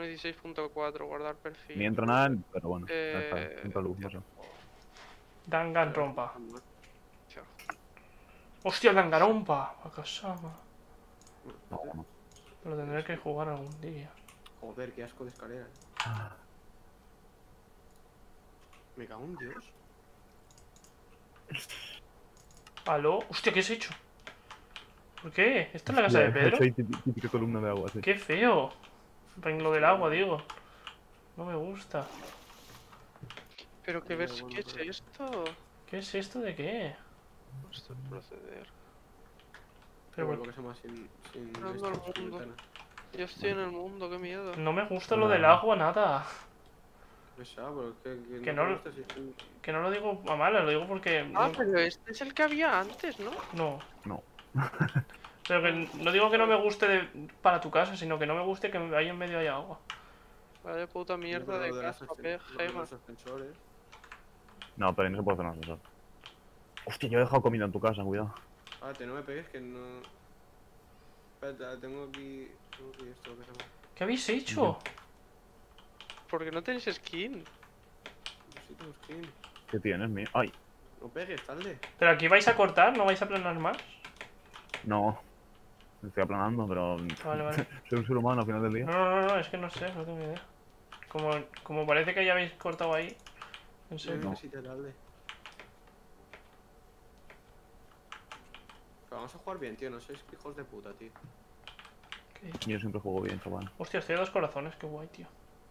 16.4, guardar perfil. Ni entra nada, pero bueno, ya está, entra luz, no sé. Danganronpa. Chao. Hostia, Danganronpa. Akasama. No, no. Lo tendré que jugar algún día. Joder, qué asco de escalera. Me cago en Dios. ¿Aló? Hostia, ¿qué has hecho? ¿Por qué? ¿Esta es la casa de Ya, Pedro? hay típica columna de agua, sí. ¡Qué feo! En lo del agua, digo. No me gusta. Pero que ver, Bueno, ¿qué es pero- esto? ¿Qué es esto de qué? Esto es proceder. Pero Pero ¿por que se llama sin Entrando al esto, sin mundo. ventana. Yo estoy en el mundo, qué miedo. no me gusta lo del agua, nada. Pesado, pero es que Que no no- te gusta si es un- Que no lo digo a malas, lo digo porque... Ah, no- pero este es el que había antes, ¿no? No. No. Pero que no digo que no me guste para tu casa, sino que no me guste que ahí en medio haya agua. Vale, puta mierda pero de lo las casa, ascen- lo de gema. los ascensores. No, pero ahí no se puede hacer nada ascensor. Hostia, yo he dejado comida en tu casa, cuidado. Espérate, no me pegues que no... Espérate, tengo aquí esto que se llama... ¿Qué habéis hecho? Porque no tenéis skin. Yo sí tengo skin. ¿Qué tienes, mío? Ay, No pegues, talde. ¿Pero aquí vais a cortar? ¿No vais a planear más? no. Me estoy aplanando, pero Vale, vale. soy un ser humano al final del día. No, es que no sé, no tengo ni idea. Como parece que ya habéis cortado ahí. En No serio. necesita talde. Pero vamos a jugar bien, tío. No sois hijos de puta, tío. Yo siempre juego bien, chaval. Hostia, estoy a 2 corazones, qué guay, tío.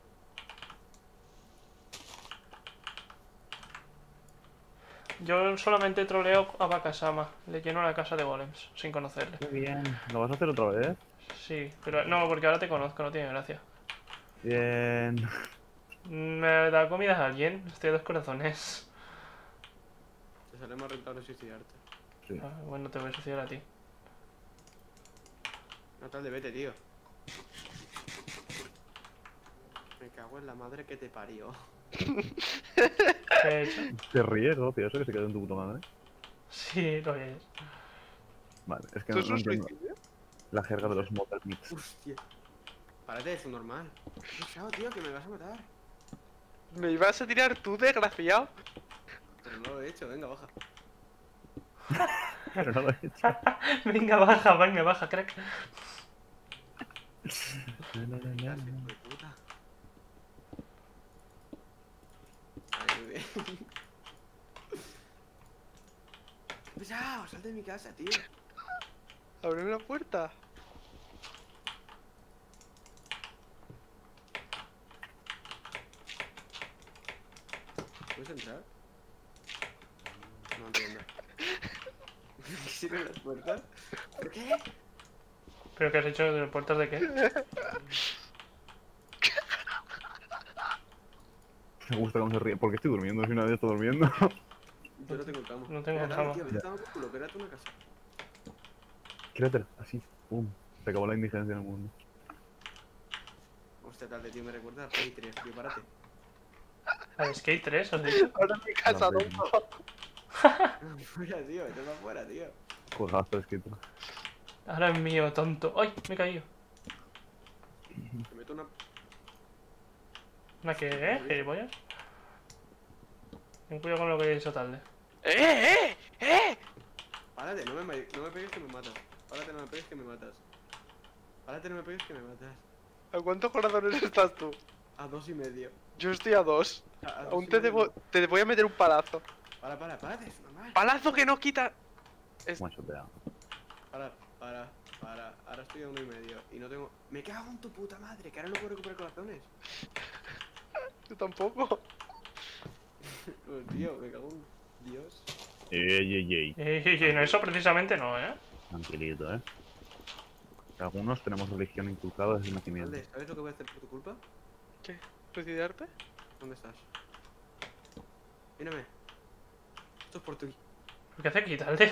Yo solamente troleo a Bakasama. Le lleno la casa de golems, sin conocerle. Qué bien. ¿Lo vas a hacer otra vez? Sí, pero no, porque ahora te conozco, no tiene gracia. Bien. ¿Me da comida a alguien? Estoy a 2 corazones. Te sale más rentable suicidarte. Sí. Ah, bueno, te voy a suicidar a ti. No, talde, vete, tío. Me cago en la madre que te parió. ¿Qué he hecho? Te ríes, ¿no, tío? Eso que se quedó en tu puta madre. Sí, lo es. Vale, es que ¿Tú no, es no un entiendo suicidio? la jerga de los Motor Mix. Hostia. Párate, es un normal. ¿Qué pesado, tío? Que me vas a matar. Me ibas a tirar tú, desgraciado. Pero no lo he hecho, venga, baja. Pero no lo he hecho. venga, baja, crack. Hijo de puta. Ay, muy bien. ¡Qué pesado! ¡Sal de mi casa, tío! Abre la puerta. ¿Puedes entrar? No entiendo. ¿Qué sirven las puertas? ¿Por qué? ¿Pero qué has hecho de puertas de qué? Me gusta cómo se ríe. ¿Por qué estoy durmiendo? Si nadie está durmiendo. Yo no tengo cama. No tengo Espera, cama. Tío, vete a tomar por culo, quédate una casa. Quédatela, así. Pum. Se acabó la indigencia en el mundo. Hostia, tal de tío, me recuerda a Play 3, tío, párate. ¿Al Skate 3 has dicho? Ahora en mi casa, No, tonto. Fuera, tío, vete para afuera, tío. Juegazo escrito. Ahora es mío, tonto. ¡Ay! Me he caído. Te meto una... ¿Una qué? ¿Gilipollas? Ten cuidado con lo que he dicho tarde. Párate, no me pegues que me matas. Párate, no me pegues que me matas. Párate, no me pegues que me matas. ¿A cuántos corazones estás tú? A 2,5. Yo estoy a 2. A dos Aún y te medio. voy a meter un palazo. Párate, es normal. ¡Palazo que no quita! One shot down. Para. Ahora estoy a 1,5 y no tengo... Me cago en tu puta madre, que ahora no puedo recuperar corazones. Yo tampoco. Pues tío, me cago en Dios. Ey. En eso precisamente no, ¿eh? Tranquilito, Algunos tenemos religión inculcada desde el nacimiento. Alde, ¿sabes lo que voy a hacer por tu culpa? ¿Qué? ¿Suicidarte? ¿Dónde estás? Mírame. Esto es por ti. ¿Por qué hace aquí tarde?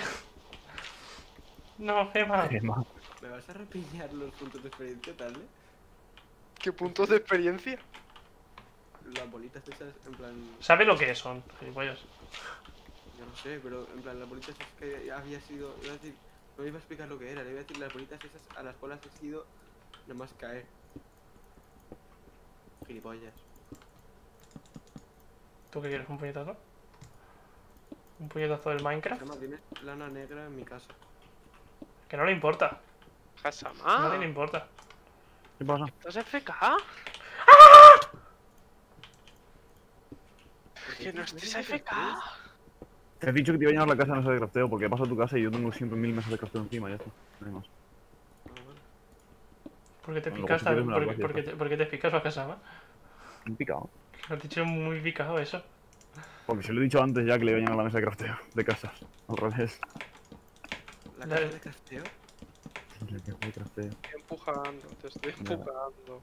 No, Gemma. Gemma. ¿Me vas a repiñar los puntos de experiencia, tal, ¿Qué puntos de experiencia? Las bolitas esas, en plan... ¿Sabe lo que son, gilipollas? Yo no sé, pero en plan, las bolitas esas que había sido... Iba a decir... No iba a explicar lo que era, le iba a decir las bolitas esas a las cuales he sido... Nada más caer. gilipollas. ¿Tú qué quieres? ¿Un puñetazo? ¿Un puñetazo del Minecraft? Además, tienes lana negra en mi casa. Que no le importa. A Kasama. nadie le importa. ¿Qué pasa? ¿Estás FK? Que no estés FK. Te he dicho que te iba a llenar la casa de mesa de crafteo porque paso a tu casa y yo tengo siempre 1000 mesas de crafteo encima, ya está. No hay más. ¿Por qué te Bueno, picas luego si quieres me la ¿Por gracias, qué por qué te picas a Kasama? Un picado. Me has dicho muy picado eso. Porque se lo he dicho antes ya que le iba a llenar la mesa de crafteo de casas. Al revés. ¿La La- casa de crafteo? El que juega crafteo. Estoy empujando, te estoy Nada. empujando.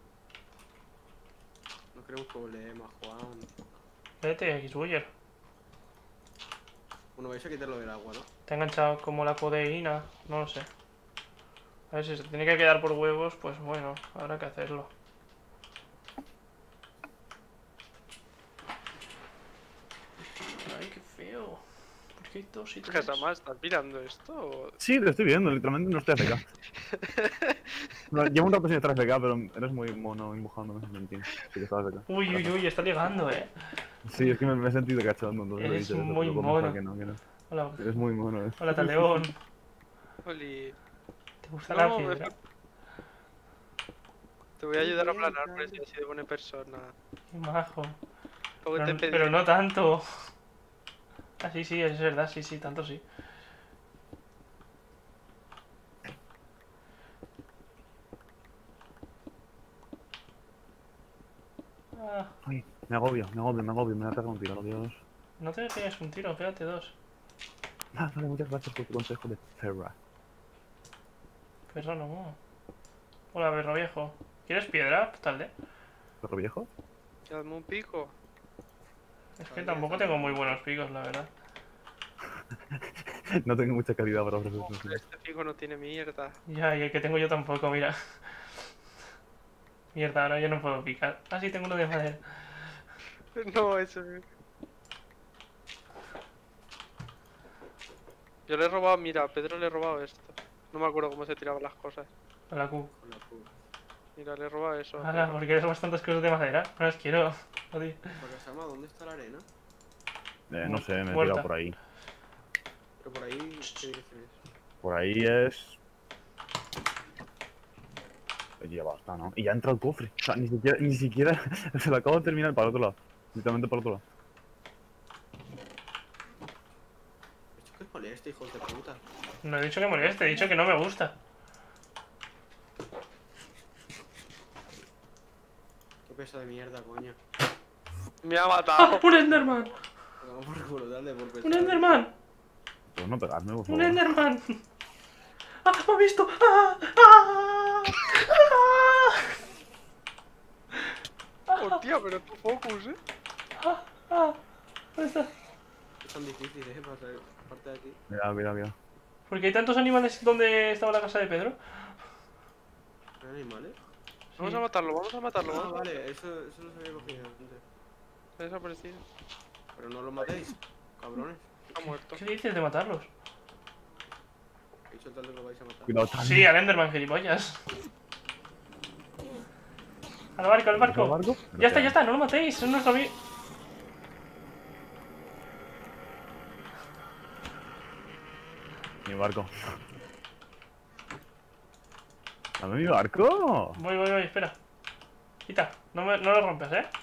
No queremos problemas, Juan. Vete, Xbuyer. Bueno, vais a quitarlo del agua, ¿no? Te ha enganchado como la codeína. No lo sé. A ver si se tiene que quedar por huevos, pues bueno, habrá que hacerlo. Ay, qué feo. ¿Por qué hay dos y tres? Kasama, ¿estás mirando esto? o- Sí, te estoy viendo, literalmente no estoy AFK. No, llevo un rato sin estar AFK, pero eres muy mono empujándome, no entiendo. Sí que estás AFK. Uy, uy, uy, está ligando, Sí, es que me he sentido cachondo, entonces Eres he dicho eso, muy pero mono. pensaba que no. Hola, Eres muy mono, hola, Taleón. Oli. ¿Te gusta No, la me piedra? Te voy a ayudar a planar, pero si así de buena persona. Qué majo. Luego te pedí. Pero no tanto. Ah, sí, sí, es verdad, sí, sí, tanto sí. Ah, Ay, me agobio, me voy a pegar un tiro, Dios. no te pegues un tiro, pégate dos. Ah, vale, muchas gracias por tu consejo de Terra. Perro no. Hola, perro viejo. ¿Quieres piedra? Tal, ¿Perro viejo? Dame un pico. Es que tampoco tengo muy buenos picos, la verdad. No tengo mucha calidad para ofrecer. Hombre, este pico no tiene mierda. Ya, y el que tengo yo tampoco, mira. Mierda, ahora yo no puedo picar. Ah, sí, tengo uno de madera. No, ese. Yo le he robado, mira, a Pedro le he robado esto. No me acuerdo cómo se tiraban las cosas. Hola, Q. Con la puta. Mira, le he robado eso. a Hala, Pedro. ¿por qué eres bastantes cosas de madera? No las quiero. Joder. Wakasama, ¿dónde está la arena? No sé, me he Muerta. tirado por ahí. Pero por ahí, ¿qué dirección es? Por ahí es... Ya basta, ¿no? Y ya entra el cofre. O sea, ni siquiera se lo acabo de terminar para el otro lado. Literalmente para el otro lado. Esto que es moleste, hijos de puta. No he dicho que moleste, he dicho que no me gusta. Qué peso de mierda, coño. Me ha ¡Ah! matado. ¡Un Enderman! Vamos por culo, dale por pesar. ¡Un Enderman! Pues no pegarme, por ¡Un favor. Enderman! ¡Ah! ¡Me ha visto! ¡Ah! ¡Ah! ¡Ah! Hostia, pero tu focus, ¡Ah! ¡Ah! ¿Dónde está? Es tan difícil, pasar parte de aquí. Mira. ¿Por qué hay tantos animales donde estaba la casa de Pedro? ¿Hay animales? Vamos a matarlo, vamos a matarlo. Ah, Vamos a... vale, eso los había cogido antes. Ha desaparecido. Pero no lo matéis, cabrones. Ha muerto. ¿Qué dices de matarlos? He dicho tal que lo vais a matar. Cuidado, Tani. Sí, al Enderman, gilipollas. Al barco, al barco. ¿Al barco? Ya está, no lo matéis, es nuestro amigo. Mi barco. ¡Dame mi barco! Voy, espera. Quita, no lo rompes, ¿eh?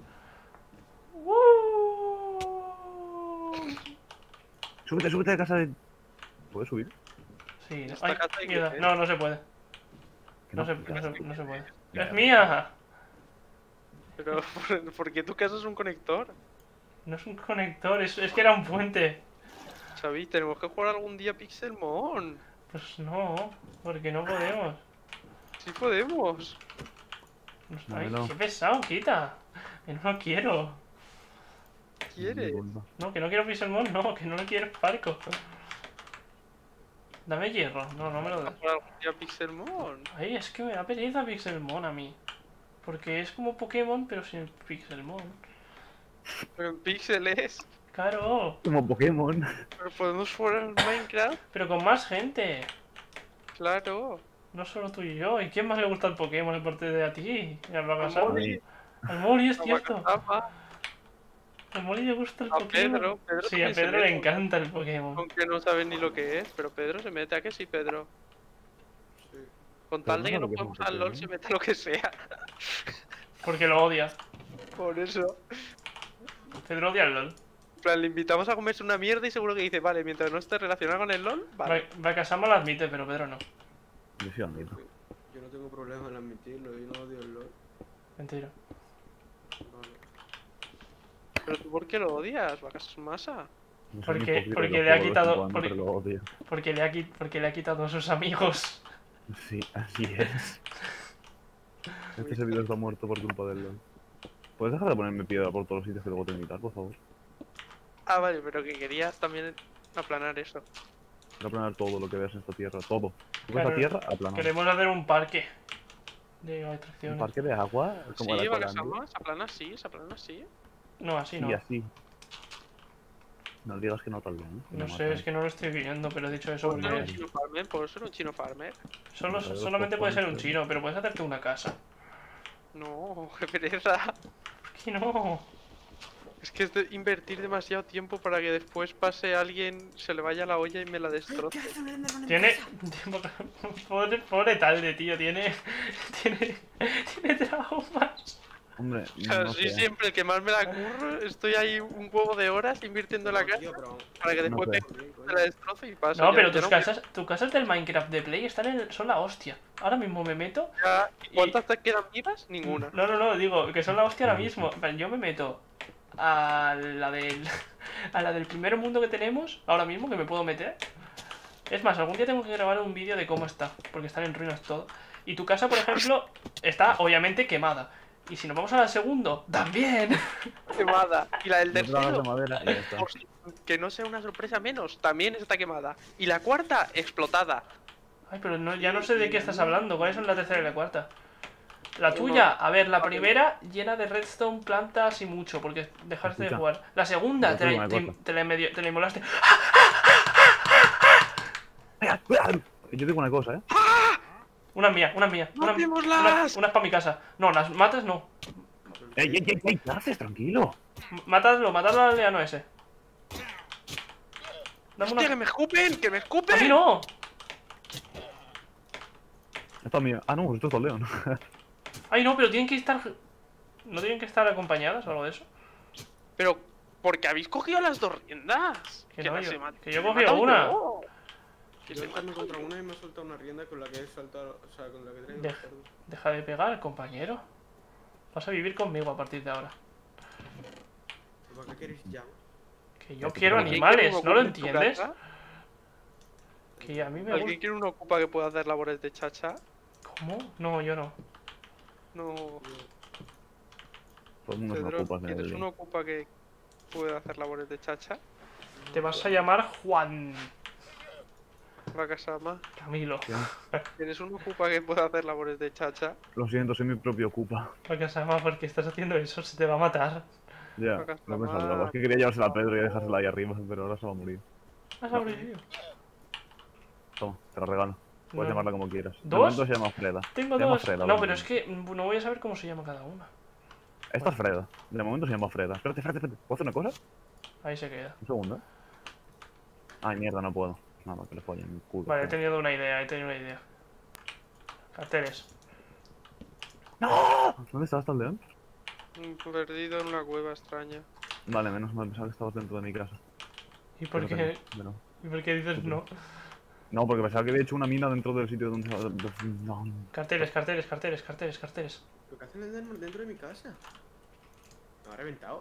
Súbete a casa de... ¿Puedes subir? Sí, no. Esta Ay, casa hay que mierda. ver. No se puede. Que No se puede. Ya, ¡Es mía! Pero, ¿por qué tu casa es un conector? No es un conector, es que era un puente. Xavi, tenemos que jugar algún día Pixelmon. Pues no, porque no podemos. Sí podemos. Ay, Dámelo. qué pesado, quita. Que no lo quiero. ¿Quieres? No, que no quiero Pixelmon, no, que no lo quiero Parco. Dame hierro, no me lo Vamos a das. jugar algún día Pixelmon. Ay, es que me da pereza Pixelmon a mí. Porque es como Pokémon, pero sin Pixelmon. Pero en píxeles. Claro, Como Pokémon. Pero podemos jugar en Minecraft. pero con más gente. Claro. No solo tú y yo. ¿Y quién más le gusta el Pokémon aparte de a ti? Y al Bakasama. A mí Al Moli es A cierto. Wakasama, Al Moli le gusta el a Pokémon. Pedro Sí, a también se Pedro le mete, encanta el Pokémon. aunque no sabe ni lo que es, pero Pedro se mete. ¿A que sí, Pedro? Sí. Con Pero tal de no que no lo que es un podemos al LOL, Pokémon. se mete a lo que sea. Porque lo odia. Por eso. Pedro odia el LOL. En plan, le invitamos a comerse una mierda y seguro que dice, vale, mientras no esté relacionado con el LOL, vale. Wakasama lo admite, pero Pedro no. Yo sí admito. Yo no tengo problema en admitirlo, yo no odio el LOL. Mentira. Vale. Pero tú, ¿por qué lo odias? Vacas masa. No soy Porque- hipócrita, porque lo le ha juego de vez en quitado- cuando, porque- pero lo odio. Porque le ha quitado a sus amigos. Sí, así es. Este servidor está muerto por culpa del LOL. ¿Puedes dejar de ponerme piedra por todos los sitios que luego te invitar, por favor? Ah, vale, pero que querías también aplanar eso. Voy a aplanar todo lo que veas en esta tierra, todo. ¿Tú ves Claro, la tierra? Aplanado. Queremos hacer un parque de Un atracciones. parque de agua, como Sí, la Wakasama, se aplana así, se aplana así. No, así no. Y así. No digas que no tal vez, ¿eh? No sé, es que no lo estoy viendo, pero he dicho eso ¿Puedo ser un porque chino farmer? ¿Puedo ser un chino farmer? solamente puede ser un chino, pero puedes hacerte una casa. No, qué pereza. Que no. Es que es de invertir demasiado tiempo para que después pase alguien, se le vaya la olla y me la destroce. Tiene. Pobre Talde, tío, tiene traumas. Hombre, O sea, no soy sé. siempre el que más me la curro, estoy ahí un huevo de horas invirtiendo en la casa para que después sé. me la destroce y pasa. No, ya- pero ya tus casas del Minecraft de Play son la hostia. Ahora mismo me meto. ya- ¿Cuántas te quedan vivas? Ninguna. No, digo que son la hostia ahora mismo. En plan, yo me meto a la del. A la del primer mundo que tenemos, ahora mismo, que me puedo meter. Es más, algún día tengo que grabar un vídeo de cómo está, porque están en ruinas todo. Y tu casa, por ejemplo, está obviamente quemada. Y si nos vamos a la segundo, también. Quemada. Y la del No te la hagas de tercero, madera y ya está. por si- que no sea una sorpresa menos, también está quemada. Y la cuarta, explotada. Ay, pero no, ya no sé de qué estás hablando. ¿Cuáles son la tercera y la cuarta? La tuya, a ver, la primera llena de redstone, plantas y mucho, porque dejaste de Escucha. jugar. La segunda, Yo te digo una cosa. te la inmolaste. Yo digo una cosa, ¿eh? Una mía, una mía. ¡Matémoslas! Una es para mi casa. No, las matas no. ¡Ey! ¿Qué haces? Tranquilo. Matadlo al aldeano ese. Dame ¡Hostia, que una. me escupen! ¡Que me ¡A mí escupen! no! Esto es mío. Ah, no, esto es el león. Ay, no, pero tienen que estar. ¿No tienen que estar acompañadas o algo de eso? Pero, ¿por qué habéis cogido las dos riendas? Que no, las yo- he que yo me he cogí matado una. yo. Que Yo se he matado mató contra yo. una y me ha soltado una rienda con la que he saltado, o sea, con la que traigo Deja. los cerdos. Deja de pegar, compañero. Vas a vivir conmigo a partir de ahora. ¿Para qué queréis llamas? Que yo ¿Alguien quiero ¿Alguien animales, quiere un ¿no lo ocupa en tu entiendes? casa? Que a mí me ¿Alguien gusta. quiere un ocupa que pueda hacer labores de chacha? ¿Cómo? No, yo no. No, Todo el mundo se Pedro, ocupa en ¿tienes el un ocupa que pueda hacer labores de chacha? Te vas a llamar Juan Wakasama, Camilo. ¿tienes un ocupa que pueda hacer labores de chacha? Lo siento, soy mi propio ocupa. Wakasama, ¿por qué estás haciendo eso? Se te va a matar. Ya, Acá está no me mal. saldrá. Es que quería llevársela a Pedro y dejársela ahí arriba, pero ahora se va a morir. Has sobrevivido. Toma, te la regalo. Puedes No. llamarla como quieras. De ¿Dos? momento se llama Freda. Tengo Se llama dos. Freda, No, vale. pero es que no voy a saber cómo se llama cada una. Esta es Freda. De momento se llama Freda. Espérate. ¿Puedo hacer una cosa? Ahí se queda. Un segundo. Ay, mierda, no puedo. Nada, que le follen el culo. Vale, he tenido una idea. Carteles. ¿Dónde estaba hasta el león? Perdido en una cueva extraña. Vale, menos mal, pensaba que estabas dentro de mi casa. ¿Y por Pero qué? que no. ¿Y por qué dices no? No, porque pensaba que había hecho una mina dentro del sitio donde... No. Carteles. ¿Pero qué hacen dentro de mi casa? Me ha reventado.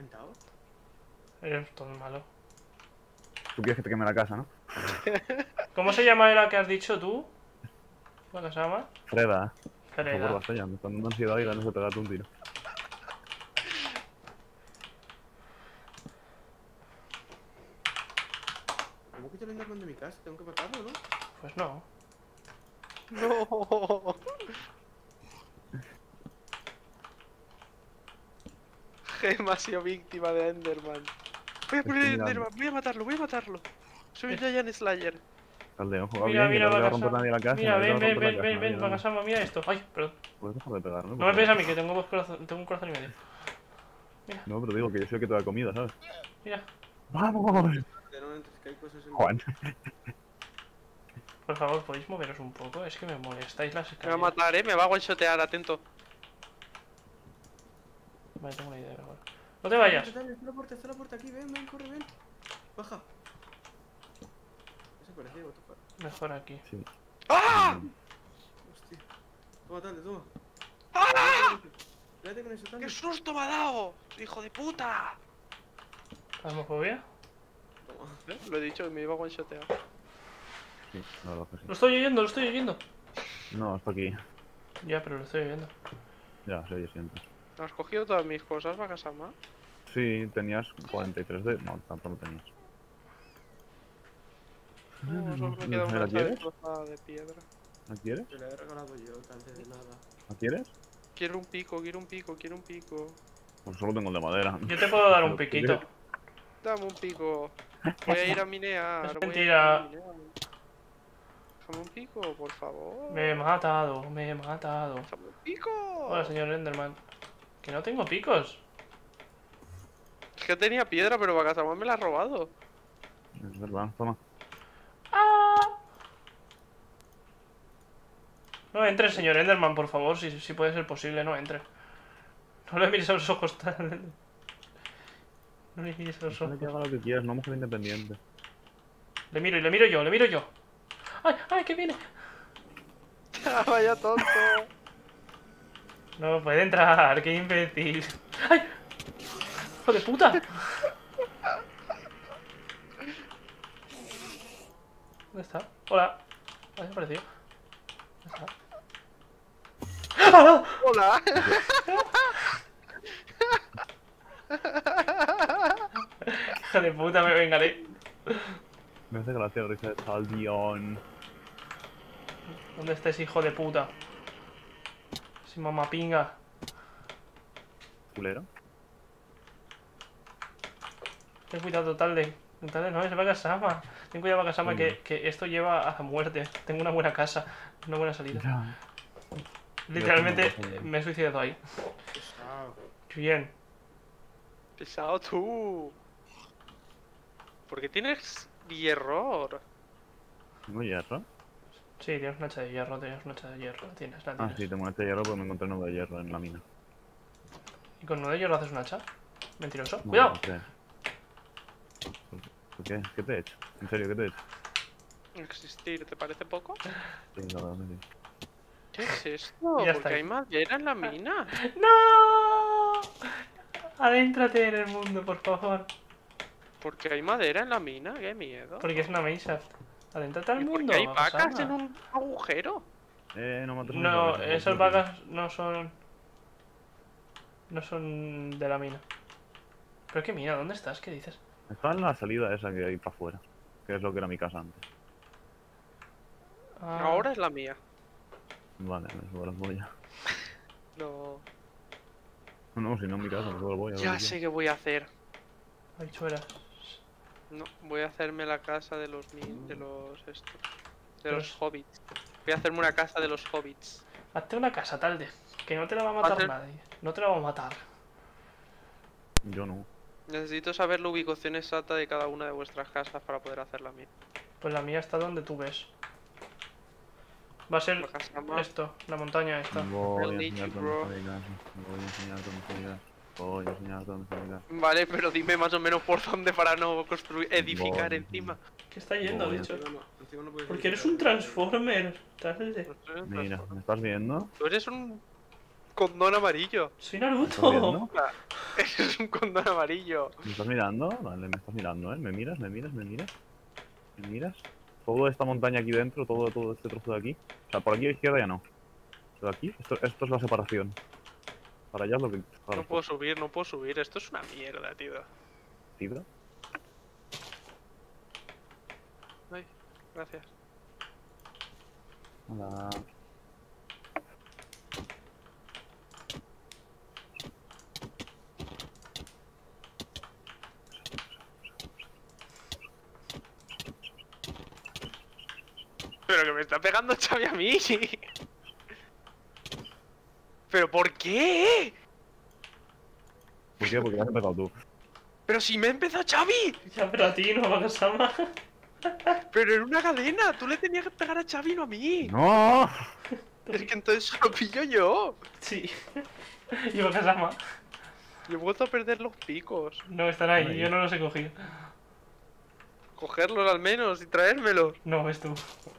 Eres todo malo. Tú quieres que te queme la casa, ¿no? ¿Cómo se llama la que has dicho tú? Wakasama. Freda, por favor, Freda. basta ya. Me está dando ansiedad y ganas de pegarte un tiro. ¿Cómo quito el Enderman de mi casa? Tengo que matarlo, ¿no? Pues no. No. Gema ha sido víctima de Enderman. Voy a poner Estoy Enderman, voy a matarlo. Soy un Giant Slayer. Al león, juega Mira, bien, que mira, no le va a romper Wakasama. nadie la casa. Mira, no le va a ven, romper la casa, nadie, Wakasama, mira esto. Ay, perdón. ¿Puedes dejar de pegarme? No me pegues a mí, que tengo tengo un corazón y medio. No, pero digo que yo soy el que te da comida, ¿sabes? Mira, ¡Vamos! Que no entres, que hay cosas en... Juan. por favor, ¿podéis moveros un poco? Es que me molestáis las Me va a escaleras. matar, me va a one-shotear, atento. Vale, tengo una idea mejor. No te vayas. Está la puerta aquí, ven, corre, ven. Baja. Desaparecido, what the fuck. Mejor aquí. Sí. ¡Ah! Hostia. Toma, Tande, toma. ¡Ah! Quédate con eso, Tande. ¡Qué susto me ha dado! ¡Hijo de puta! ¿Fasmofobia? Toma. Lo he dicho, que me iba a one-shotear. Sí, la verdad que sí. Lo estoy oyendo, lo estoy oyendo. No, está aquí. Ya, pero lo estoy oyendo. Ya, se oye siempre. ¿Has cogido todas mis cosas, Bakasama? Sí, tenías 43 de... No, tampoco tenías. No, solo me ¿Me queda la una quieres? troza de piedra. ¿La quieres? Te la he regalado yo, Tande, de nada. ¿La quieres? Quiero un pico, quiero un pico, quiero un pico. Pues solo tengo el de madera. Yo te puedo dar un Pero, piquito. Dame un pico. Voy a ir a minear. Es voy a ir mentira. a minear. Déjame un pico, por favor. Me he matado, me he matado. Déjame un pico. Hola, señor Enderman. Que no tengo picos. Es que tenía piedra, pero Bakasama me la ha robado. Es verdad, toma. No entre, señor Enderman, por favor, si puede ser posible, no entre. No le mires a los ojos tan... No le mires a los Déjale ojos. que haga lo que quieras, no mujer independiente. Le miro y le miro yo, le miro yo. ¡Ay, ay, que viene! Vaya tonto. No puede entrar, qué imbécil. ¡Ay! ¡Hijo de puta! ¿Dónde está? Hola. Ha desaparecido. ¿Dónde está? ¡Ah! Hola. Hijo de puta, me vengaré. Me hace gracia la risa de Saldion. ¿Dónde está ese hijo de puta? Ese mamapinga. ¿Culero? Ten cuidado, Talde. Talde no, es Bakasama. Ten cuidado, Bakasama, que esto lleva a la muerte. Tengo una buena casa, una buena salida. Ya. Literalmente Ya, ya. me he suicidado ahí. Pesado. Bien. Pesado tú. ¿Por qué tienes hierro? ¿Tengo hierro? Sí, tienes un hacha de hierro, tienes un hacha de hierro. La Ah, tienes. sí, tengo un hacha de hierro, pero me encontré uno de hierro en la mina. ¿Y con uno de hierro haces un hacha? Mentiroso. No, ¡Cuidado! no sé. ¿Por qué? ¿Qué te he hecho? ¿En serio, qué te he hecho? Existir, ¿te parece poco? Sí, la verdad que sí. ¿Qué es esto? Ya ¿Por está qué ahí. hay madera en la mina? ¡No! Adéntrate en el mundo, por favor. ¿Por qué hay madera en la mina? ¡Qué miedo! Porque es una Mineshaft. Adéntrate al ¿Y por mundo. qué hay Bakasama. vacas en un agujero? No mates a mis No, vacas, esas por favor. vacas no son... No son de la mina. ¿Pero qué mina? ¿Dónde estás? ¿Qué dices? Está en la salida esa que hay para afuera. Que es lo que era mi casa antes. Ah, Ahora es la mía. Vale, me subo las voy a... No. No, si no en mi casa, me subo las voy a... Ya sé qué voy a hacer. habichuelas. No, voy a hacerme la casa de los de Pero los es- hobbits. Voy a hacerme una casa de los hobbits. Hazte una casa, Talde. Que no te la va a matar Hacer- nadie. No te la va a matar. Yo no. Necesito saber la ubicación exacta de cada una de vuestras casas para poder hacer la mía. Pues la mía está donde tú ves. Va a ser Bakasama, esto, la montaña esta. Voy a I'll need enseñarte you, dónde bro. está mi casa. Voy a enseñarte dónde está mi casa. Voy a enseñarte dónde está mi casa. Vale, pero dime más o menos por dónde para no construir, edificar Voy. encima. ¿Qué está yendo, Voy. dicho? Encima no puedes Porque eres edificar. un Transformer, Talde. Mira, ¿me estás viendo? Tú eres un condón amarillo. Soy ¿Me estás Naruto. viendo? Eres un condón amarillo. ¿Me estás mirando? Vale, me estás mirando, ¿eh? ¿Me miras? ¿Me miras? ¿Me miras? ¿Me miras? Toda esta montaña aquí dentro, todo este trozo de aquí. O sea, por aquí a la izquierda ya no. Pero aquí, esto es la separación. Para allá es lo que... No puedo subir, no puedo subir. Esto es una mierda, tío. ¿Tibra? Ay, gracias. Hola. Pero que me está pegando Xavi a mí. ¿Pero por qué? ¿Por qué? Porque lo has empezado tú. Pero si me ha empezado Xavi. Ya, pero a ti no va a pasar más. Pero en una cadena. Tú le tenías que pegar a Xavi, no a mí. ¡No! Es que entonces lo pillo yo. Sí. Y va a pasar más. Yo he vuelto a perder los picos. No, están ahí, Ahí. yo no los he cogido. Cogerlos al menos y traérmelos. No, ves tú.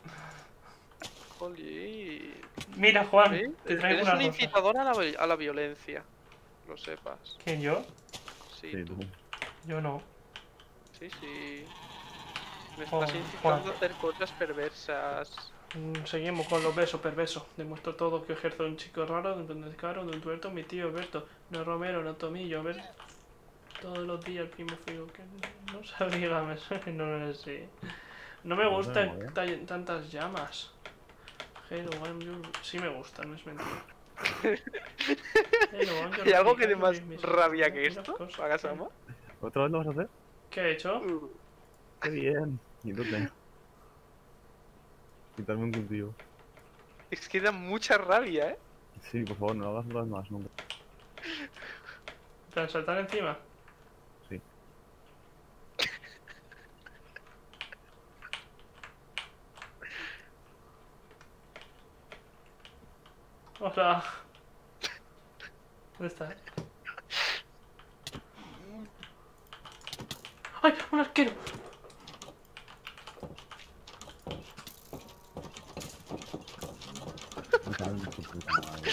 Jolín. Mira, Juan, ¿Sí? te traigo Eres una un cosa. incitador a la violencia. Lo sepas. ¿Quién, yo? Sí, Sí, tú. Yo no. sí, sí. Me Oh, estás incitando Juan. a hacer cosas perversas. Seguimos con los besos perversos. Demuestro todo que ejerzo un chico raro, de un descaro, de un tuerto, mi tío Alberto, no Romero, no Tomillo, a ver. Todos los días el primo frío, que no sabía, no lo sé. No me No gustan sabemos, tantas llamas. Hello, sí me gustan, no es mentira. Hello, ¿Hay algo que dé más rabia que esto, Pagasama? ¿Otra vez lo vas a hacer? ¿Qué he hecho? ¡Qué bien! Quítate. Quitarme un cultivo. Es que da mucha rabia, ¿eh? Sí, por favor, no lo hagas otra vez más nunca. ¿Te han saltado encima? Sí. Hola. ¿Dónde estás? ¡Ay! ¡Un arquero! Me cago en tu puta madre.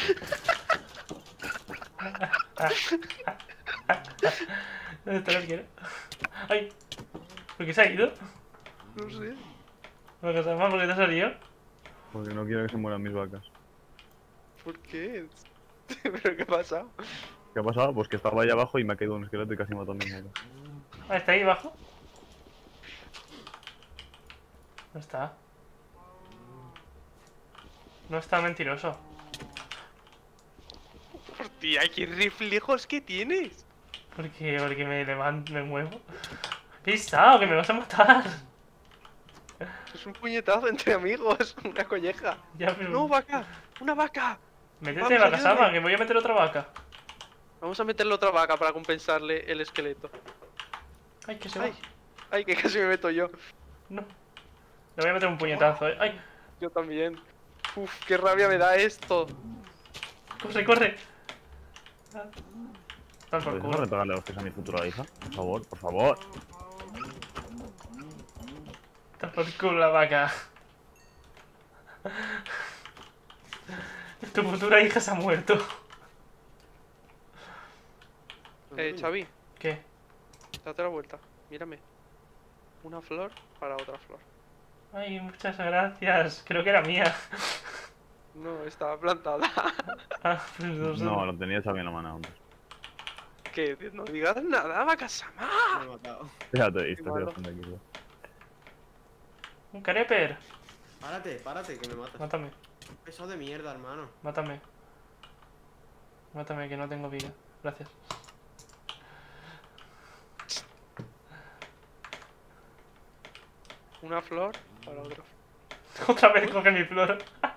¿Dónde está el arquero? ¡Ay! ¿Por qué se ha ido? No sé. ¿Por qué te ha salido? Porque no quiero que se mueran mis vacas. ¿Por qué? ¿Pero qué ha pasado? ¿Qué ha pasado? Pues que estaba ahí abajo y me ha caído un esqueleto y casi mató a mis vacas. Ah, ¿está ahí abajo? No está. No está, mentiroso. Hostia, qué reflejos que tienes. Porque me levanto, me muevo. ¡Pisado, que me vas a matar! Es un puñetazo entre amigos, una colleja. Ya, pero... ¡No, vaca! ¡Una vaca! Métete, Vamos, Bakasama, ayúdame. que voy a meter otra vaca. Vamos a meterle otra vaca para compensarle el esqueleto. Ay, que se va. ¡Ay! ¡Ay, que casi me meto yo! No. Le voy a meter un puñetazo, ¡Ay! Yo también. Uf, qué rabia me da esto. ¡Corre, corre! Ah. Tal por ¿Puedes culo. no pegarle hostias a mi futura hija? Por favor, por favor. Tal por culo la vaca. Tu futura hija se ha muerto. Xavi, ¿Qué? date la vuelta. Mírame. Una flor para otra flor. Ay, muchas gracias. Creo que era mía. No, estaba plantada. Ah, pues no sé. No, lo tenía Xavi en la mano antes. Que no digas nada, Bakasama. Me he matado. Fíjate, estoy malo. bastante aquí. Un careper. Párate, que me matas. Mátame, Pesado de mierda, hermano. mátame. Mátame, que no tengo vida. Gracias. Una flor para otra flor. Otra vez coge mi flor.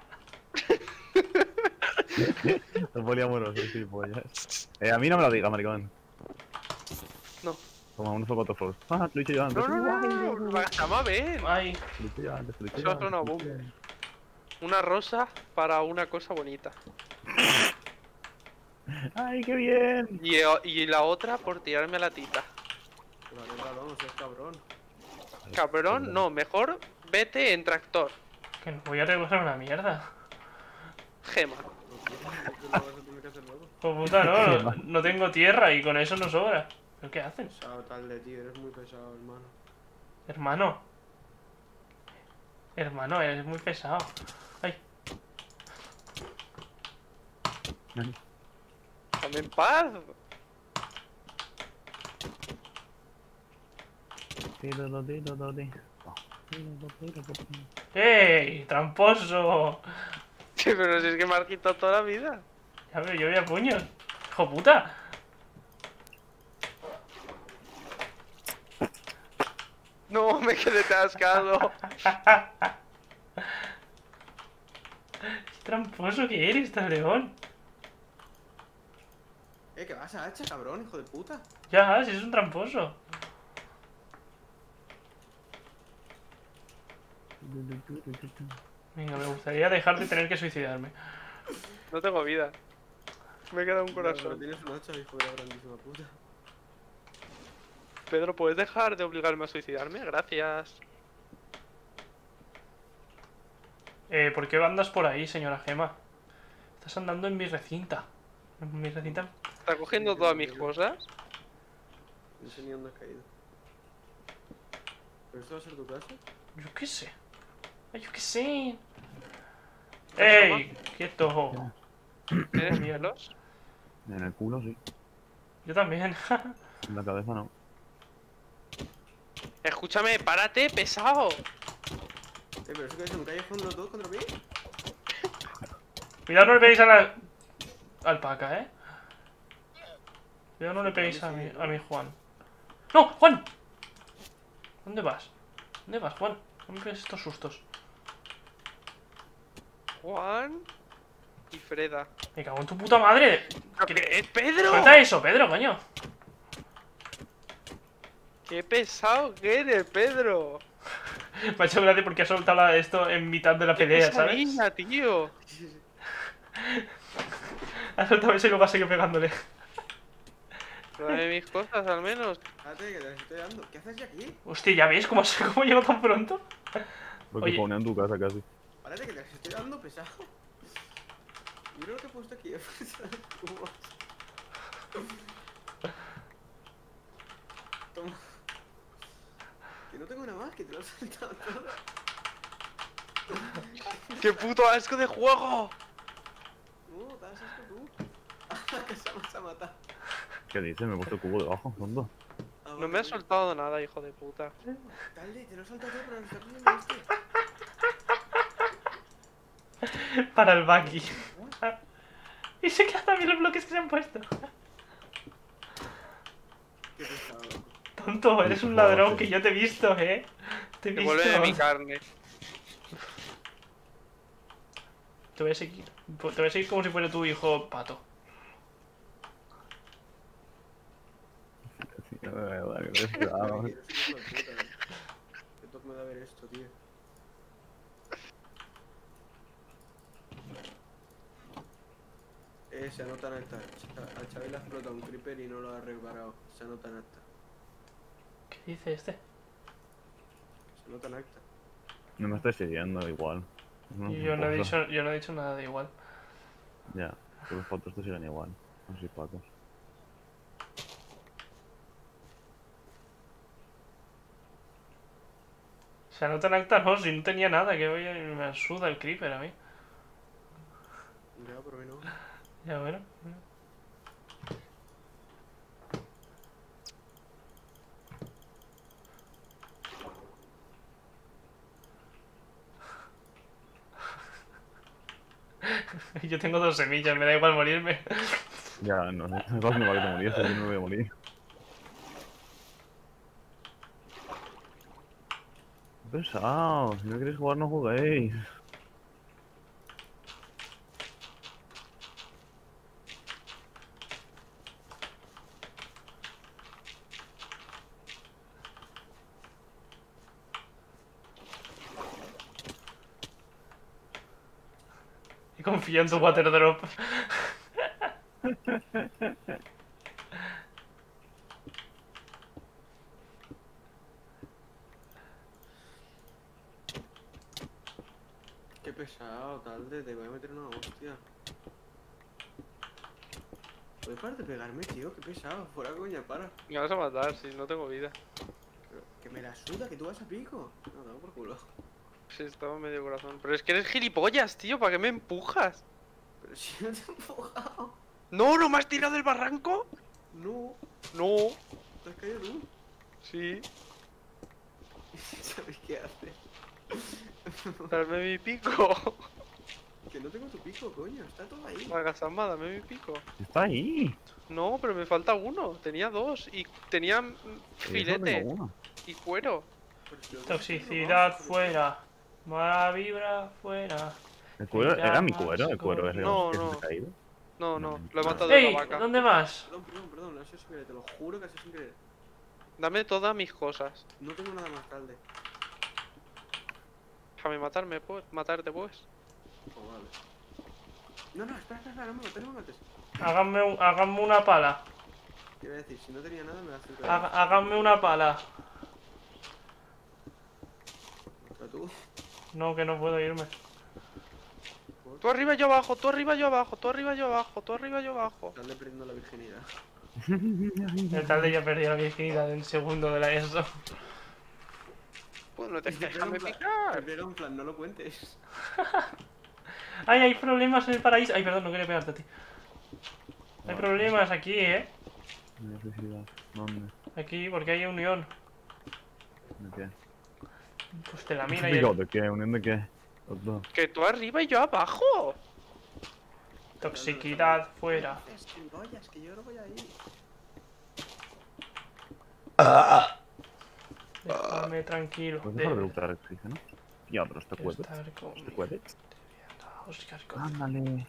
Los poliamorosos, sí, pollas. A mí no me lo digas, maricón. No. Toma, unos zapatos flores. Ah, te lo he dicho yo antes. No, Bakasama, ven. Ay, Te lo he dicho yo antes, te lo he dicho Eso yo ha sonado antes, boom. tío. Una rosa para una cosa bonita. ¡Ay, qué bien! Y la otra por tirarme a la tita. Vale, cabrón, no seas cabrón. Cabrón, no, mejor vete en tractor. que no voy a recoger una mierda. Gema. ¿Qué lo vas a tener que hacer luego? Pues puta, no, no tengo tierra y con eso no sobra. ¿Pero qué hacen? Pesado tal de ti, eres muy pesado, hermano. Hermano. Hermano, eres muy pesado. Ay, Dame en paz. ¡ey! ¡Tramposo! Sí, pero si es que me has quitado toda la vida. Ya veo, yo voy a puños. ¡Hijo puta! No, me quedé atascado. ¡Qué tramposo que eres, tan león! ¿Qué vas a hacha, cabrón, hijo de puta? Ya, si es un tramposo. Venga, me gustaría dejar de tener que suicidarme. No tengo vida. Me queda un Pero corazón. tienes un hacha, hijo de la grandísima puta. Pedro, ¿puedes dejar de obligarme a suicidarme? Gracias. ¿Por qué andas por ahí, señora Gema? Estás andando en mi recinta. En mi recinta. ¿Está cogiendo todas mis cosas? No sé ni dónde has caído. ¿Pero esto va a ser tu casa? Yo qué sé. Ay, yo qué sé. ¡Ey! ¡Quieto! ¿Tienes Bien. pelos? En el culo, sí. Yo también. En la cabeza no. Escúchame, párate, pesado. Pero eso que es un callejón los dos contra mí. Cuidado, no le peguéis a la alpaca, ¿eh? Cuidado, no le peguéis a mi Juan. ¡No! ¡Juan! ¿Dónde vas? ¿Dónde vas, Juan? No me pegues estos sustos. Juan y Freda. Me cago en tu puta madre. ¿Qué es Pedro? Suelta eso, Pedro, coño. ¡Qué pesado que eres, Pedro! Me ha hecho gracia porque ha soltado esto en mitad de la ¡Qué pelea, ¿sabes? pesadilla, tío! Ha soltado eso y luego ha seguido pegándole. Dame mis cosas, al menos. Espérate, que te las estoy dando. ¿Qué haces ya aquí? Hostia, ¿ya veis cómo llego tan pronto? Porque Oye. pone en tu casa casi. Espérate, que te las estoy dando pesado. Mira lo que he puesto aquí. Toma. Que no tengo nada más, que te lo he soltado todo. ¡Qué puto asco de juego! No, te das asco tú. Que se vas a matar. ¿Qué dices? Me he puesto el cubo debajo, fondo. Ah, No vale, me has coño. soltado nada, hijo de puta. Dale, te lo he soltado todo, pero lo está cogiendo este. Para el Bucky. Y se quedan también los bloques que se han puesto. Qué pesado, loco. Tonto, eres un ladrón que yo te he visto, ¿eh? Te he Devuélveme mi visto. carne. Te voy a seguir. Te voy a seguir como si fuera tu hijo pato. Sí, de verdad, que eres Pero bravo. quiero ser hijo de puta, Qué toque me da ver esto, tío. Se anota en acta. A Xavi le ha explotado un creeper y no lo ha reparado. Se anota en acta. ¿Qué dice este? Se anota en acta. No me estáis siguiendo igual. No Y me yo no he importa. dicho nada de igual. Ya, que los fotos te siguen igual. Así pacos. Se anota en acta, no, si no tenía nada, que hoy me suda el creeper a mí. Ya, por mí no. Ya, bueno. Yo tengo 2 semillas, me da igual morirme. Ya, no sé. Me vale que te morías, yo no me voy a morir. Qué pesado. Si no queréis jugar, no juguéis. Y confío en tu water drop. Qué pesado, Talde. Te voy a meter una hostia. ¿Puedes parar de pegarme, tío? Qué pesado. Fuera coña, para. Me vas a matar si no tengo vida. Pero que me la suda, que tú vas a pico. No, dame por culo. Sí, estaba medio corazón. Pero es que eres gilipollas, tío. ¿Para qué me empujas? Pero si no te he empujado. ¡No! ¿No me has tirado del barranco? No, No. te has caído tú. Sí. ¿Sabes qué hace? Dame mi pico. Que no tengo tu pico, coño. Está todo ahí. Magasama, dame mi pico. Está ahí. No, pero me falta uno. Tenía 2. Y tenía Yo solo filete tengo uno. y cuero. Pero si lo ves, Toxicidad no, fuera. Mala vibra fuera. El cuero, Ya, era mi más cuero, el cuero ese No, que no. se ha caído. No, No, no, no. lo he matado de ¡Ey! la vaca. ¿Dónde vas? Perdón, no ha sido sin querer, te lo juro que ha sido sin querer. Dame todas mis cosas. No tengo nada más, Calde. Déjame matarme, pues. Matarte, pues. Oh, vale. No, no, espera, no me mates. Háganme una pala. Te iba a decir, si no tenía nada me das 5 Háganme una pala. Contra tú. No, que no puedo irme. Tú arriba, yo abajo, tú arriba, yo abajo, tú arriba, yo abajo, tú arriba, yo abajo. Calde perdiendo la virginidad. El tal de ya perdió la virginidad en segundo de la ESO. Pues no te Te déjame pega picar. en plan, no lo cuentes. ¡Ay, hay problemas en el paraíso! Ay, perdón, no quería pegarte a ti. Hay problemas aquí, ¿eh? Necesidad. ¿Dónde? Aquí, porque hay unión. ¿De qué? Pues te la mira y Digo, el... ¿de qué? ¿Unión de qué? Los dos. Que tú arriba y yo abajo. Toxicidad fuera. Es que enrollas, que yo no voy a ir. Déjame tranquilo. ¿Puedes dejar de luchar oxígeno? Ya, pero este puede. estar ¿Este conmigo. puede? Oscar, con- Ándale.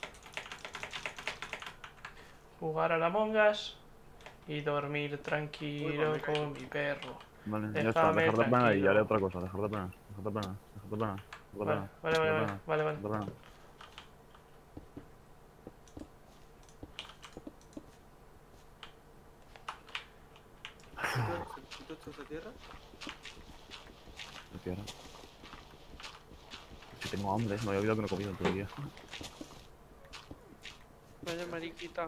Jugar a la Mongas y dormir Uy, tranquilo me caigo. con mi perro. Vale, ya Déjame está. Dejar de planar y tranquilo. ya haré otra cosa. Dejar de planar. Dejar de planar. Dejar de planar. Dejar de Vale, planar. vale. Dejar de planar. ¿Quito esta tierra? De tierra. Si tengo hambre, me había olvidado que no he comido todo el día. Vaya mariquita.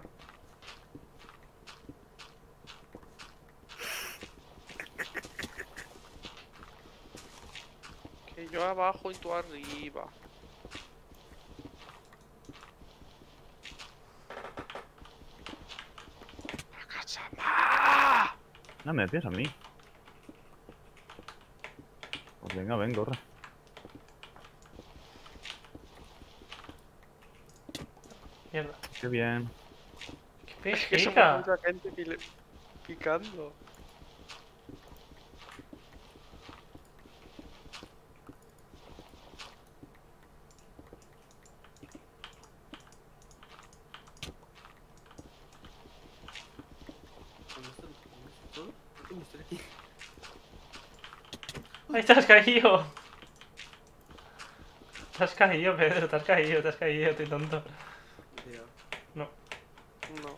Que yo abajo y tú arriba. ¡Akachama! No me decías a mí. Pues venga, ven, corre. Mierda. Qué bien. ¿Qué Es que somos pica? mucha gente picando. ¿Dónde está todo? ¿Por qué me estoy aquí? ¡Ay, te has caído! Te has caído, Pedro, te has caído, estoy tonto. Tío. No. No.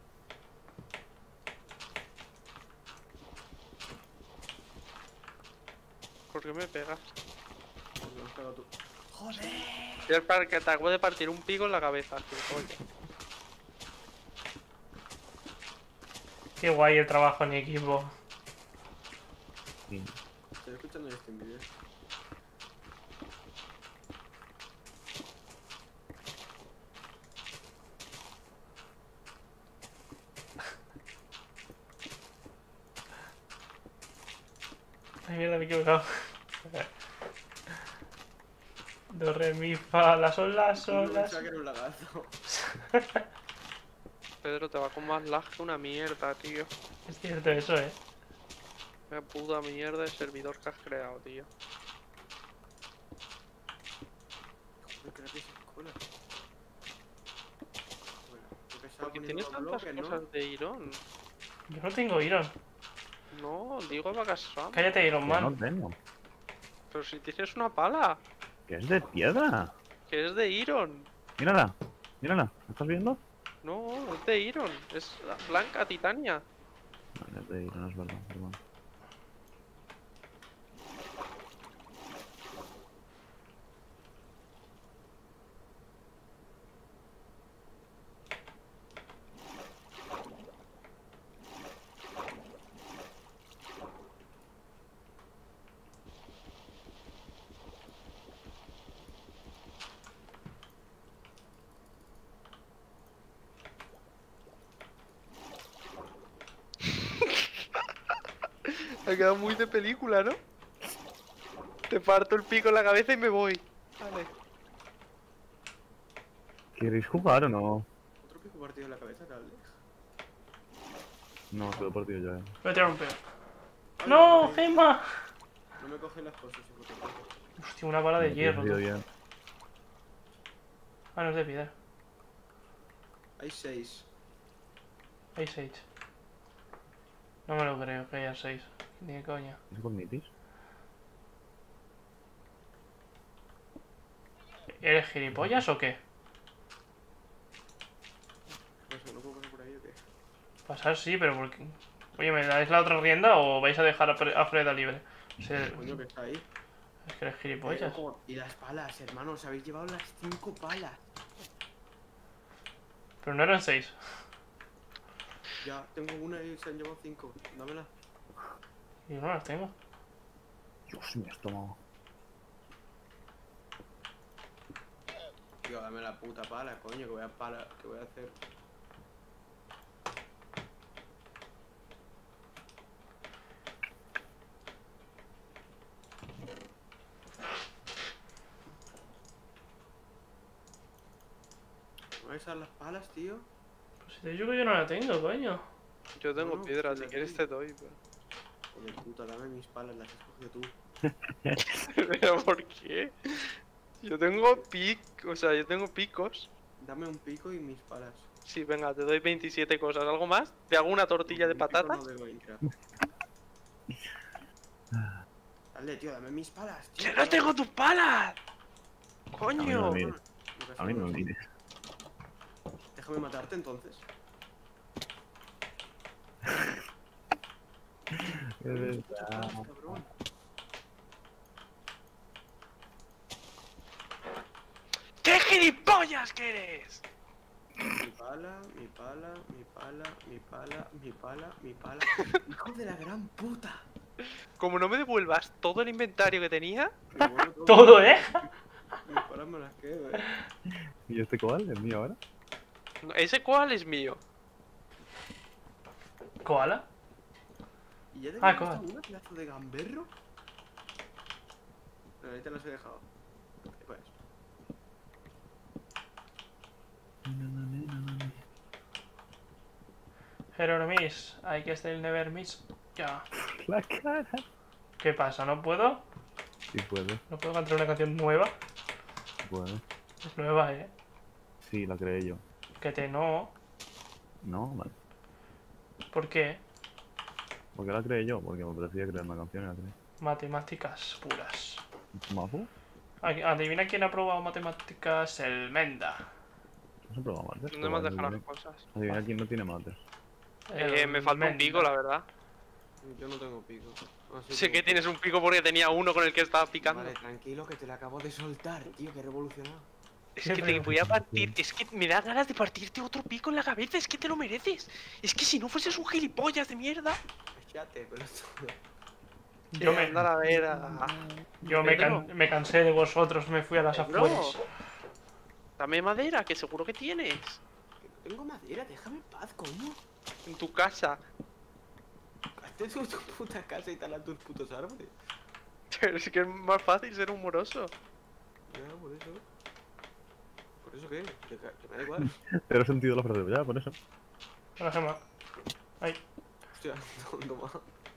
¿Por qué me pegas? Porque me has pegado tú. ¡Joder! Es para que te acabo de partir un pico en la cabeza, gilipollas. Qué guay el trabajo en equipo. Sí. Estoy escuchando este vídeo. Ay, mierda, me he equivocado. Do, re, mi, fa, la, sol, la, sol, No la, pensaba sol. que era un lagarto. Pedro, te va con más lag que una mierda, tío. Es cierto eso, Una puta mierda de servidor que has creado, tío. Joder, que rápido se cola. Bueno, yo pensaba Porque poniendo tienes los tantas bloques, ¿no? cosas de Iron. Yo no tengo Iron. No, digo Bakasam. Cállate, Iron Que Man. no tengo. Pero si tienes una pala, Que es de piedra. que es de Iron. Mírala. Mírala. ¿Me estás viendo? No, es de Iron. Es blanca, titania. No, es de ir, no es verdad, perdón. Ha quedado muy de película, ¿no? Te parto el pico en la cabeza y me voy. Vale. ¿Queréis jugar o no? ¿Otro pico partido en la cabeza, Calde? No, se lo he partido ya. Voy a tirar un pedo. Ay, ¡No, me- Gemma! No me cogen las cosas, hijo de puta. Hostia, una bala de Me he hierro. partido Tú. ya. Ah, no es de piedra. Hay 6. Hay 6. No me lo creo que haya 6. Ni de coña. ¿Es Cognitis? ¿Eres gilipollas o qué? ¿No puedo pasar por ahí o qué? Pasar sí, pero porque... Oye, ¿me dais la otra rienda o vais a dejar a Freda libre? O sea, Coño, que está ahí. es que eres gilipollas. Y las palas, hermano, os habéis llevado las 5 palas. Pero no eran 6. Ya, tengo una y se han llevado 5. Dámela. Y yo no las tengo. Dios, mi estómago. Tío, dame la puta pala, coño, que voy a hacer. ¿Me vais a dar las palas, tío? Pues si te digo que yo no la tengo, coño. Yo tengo No, piedra, pues si la quieres tengo. te doy. Pero... Joder, puta, dame mis palas, las has cogido tú. ¿Pero por qué? Yo tengo yo tengo picos. Dame un pico y mis palas. Sí, venga, te doy 27 cosas. ¿Algo más? ¿Te hago una tortilla de Un pico patatas? no de Minecraft. Dale, tío, dame mis palas, tío. ¡Que no tengo tus palas! A ¡Coño! mí no me mires. A mí no me mires. Déjame matarte entonces. Es Palas, cabrón. ¡Qué gilipollas que eres! Mi pala, mi pala, mi pala, mi pala, mi pala, mi pala. Hijo de la gran puta. Como no me devuelvas todo el inventario que tenía, Me vuelvo Todo, ¿eh? Mis palas me las quedo, ¿Y este cuál? ¿Es mío ahora? ese cual es mío. ¿Koala? ¿Y ya te Ah, has coño. un pedazo de gamberro? No, ahí te las he dejado. Pues. Error miss. I guess they'll never miss. Ya. La cara. ¿Qué pasa? ¿No puedo? Sí puede, ¿No puedo cantar una canción nueva? puede. Es nueva, ¿eh? Sí, la creé yo. Que te no. No, vale. ¿Por qué? ¿Por qué la creé yo? Porque me parecía crear una canción y la creé. Matemáticas puras. ¿Mazo? Adivina quién ha probado matemáticas. El Menda. No se prueba mates. ¿Dónde me has dejado las cosas? Adivina quién no tiene mates. Me falta un pico, la verdad. Yo no tengo pico. Ah, sí, Sé tengo que tienes un pico porque tenía uno con el que estaba pico. picando. Vale, tranquilo que te lo acabo de soltar, tío, que he revolucionado. Es que te voy a partir. Es que me da ganas de partirte otro pico en la cabeza. Es que te lo mereces. Es que si no fueses un gilipollas de mierda. Cállate, pero esto Yo me, Anda a ver yo me, Pedro. me cansé de vosotros, me fui a las Pedro. afueras. Dame madera, que seguro que tienes. Que no tengo madera, déjame en paz, coño. En tu casa. Hazte tu puta casa y tala tus putos árboles. Pero es que es más fácil ser humoroso. Ya, por eso. ¿Por eso qué? Que me da igual. Pero he sentido la frase, ya, por eso. Una gema. Ay, Hostia, toma.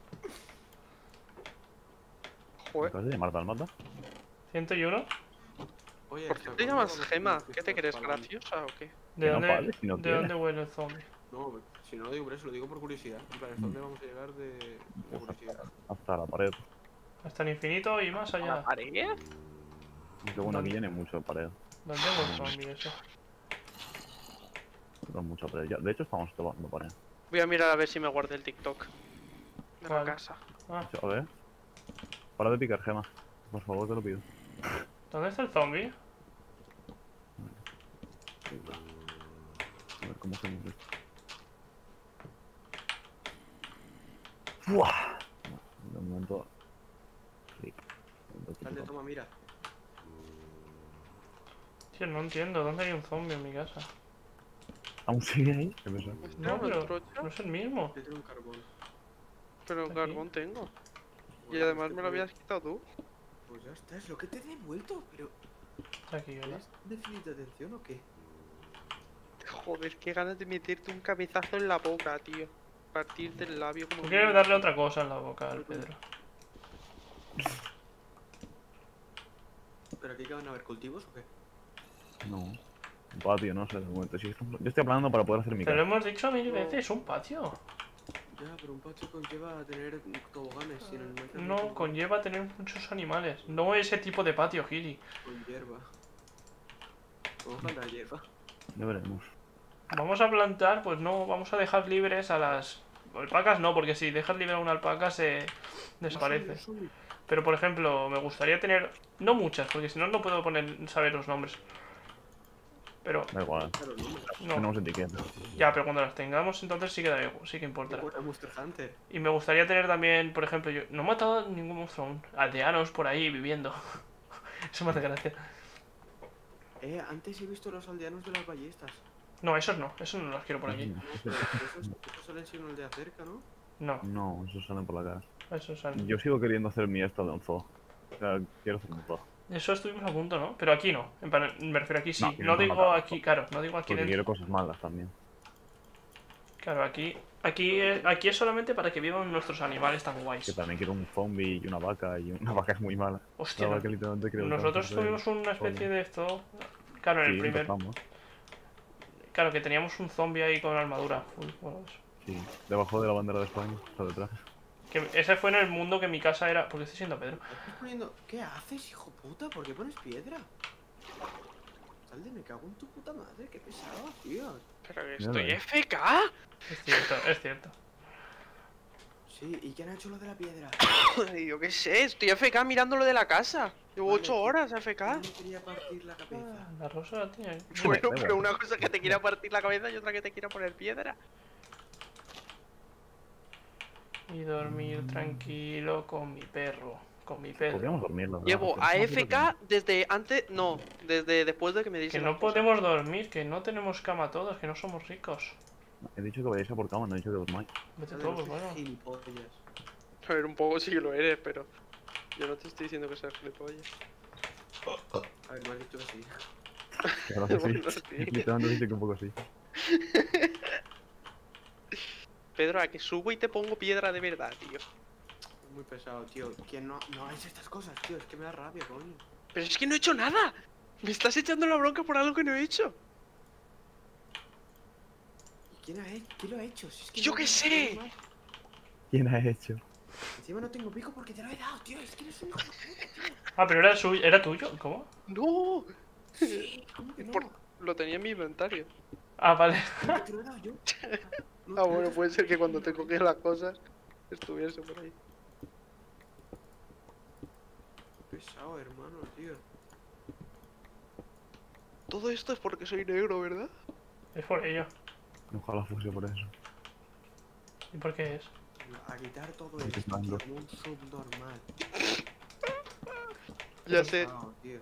¿Me Joder. acabas de llamar Dalmata? 101. Oye, ¿Por qué ¿hasta te cuándo llamas vamos a Gema? tener ¿Qué te fiestas crees, para mí? graciosa o qué? ¿De Que no dónde, pares si no ¿de quieres. dónde huele el zombie? No, si no lo digo por eso, lo digo por curiosidad. En plan, ¿hasta dónde vamos a llegar de curiosidad? Hasta la pared. Hasta el infinito y más ¿A la allá. pared? Que bueno, aquí tiene mucho pared. ¿Dónde huele el zombie ese? Pero mucha pared. Ya, de hecho, estamos tomando pared. Voy a mirar a ver si me guardé el TikTok. De la ¿Cuál? casa. Ah, A ver. Para de picar, Gema. Por favor, te lo pido. ¿dónde está el zombie? A ver cómo hacemos esto. ¡Buah! De momento. Sí. Dale, toma, mira. Tío, no entiendo. ¿Dónde hay un zombie en mi casa? ¿Aún sigue ahí? ¿Qué pasa? No, ¿Tengo pero el trocho? no es el mismo. Yo tengo un carbón. Pero ¿Aquí? carbón tengo. Y Bueno, además pues me lo te habías quitado tú. Pues ya está, es lo que te he devuelto, pero. Está aquí, ¿verdad? ¿Es déficit de atención o qué? Joder, qué ganas de meterte un cabezazo en la boca, tío. Partirte el labio como... Tú quieres darle otra cosa en la boca al Pedro. ¿Pero aquí van a haber cultivos o qué? No. Un patio, no sé, de momento. Sí, yo estoy aplanando para poder hacer mi Te lo casa. hemos dicho 1000 veces, un patio. Ya, pero un patio conlleva a tener toboganes y en el Minecraft No, tengo- conlleva tener muchos animales. No ese tipo de patio, Gili. con hierba. ¿Cómo falta hierba? Ya veremos. Vamos a plantar, pues no, vamos a dejar libres a las... Alpacas no, porque si dejas libre a una alpaca se desaparece. Pero por ejemplo, me gustaría tener... No muchas, porque si no, no puedo saber los nombres. Pero, Da igual. Claro, no. no. Tenemos etiquetas. Ya, pero cuando las tengamos, entonces sí que, sí que importará. Como era Monster Hunter. Y me gustaría tener también, por ejemplo, yo no he matado a ningún monstruo aún. Aldeanos por ahí viviendo. Eso me hace gracia. Antes he visto los aldeanos de las ballestas. No, esos no los quiero por aquí. No, pero esos salen sin una aldea cerca, ¿no? No, No, eso salen por la cara. esos salen. Yo sigo queriendo hacer mi esto de un zoo. O sea, quiero hacer un zoo. Eso estuvimos a punto, ¿no? Pero aquí no. En plan, me refiero aquí sí. No, aquí No no, digo no, aquí, claro, no digo aquí Porque en el... quiero cosas malas también. Claro, aquí es solamente para que vivan nuestros animales tan Que guays. también quiero un zombie y una vaca. Y una vaca es muy mala. Hostia, La vaca literalmente creo que nosotros vamos a hacer- tuvimos una especie de esto... Claro, en el Sí, primer... empezamos. Claro, que teníamos un zombie ahí con armadura. Uy, bueno, eso. Sí, debajo de la bandera de España, está detrás. Que ese fue en el mundo que mi casa era... ¿Por qué estoy siendo Pedro? ¿Estás poniendo... ¿Qué haces, hijo puta? ¿Por qué pones piedra? Sal de me cago en tu puta madre, qué pesado, tío. Pero que Mira, estoy eh. FK. Es cierto, es cierto. Sí, ¿y quién ha hecho lo de la piedra? Yo qué sé, estoy FK mirando lo de la casa. Llevo Vale, 8 horas AFK. Yo me quería partir la cabeza. Ah, la rosa la tiene. Bueno, da pero igual. una cosa que te quiera partir la cabeza y otra que te quiera poner piedra. Y dormir tranquilo con mi perro. Con mi Pedro. Podríamos dormir, la verdad. Llevo pero es que AFK desde antes. No, desde después de que me Que dicen. no podemos dormir, que no tenemos cama todos, que no somos ricos. He dicho que vayáis a por cama, no he dicho que dormáis. Vete Vale, todos, no soy bueno. gilipollas. A ver, un poco sí que lo eres, pero. Yo no te estoy diciendo que seas gilipollas. A ver, me has dicho que sí. Claro que sí. Bueno, sí. Literalmente he dicho que un poco sí. Pedro, a que subo y te pongo piedra de verdad, tío. Es muy pesado, tío. ¿Quién no hagáis estas cosas, tío? Es que me da rabia, coño. Pero es que no he hecho nada. Me estás echando la bronca por algo que no he hecho. ¿Y quién lo ha hecho? Si es que Yo no qué tengo sé. pico más. ¿Quién ha hecho? Encima no tengo pico porque te lo he dado, tío. Es que eres un hijo de puta, Ah, pero era suyo, era tuyo, ¿cómo? No. tío. Sí, ¿cómo que no? Lo tenía en mi inventario. Ah, vale. ¿Cómo que te lo he dado yo? No, Ah, bueno, puede ser que cuando te cogías las cosas estuviese por ahí. Pesado, hermano, tío. Todo esto es porque soy negro, ¿verdad? Es por ello. Ojalá fuese por eso. ¿Y por qué es? A quitar todo Porque esto, es blando. tío, como un subnormal. Ya sé. Pesado, tío.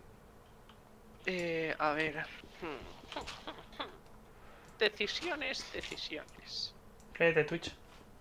A ver. Decisiones. Cállate, Twitch.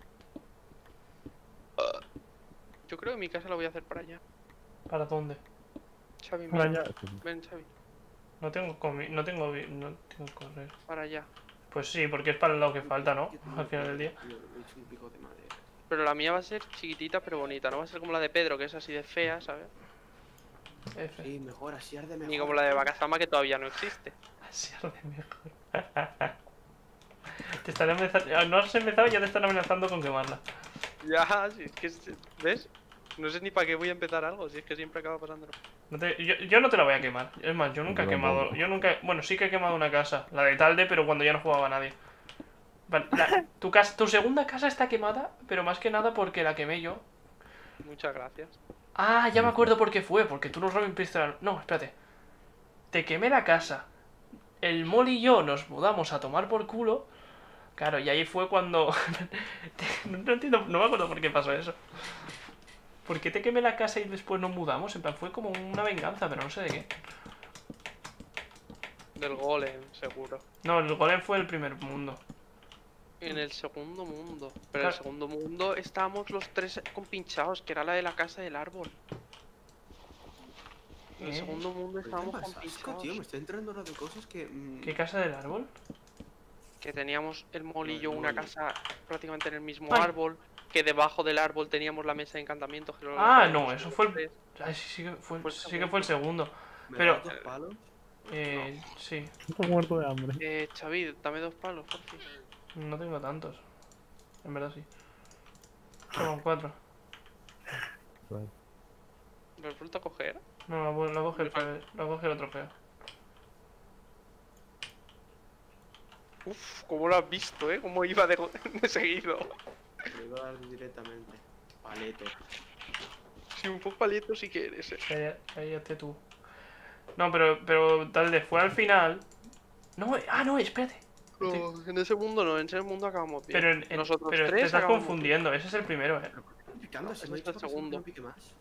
Yo creo que mi casa la voy a hacer para allá. ¿Para dónde? Xavi, Para mira. allá. Ven, Xavi. No tengo correr. Para allá. Pues sí, porque es para lo que falta, ¿no? Yo tengo Al final del día. tío, he hecho un pico de madera. Pero la mía va a ser chiquitita pero bonita. No va a ser como la de Pedro, que es así de fea, ¿sabes? F. Sí, mejor, así arde mejor. Ni como la de Bakazama, que todavía no existe. Así arde mejor. Te están amenazando. No has empezado y ya te están amenazando con quemarla. Ya, si es que. ¿Ves? No sé ni para qué voy a empezar algo, si es que siempre acaba pasando. Yo no te la voy a quemar. Es más, yo nunca he Yo quemado. tampoco. Yo nunca. Bueno, sí que he quemado una casa. La de Talde, pero cuando ya no jugaba nadie. Vale, tu segunda casa está quemada, pero más que nada porque la quemé yo. Muchas gracias. Ah, ya me acuerdo por qué fue. Porque tú nos rompiste la... No, espérate. Te quemé la casa. El Mol y yo nos mudamos a tomar por culo. Claro, y ahí fue cuando... no entiendo, no me acuerdo por qué pasó eso. ¿Por qué te quemé la casa y después nos mudamos? En plan, fue como una venganza, pero no sé de qué. Del golem, seguro. No, el golem fue el primer mundo. En el segundo mundo. Pero en el Claro. segundo mundo estábamos los tres compinchados, que era la de la casa del árbol. En el ¿Eh? segundo mundo ¿Qué estábamos pasa, asco, compinchados. tío? Me está entrando ahora de cosas que... ¿Qué casa del árbol? Que teníamos el molillo, No, el una molillo. casa prácticamente en el mismo Ay. árbol. Que debajo del árbol teníamos la mesa de encantamientos. Que lo Ah, dejábamos no, eso fue el... tres. Ay, sí, sí que fue, Fue el sí que fue el segundo. ¿Me pero- das dos palos? Sí. Estoy muerto de hambre. Xavi, dame 2 palos, por fin. No tengo tantos. En verdad sí. Son 4. ¿Me has vuelto a coger? No, lo coge el otro feo. Uf, cómo lo has visto, cómo iba de seguido. Le iba a dar directamente. Paleto. Sí, un poco palito si quieres, Cállate tú. No, pero tal vez fue al final. No, no, espérate. No, en ese mundo no, en ese mundo acabamos bien. Pero, Nosotros pero te tres estás acabamos confundiendo. Ese es el primero, Picando, se ese me ha es el dicho que segundo. no pique más.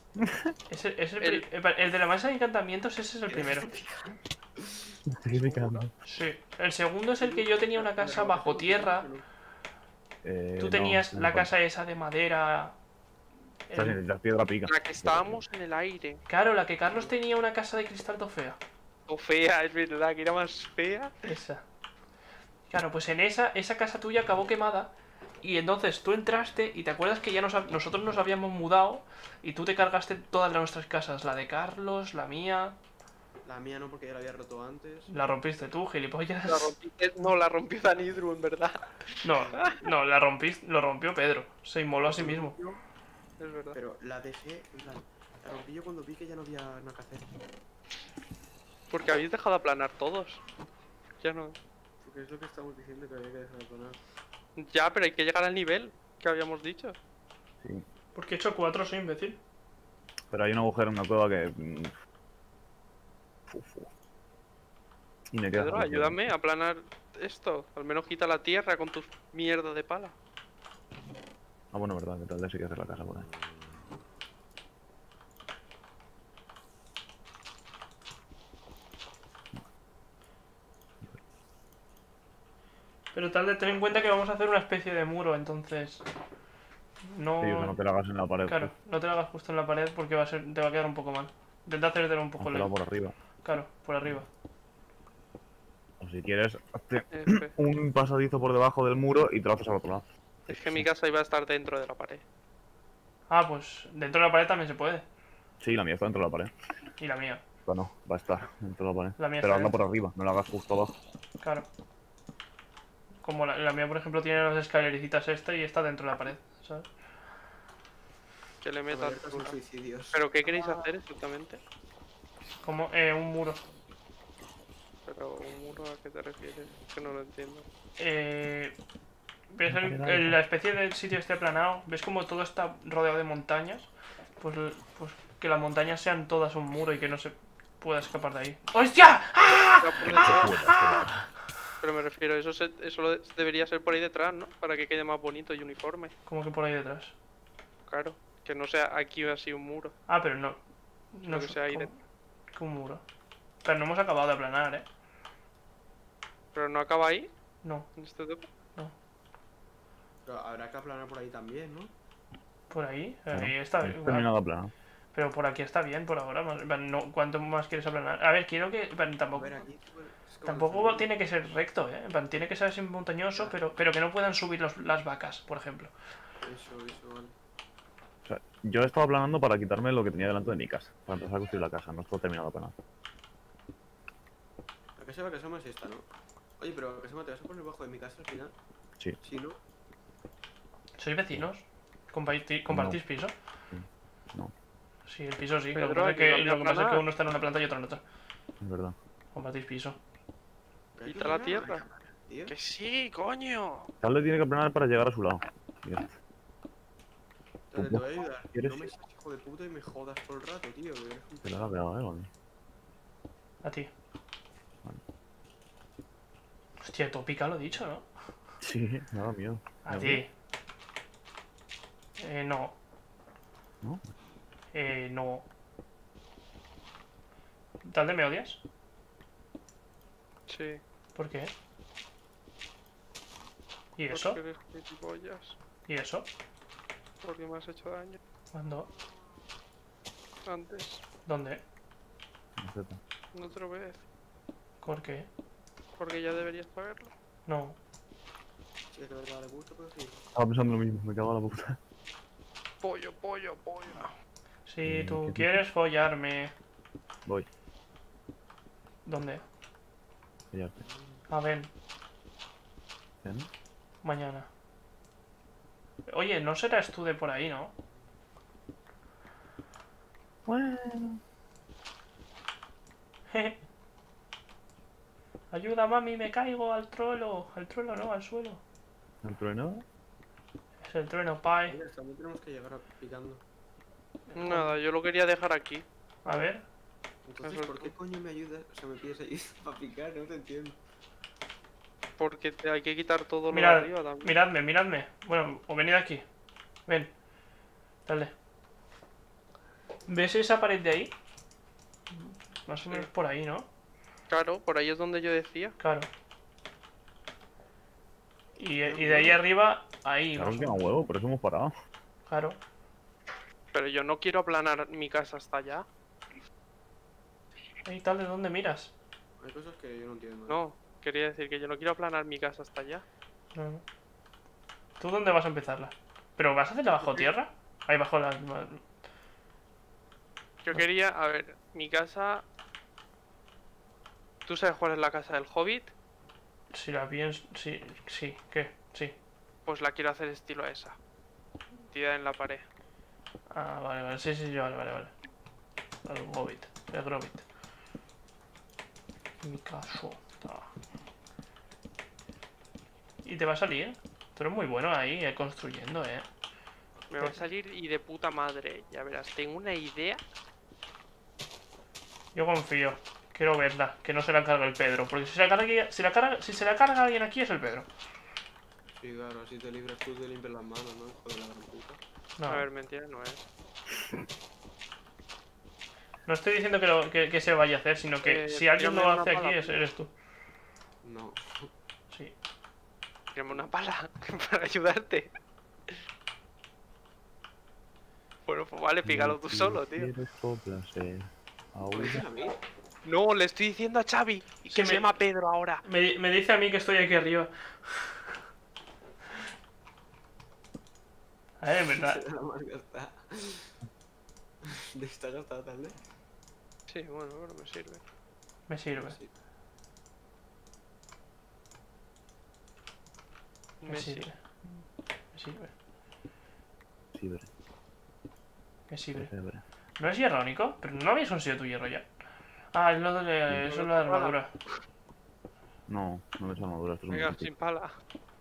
El de la masa de encantamientos, ese es el primero. Estoy picando. Sí. El segundo es el que yo tenía una casa bajo tierra. Tú tenías la casa esa de madera. O sea, si la piedra pica. La que estábamos en el aire. Claro, la que Carlos tenía una casa de cristal todo fea. O fea, es verdad, que era más fea. Esa. Claro, pues en esa casa tuya acabó quemada. Y entonces tú entraste y te acuerdas que ya nosotros nos habíamos mudado y tú te cargaste todas nuestras casas. La de Carlos, la mía. La mía no, porque ya la había roto antes. La rompiste tú, gilipollas. No, la rompió Danidru, en verdad. No, lo rompió Pedro. Se inmoló a sí mismo. Es verdad. Pero la dejé, en plan, la rompí yo cuando vi que ya no había nada que hacer. Porque habéis dejado aplanar todos. Ya no. Porque es lo que estamos diciendo, que había que dejar de poner. Ya, pero hay que llegar al nivel que habíamos dicho. Sí. Porque he hecho 4, soy imbécil. Pero hay un agujero en una cueva que. Y me queda. Pedro, ayúdame a aplanar esto. Al menos quita la tierra con tus mierda de pala. Ah, bueno, verdad, que tal vez sí que hacer la casa por ahí. Pero tal de ten en cuenta que vamos a hacer una especie de muro, entonces. No. Sí, o sea, no te la hagas en la pared. Claro, no te lo hagas justo en la pared porque te va a quedar un poco mal. Intenta hacértelo un poco Hazla lejos. por arriba. Claro, por arriba. O si quieres, hazte F. un pasadizo por debajo del muro y te lo haces al otro lado. Es que mi casa iba a estar dentro de la pared. Ah, pues dentro de la pared también se puede. Sí, la mía está dentro de la pared. Y la mía, Esta no, va a estar dentro de la pared. La mía Pero está hazla por dentro. arriba, no la hagas justo abajo. claro. Como la mía, por ejemplo, tiene las escalericitas y está dentro de la pared, ¿sabes? Que le La metas. mayoría son suicidios. ¿Pero qué queréis hacer exactamente? Como un muro. Pero un muro, ¿a qué te refieres? Que no lo entiendo. ¿Ves la especie del sitio este aplanado? ¿Ves como todo está rodeado de montañas? Pues que las montañas sean todas un muro y que no se pueda escapar de ahí. ¡Hostia! ¡Ah! Pero me refiero, debería ser por ahí detrás, ¿no? Para que quede más bonito y uniforme. Como que por ahí detrás. Claro. Que no sea aquí así un muro. Ah, pero no. No que es sea ahí como, que un muro. Pero no hemos acabado de aplanar, ¿eh? Pero no acaba ahí, No, en este tope. Pero habrá que aplanar por ahí también, ¿no? por ahí. Claro, Ahí está he bien. terminado de aplanar. Pero por aquí está bien por ahora. No, ¿cuánto más quieres aplanar? A ver, quiero que. A Tampoco. ver, aquí... pues, es como Tampoco decir, tiene que ser recto, ¿eh? Tiene que ser así montañoso, pero que no puedan subir las vacas, por ejemplo. Eso, vale. O sea, yo he estado aplanando para quitarme lo que tenía delante de mi casa. Para empezar a construir la casa, no estoy terminado de aplanar. La casa de Vakasama es esta, ¿no? Oye, pero Vakasama, ¿te vas a poner bajo de mi casa al final? Sí. Sí, ¿no? ¿Sois vecinos? ¿Compartís piso? No, Sí, el piso sí. Pedro, Lo que pasa es que ayúdame a aplanar. uno está en una planta y otro en otra. es verdad. Compartís piso. Pero hay que Quita la aplanar, tierra. tío. Que sí, coño. Tal vez tiene que aplanar para llegar a su lado. Mira. Entonces, te voy a ayudar. ¿Quieres? No me seas hijo de puta y me jodas todo el rato, tío. Que eres un Te la ha pegado, ¿eh? A ti. Hostia, tópica lo he dicho, ¿no? Sí, me da miedo. A ti. No. ¿No? No. ¿Tal de me odias? Sí. ¿Por qué? ¿Y eso? Porque eres gilipollas. ¿Y eso? Porque me has hecho daño. ¿Cuándo? Antes. ¿Dónde? Maceta. Otra vez. ¿Por qué? Porque ya deberías pagarlo. No. Sí, de verdad, le gusta, pero sí. Estaba pensando lo mismo, me cago en la puta. Pollo, pollo, pollo. Si tú ¿qué quieres follarme... Voy. ¿Dónde? Cállate. A ver, ¿Ven? mañana. Oye, no serás tú de por ahí, ¿no? Bueno. Ayuda, mami, me caigo al trueno. Al trueno no, al suelo. ¿El trueno? Es el trueno, pai. Mira, también tenemos que llegar picando. Nada, yo lo quería dejar aquí. A ver. Entonces, ¿por qué coño me ayudas? O sea, me pides ayuda para picar, no te entiendo. Porque hay que quitar todo lo de Mirad, arriba también. miradme, miradme. Bueno, o venid aquí. Ven. Dale. ¿Ves esa pared de ahí? Más o menos por ahí, ¿no? Claro, por ahí es donde yo decía. Claro. Y de ahí arriba, ahí, Claro más que o no menos. huevo, por eso hemos parado. Claro. Pero yo no quiero aplanar mi casa hasta allá. Ahí tal, ¿de dónde miras? Hay cosas que yo no entiendo. No, quería decir que yo no quiero aplanar mi casa hasta allá. No, no. ¿Tú dónde vas a empezarla? ¿Pero vas a hacerla bajo tierra? Ahí bajo la... Yo quería, a ver, mi casa... ¿Tú sabes cuál es la casa del Hobbit? Si la piensas... Sí, sí, ¿qué? Sí. Pues la quiero hacer estilo a esa. Metida en la pared. Ah, vale, vale. Sí, sí, vale, vale, vale. El Hobbit. El Grobit. Mi caso. Ah. ¿Y te va a salir? Tú eres muy bueno ahí, construyendo, Me va a salir y de puta madre. Ya verás, tengo una idea. Yo confío. Quiero verla, que no se la cargue el Pedro. Porque si se la carga alguien aquí es el Pedro. Sí, claro, así te libras tú, te limpias las manos, ¿no? Hijo de la gran puta. No, A ver, mentira, no es. no estoy diciendo que se vaya a hacer, sino que si alguien tírame lo una hace aquí pala. eres tú. No. Sí. Tírame una pala para ayudarte. Bueno, pues vale, pícalo tú solo, tío. Quieres complacer a ¿Me dices una- a mí? No, le estoy diciendo a Xavi. Y Sí, que se llama Pedro ahora. Me dice a mí que estoy aquí arriba. A ver, en verdad. La marca está. Está gastada tal vez. Sí, bueno, ahora me sirve. Me sirve. Sí. Me sirve. Me sirve. Sí, veré, Me sirve. veré. ¿No es hierro único? Pero no habías conseguido tu hierro ya. Ah, es lo de... eso es la armadura. No, no es armadura, esto es un Venga, bici. sin pala.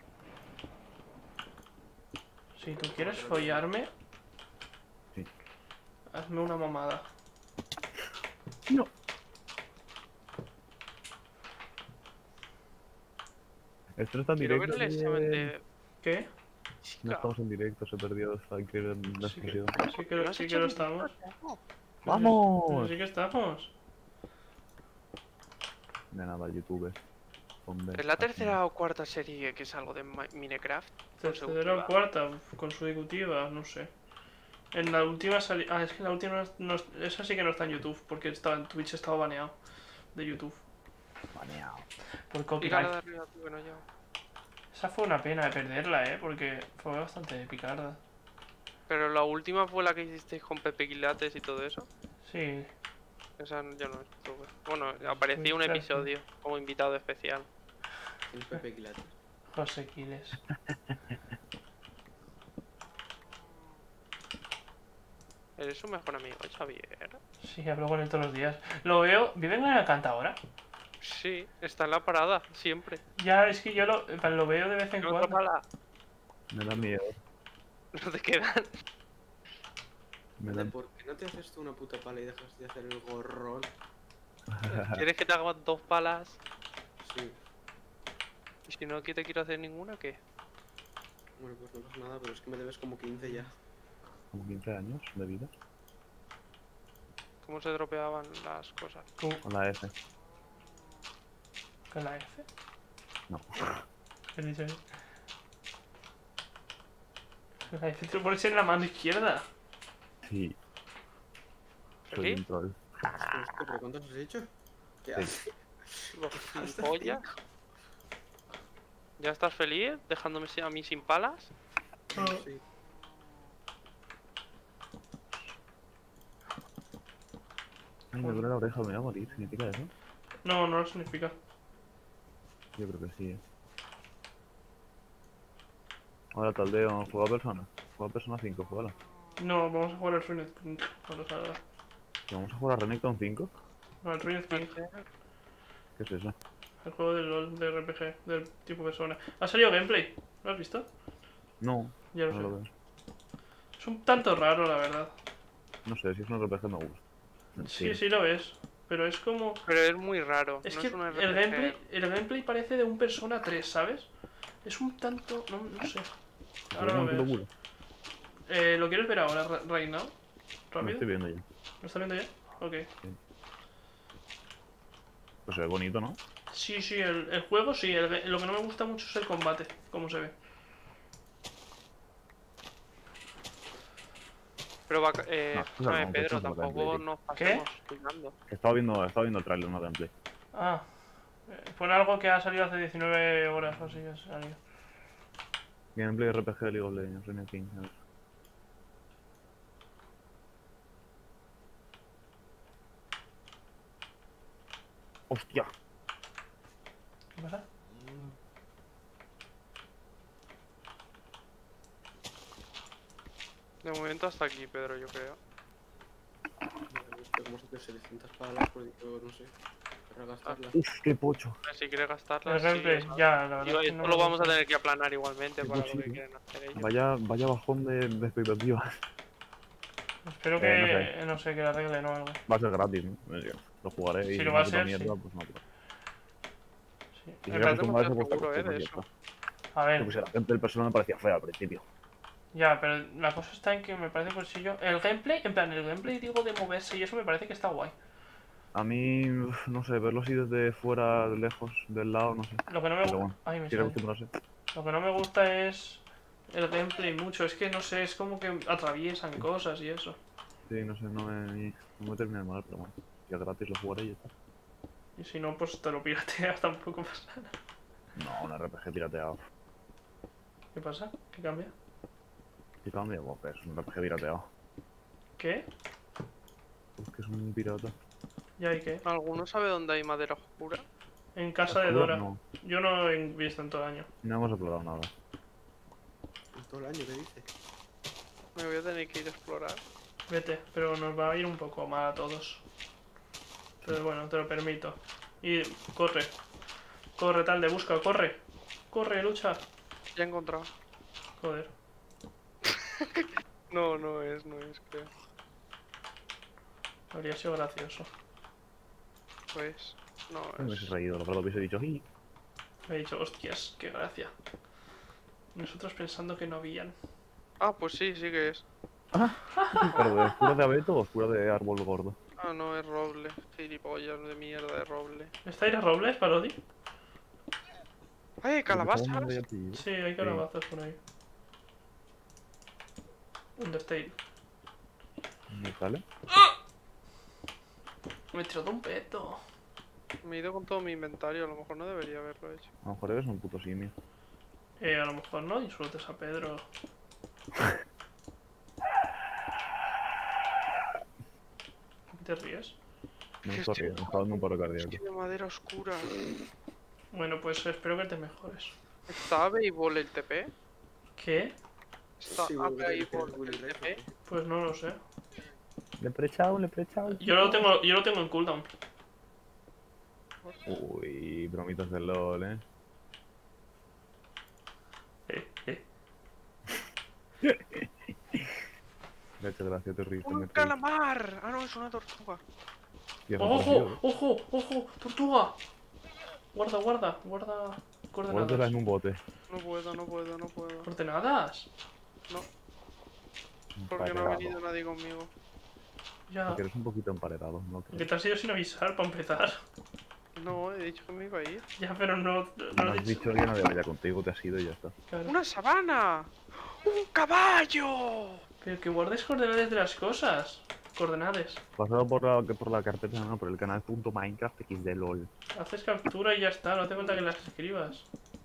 Si tú quieres follarme, Sí. hazme una mamada. No. Esto no está en Quiero ver directo. el examen de ¿Qué? No física. estamos en directo, se perdió esta increíble Sí expresión. que, ¿No has sí hecho que lo ni- estamos. ¡Vamos! Sí que estamos. De nada, youtubers. Es la tercera o cuarta serie que es algo de Minecraft. Tercera o cuarta, consecutiva, no sé. En la última salió... Ah, es que en la última esa sí que no está en YouTube, porque estaba en Twitch, estaba baneado de YouTube. Baneado. Por Pícala copyright. de arriba, tú, que no llego. Esa fue una pena de perderla, porque fue bastante picarda. Pero la última fue la que hicisteis con Pepe Quilates y todo eso. Sí, Esa yo no estuve. Bueno, apareció un Claro. episodio como invitado especial. Un Pepe Quilates. José Quiles. ¿Eres su mejor amigo, Xavier? Sí, hablo con él todos los días. Lo veo... ¿Vive en Alcanta ahora? Sí, está en la parada, siempre. Ya, es que yo lo veo de vez en ¿Qué otra cuando. pala? Me da miedo. No te quedan. Me da... ¿Por qué no te haces tú una puta pala y dejas de hacer el gorrón? ¿Quieres que te haga 2 palas? Sí. Y si no que te quiero hacer ninguna, ¿qué? Bueno, pues no pasa nada, pero es que me debes como 15 ya. Como 15 años de vida. ¿Cómo se dropeaban las cosas? Con la F. ¿Con la F? No. ¿Qué dice? Con la F te lo pones en la mano izquierda. Sí, soy ¿Sí? un troll. ¿Pero cuántos has hecho? ¿Qué Sí. haces? Los gilipollas. ¿Ya estás feliz dejándome a mí sin palas? Sí. Ay, me duele la oreja, me voy a morir. ¿Significa eso? No, no lo significa. Yo creo que sí, Ahora taldeo, juega persona. Juega persona 5, juega. No, vamos a jugar al Ruined King cuando salga. Vamos a jugar a Renekton 5. No, al Ruined King. ¿Qué es eso? El juego de LOL, de RPG, del tipo persona. ¿Ha salido gameplay? ¿Lo has visto? No, Ya lo no sé. lo veo. Es un tanto raro, la verdad. No sé, si es un RPG me gusta. Sí, sí lo es. Pero es como... Pero es muy raro. Es no que es un el RPG. gameplay parece de un Persona 3, ¿sabes? Es un tanto... No sé. Ahora ¿Cómo lo te lo ves. culo? ¿Lo quieres ver ahora, right now? Lo ¿Rápido? estoy viendo ya. ¿Lo estás viendo ya? Ok. Pues se ve bonito, ¿no? Sí, sí, el juego sí. Lo que no me gusta mucho es el combate, cómo se ve. Pero va, no, no, Pedro, no, tampoco no, nos ¿Qué? pasemos jugando. Estaba viendo el trailer, no gameplay. Ah. Pon algo que ha salido hace 19 horas o así. Ha salido. Gameplay RPG de League of Legends, Renekton King. A ver. ¡Hostia! ¿Qué pasa? De momento hasta aquí, Pedro, yo creo. Como hacer 700 palas, pues yo no sé. Para gastarlas. ¡Uf, qué pocho! Si quieres El gastarlas, gameplay, sí, ya, la verdad. Digo, es que esto no lo me vamos a gusta. tener que aplanar igualmente Qué para lo que pochillo. quieren hacer ellos. Vaya bajón de expectativas. Espero no que, no sé, que la arreglen o algo. Va a ser gratis, ¿no? Lo jugaré y Si si lo es va a una puta ser, mierda, sí. pues no. Pero... Sí. Si En se verdad acostumbra a ese demasiado pues seguro, de ya eso. está. A ver, Yo que sé, la gente del personal me parecía fea al principio. ya, pero la cosa está en que me parece que si yo... El gameplay, en plan, el gameplay digo de moverse y eso me parece que está guay. A mí, no sé, verlo así desde fuera, de lejos, del lado, no sé. Lo que no me Pero gusta... bueno, Ay, me quiero sale. acostumbrarse. Lo que no me gusta es el gameplay mucho. Es que no sé, es como que atraviesan cosas y eso. Sí, no sé, no me termina de mal, pero bueno. Si es gratis lo jugaré y ya está. Y si no, pues te lo pirateas, tampoco pasa nada. No, un RPG pirateado. ¿Qué pasa? ¿Qué cambia? ¿Qué cambia? Pues es un RPG pirateado. ¿Qué? Es que es un pirata. ¿Ya hay qué? ¿Alguno sabe dónde hay madera oscura? En casa de Dora. No, Yo no he visto en todo el año. no hemos explorado nada. En todo el año, ¿qué dice? Me voy a tener que ir a explorar. Vete, pero nos va a ir un poco mal a todos. Pero bueno, te lo permito. Y corre. Corre, tal de busca, corre. Corre, lucha. Ya he encontrado. Joder. No, no es, creo. Habría sido gracioso. Pues, no Me hubiese es. reído, lo verdad, hubiese dicho, ¡y! Me he dicho, hostias, qué gracia. Nosotros pensando que no habían. Ah, pues sí, sí que es. Pero de oscura de abeto o oscura de árbol gordo. Ah, no, es roble. Gilipollas de mierda de roble. ¿Está ahí Robles, Parodi? ¡Ay, calabazas! Sí, hay calabazas por ahí. Undertale. ¿Me sale? Me he tirado un peto. Me he ido con todo mi inventario, a lo mejor no debería haberlo hecho. A lo mejor eres un puto simio. A lo mejor no insultes a Pedro. ¿Por qué te ríes? No Que me está estoy- riendo, me está dando un paro cardíaco. Es que de madera oscura. Bueno, pues espero que te mejores. ¿Está a Béisbol el TP? ¿Qué? ¿Está Sí, a bueno, creo que Béisbol es Willy el Rex, TP? Pues no lo sé. Le he prechado. Yo lo tengo en cooldown. Uy, bromitas del LOL, Eh. Me ha hecho gracia, te ríes. ¡Un calamar! Ah, no, es una tortuga. ¡Ojo! ¡Ojo! ¡Ojo! ¡Tortuga! Guarda. Guárdala Coordenadas. en un bote. No puedo. ¿Coordenadas? No, porque no ha venido nadie conmigo. Ya. Porque eres un poquito emparedado, ¿no? Que te has ido sin avisar para empezar. No, he dicho que me iba a ir. Ya, pero no No lo he has dicho que nadie vaya contigo, te has ido y ya está. Claro. ¡Una sabana! ¡Un caballo! Pero que guardes coordenadas de las cosas. Coordenadas. Pasado por la carpeta, no, por el canal .minecraft xd lol. Haces captura y ya está. No hace falta que las escribas.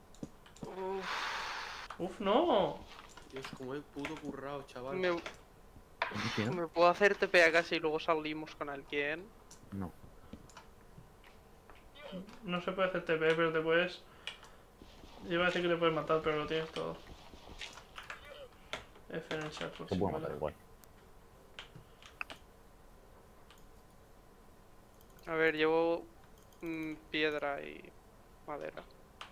Uf, no. Dios, como he puto currado, chaval. ¿Sí, no? Me puedo hacer TP a casa y luego salimos con alguien. No. No se puede hacer TP, pero te puedes Yo iba a decir que te puedes matar, pero lo tienes todo. F en el chat por Se si puede mola. matar igual. A ver, llevo piedra y madera.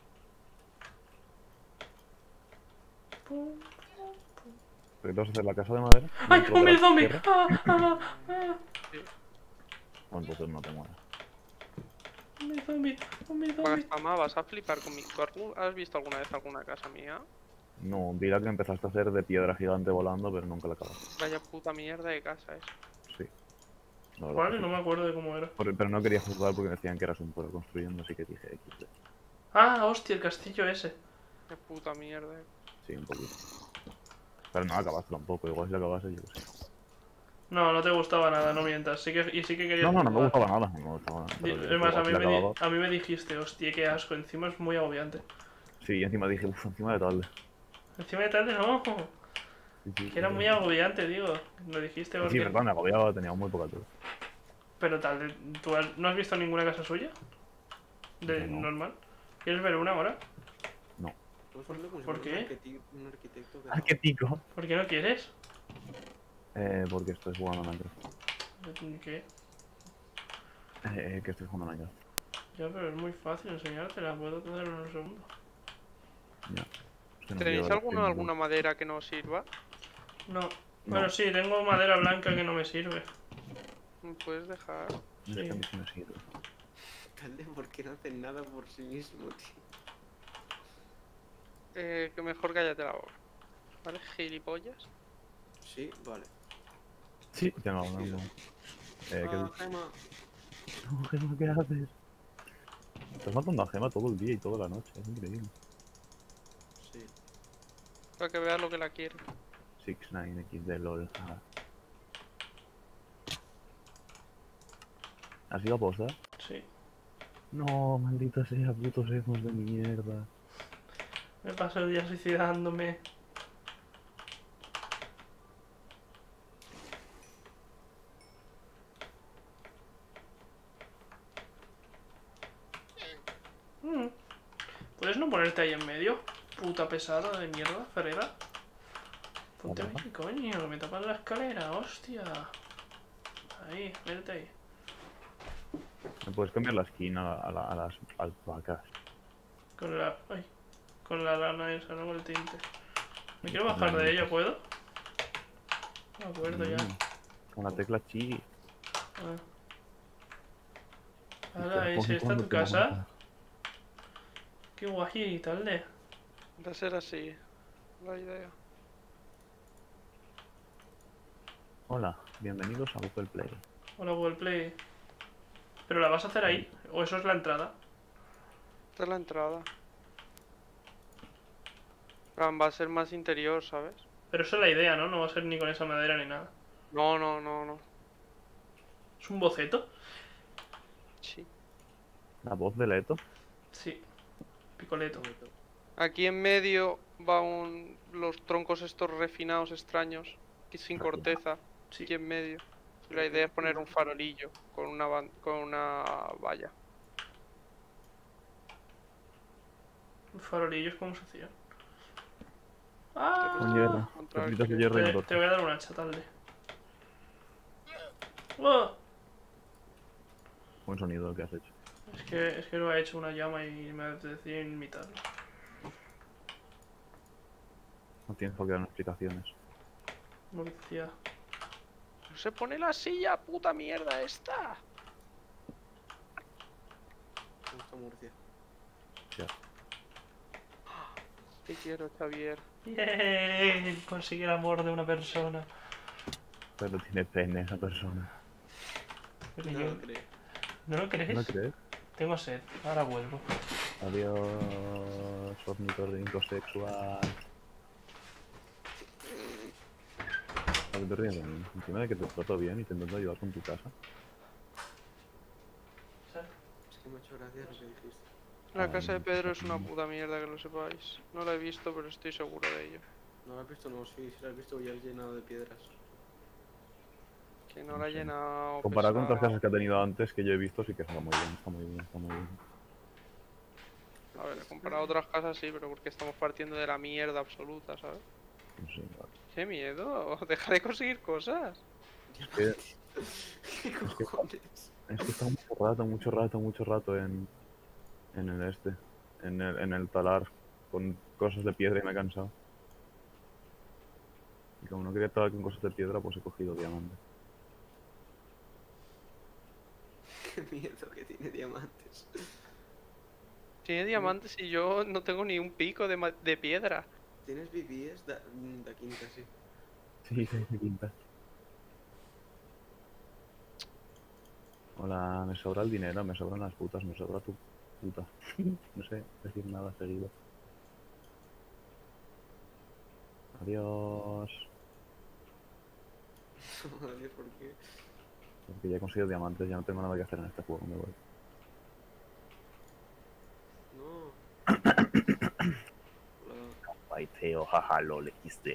¿Pero qué vas a hacer la casa de madera? ¡Ay! ¿Dentro de ¡Un la mil zombie! tierra? ¡Ah! Sí. Bueno, entonces no te mueras. ¡Un mil zombie! ¡Un mil Pagas zombie! fama, vas a flipar conmigo. ¿Has visto alguna vez alguna casa mía? No, dirá que empezaste a hacer de piedra gigante volando, pero nunca la acabaste. Vaya puta mierda de casa es. Sí. La verdad ¿Cuál? que No sí. me acuerdo de cómo era. Pero no quería juzgar porque me decían que eras un pueblo construyendo, así que dije XD. Ah, hostia, el castillo ese. Qué puta mierda. Sí, un poquito. Pero no la acabaste tampoco, igual si la acabaste yo qué sé. No, no te gustaba nada, no mientas. Sí que querías No, no me jugar. gustaba nada. No me gustaba nada. Pero digo, Es más, igual si la acababa. a mí me dijiste, hostia, qué asco, encima es muy agobiante. Sí, y encima dije, uff, encima de tarde. Encima de tarde no, Sí, sí, que era muy agobiante, digo. Lo dijiste Sí, porque... verdad, me agobiaba, tenía muy poca luz. Pero tal, ¿no has visto ninguna casa suya? De No. normal. ¿Quieres ver una ahora? No. Estamos hablando como si ¿Por fuera qué? un arquitecto que... Ah, qué tico. ¿Por qué no quieres? Porque estoy jugando a Minecraft. ¿Qué? Que estoy jugando a Minecraft. Ya, pero es muy fácil enseñártela, puedo tener en un segundo. Ya. Es que no quiero ¿Tenéis ver stream, alguna madera que no os sirva? No. Bueno, sí, tengo madera blanca que no me sirve. ¿Me puedes dejar? ¿no? Es que a mí sí me sirve. Calde, ¿por qué no hacen nada por sí mismo, tío? Que mejor cállate la boca. ¿Vale? Gilipollas. Sí, vale. Sí, tengo una. ¿Qué Ah, dices? Gema. No, Gema, ¿qué haces? Estás matando a Gema todo el día y toda la noche, es increíble. Sí. Para que veas lo que la quiere. 69XD LOL. ¿Has ido a posta? Sí. No, maldita sea, putos emos de mierda. Me paso el día suicidándome. ¿Puedes no ponerte ahí en medio? Puta pesada de mierda, Ferreira. Ponte Ajá. aquí, coño, me tapas la escalera, hostia. Ahí, vete ahí. ¿Me puedes cambiar la skin a las alpacas? Con la... Ay. Con la lana esa, ¿no? Con el tinte. Me quiero bajar de ella, ¿puedo? No me acuerdo ya. Con la tecla chi. Ah. Hala, ¿es esta tu casa? Qué guay, tal de. Va a ser así la idea. Hola, bienvenidos a Google Play. Hola, Google Play. ¿Pero la vas a hacer ahí? ¿O eso es la entrada? Esta es la entrada. Va a ser más interior, ¿sabes? Pero eso es la idea, ¿no? No va a ser ni con esa madera ni nada. No, no, no, no. ¿Es un boceto? Sí. La voz de Leto. Sí. Picoleto. Aquí en medio van los troncos estos refinados extraños, que sin corteza. Sí. Aquí en medio. Y la idea es poner un farolillo con una valla. ¿Los farolillos cómo se hacían? ¡Ah! Con hierro. Contra Pepitas de el hierro y Te antorchas. voy a dar una hacha, tal de. ¡Oh! Buen sonido el que has hecho. Es que lo ha hecho una llama y me apetecía imitarlo. No tienes por qué dar explicaciones. Me apetecía. No se pone la silla, puta mierda esta. Me gusta Murcia. Ya. Te quiero, Xavier. ¡Bien! Conseguí el amor de una persona. Pero tiene pene esa persona. Pero No yo- lo creo. ¿No lo crees? ¿No crees? Tengo sed, ahora vuelvo. Adiós, ornitorrinco sexual. ¿A qué te ríes de mí? Encima de que te trato bien y te intento ayudar con tu casa. Es que me ha hecho gracia lo que dijiste. La casa de Pedro es una puta mierda, que lo sepáis. No la he visto, pero estoy seguro de ello. No lo has visto, no, sí, si lo has visto ya es llenado de piedras. Que no la he llenado. Comparado con otras pesado. casas que ha tenido antes que yo he visto, sí que está muy bien, está muy bien, está muy bien. A ver, comparado a otras casas sí, pero porque estamos partiendo de la mierda absoluta, ¿sabes? Sí, vale. ¡Qué miedo! Deja de conseguir cosas. que- ¿Qué cojones? Es que he estado mucho rato en el este, en el talar, con cosas de piedra y me he cansado. Y como no quería talar con cosas de piedra, pues he cogido diamantes. Qué miedo que tiene diamantes. Tiene diamantes y yo no tengo ni un pico de piedra. ¿Tienes BBs? Da quinta, sí. Sí, sí, me pinta. Hola, me sobra el dinero, me sobran las putas, me sobra tu puta. No sé decir nada seguido. Adiós. Vale, ¿por qué? Porque ya he conseguido diamantes, ya no tengo nada que hacer en este juego, me voy. No. Hola. Ay, Teo, jaja, lo elegiste.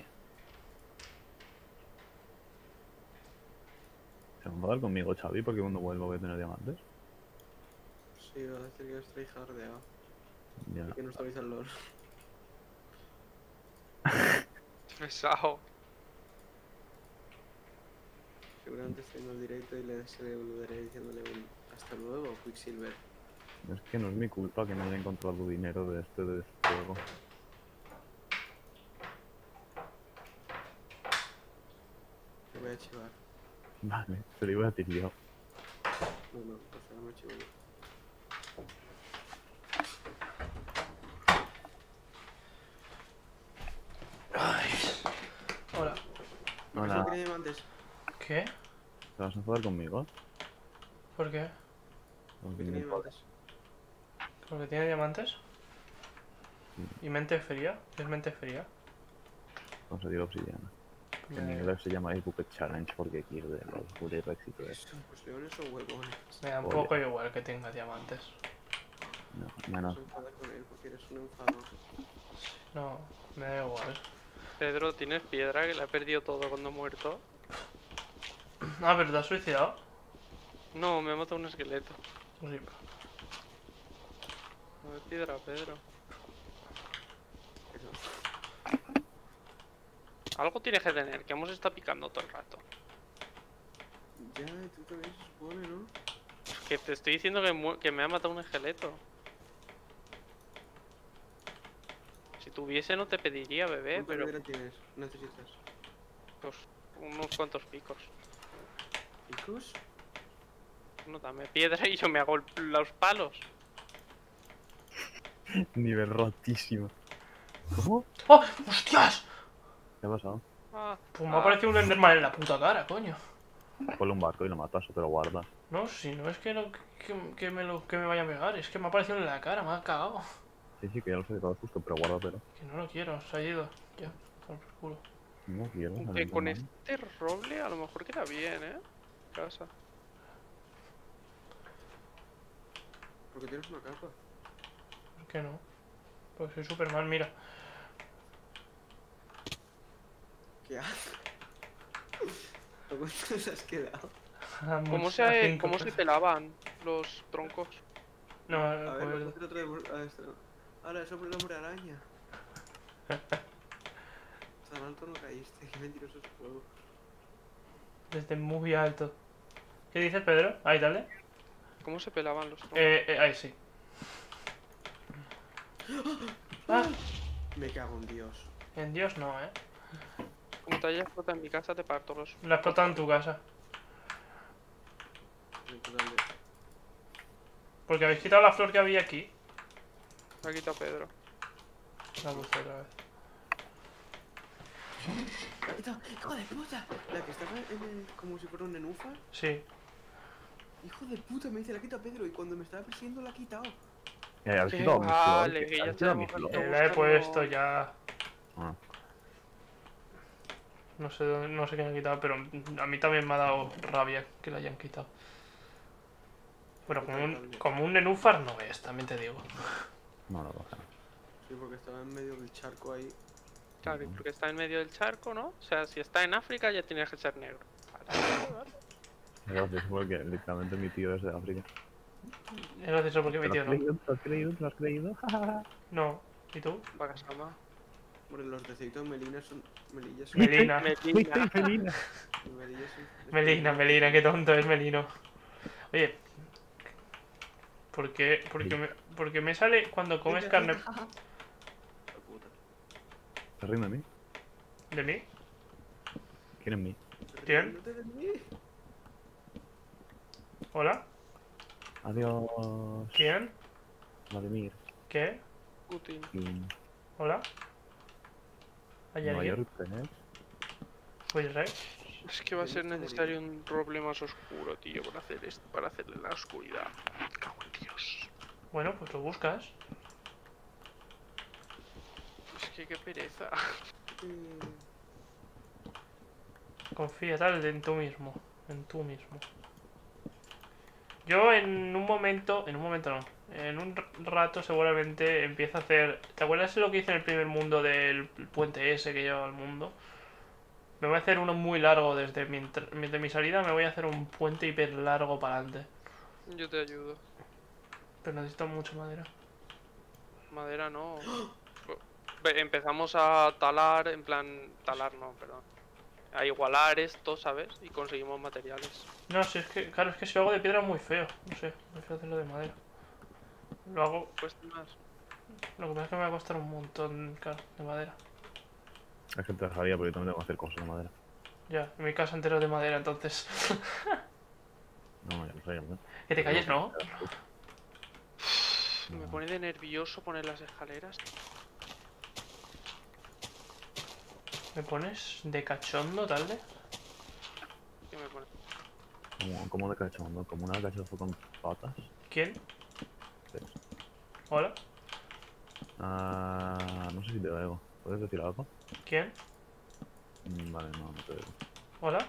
¿Se va a enfadar conmigo, Xavi, porque cuando vuelva voy a tener diamantes? Sí, va a decir que estoy jardeado. Ya. Y que no estáis al LOL. Pesado. Seguramente estoy en el directo y le devolveré diciéndole un hasta luego, Quicksilver. Es que no es mi culpa que no haya encontrado dinero de este juego. Te voy a chivar. Vale, se lo iba a decir yo. No, pues ahora me chivo yo. Hola. ¿Por qué Hola. no quería diamantes? ¿Qué? ¿Te vas a enfadar conmigo? ¿Por qué? Porque ¿Por qué me quería jodas. diamantes? ¿Porque tiene diamantes? ¿Y mente fría? ¿Qué es mente fría? Conseguir obsidiana. En Me, inglés se llama Bucket Challenge porque quiero de los puro éxito de ¿Qué son? Pues leones o huevones. me da un Oye. poco igual que tenga diamantes. No, No menos. se enfada con él porque eres un enfadoso. No, me da igual. Pedro, ¿tienes piedra? Que la he perdido todo cuando he muerto. Ah, pero te has suicidado. No, me ha matado un esqueleto. Sí. No hay piedra, Pedro. Pero Algo tienes que tener, que hemos estado picando todo el rato. ya, tú también se supone, ¿no? Que te estoy diciendo que me ha matado un esqueleto. Si tuviese no te pediría, bebé, ¿Cuánta pero piedra tienes? ¿Necesitas? pues unos cuantos picos. ¿Picos? No, dame piedra y yo me hago los palos. Nivel rotísimo. ¿Cómo? ¡Oh! ¡Hostias! ¿Qué ha pasado? Ah, Pues me ha aparecido un Enderman en la puta cara, coño. Ponle un barco y lo matas o te lo guardas. No, si no es que, que me vaya a pegar, es que me ha aparecido en la cara, me ha cagado. Sí, sí, que ya lo sé que todo justo, pero guárdatelo. Que no lo quiero, se ha ido. Ya, por culo. No quiero. aunque con este roble a lo mejor queda bien, casa. Porque tienes una capa. ¿Por qué no? Porque soy Superman, mira. ¿Qué haces? ¿A cuánto te has quedado? ¿Cómo A se, cinco. cómo se pelaban los troncos? No, A ver, pues, lo otra vez. A esto. Ahora, eso por el hombre araña. Tan alto no caíste, qué mentiroso es el juego. desde muy alto. ¿Qué dices, Pedro? Ahí, dale. ¿Cómo se pelaban los troncos? Ahí sí. Ah, Me cago en Dios. en Dios no, Como te haya explotado en mi casa te parto los... La has explotado en tu casa. En total de... Porque habéis quitado la flor que había aquí. Me ha quitado Pedro. La he puesto otra vez. ¡La ha quitado! ¡Hijo de puta! La que estaba en el... como si fuera un nenúfar. Sí. Hijo de puta, me dice, la ha quitado Pedro. Y cuando me estaba persiguiendo la ha quitado. ¿Has Qué quitado mi flor? vale, que ¿Has ya quitado mi sabemos flor? que- La he buscando- puesto ya. Ah, No sé, no sé quién ha quitado, pero a mí también me ha dado rabia que la hayan quitado. Bueno, como un nenúfar no es, también te digo. no lo baja. Sí, porque estaba en medio del charco ahí. Claro, y porque está en medio del charco, ¿no? O sea, si está en África ya tienes que ser negro. Vale, vale. Gracias, porque literalmente mi tío es de África. Es gracioso porque mi ¿Te tío lo has no. creído? ¿Te lo has creído? ¿Te lo has creído? No. ¿Y tú? Bakasama. Hombre, los defectos Melina son. Melillas son. Melina. Melina. Felina. Melillas son. Melina, qué tonto es Melino. Oye, ¿por qué me sale cuando comes carne La puta. ¿Te rindo de mí? de mí? ¿Quién es mí? ¿Quién? Ríndete de mí. ¿Hola? Adiós. ¿Quién? Vladimir. ¿Qué? Putin. ¿Quién? ¿Hola? ¿Hay Nueva alguien? York, ¿tenés? ¿Soy rey? Es que va a ser necesario un roble más oscuro, tío, para hacer esto, para hacerle la oscuridad. Me cago en Dios. Bueno, pues lo buscas. Es que qué pereza. Confía tal en tú mismo. En tú mismo. Yo en un momento no. En un rato seguramente empiezo a hacer... ¿Te acuerdas de lo que hice en el primer mundo del puente ese que lleva al mundo? Me voy a hacer uno muy largo desde mi salida. Me voy a hacer un puente hiper largo para adelante. Yo te ayudo. Pero necesito mucha madera. Madera no. Empezamos a talar, en plan... Talar no, perdón. A igualar esto, ¿sabes? Y conseguimos materiales. No, si es que... Claro, es que si lo hago de piedra es muy feo. No sé, prefiero hacerlo de madera. Lo hago... Cuesta más. Lo que pasa es que me va a costar un montón, claro, de madera. La gente dejaría, pero yo también tengo que hacer cosas de madera. Ya, en mi casa entero es de madera, entonces... No, ya lo sé, ¿no? Que te calles, ¿no? Me pone de nervioso poner las escaleras. ¿Me pones de cachondo, tal vez? ¿Qué me pone? ¿Cómo de cachondo? ¿Como una cachofa con patas? ¿Quién? Sí. ¿Hola? No sé si te oigo. ¿Puedes decir algo? ¿Quién? Vale, no, no te oigo. ¿Hola?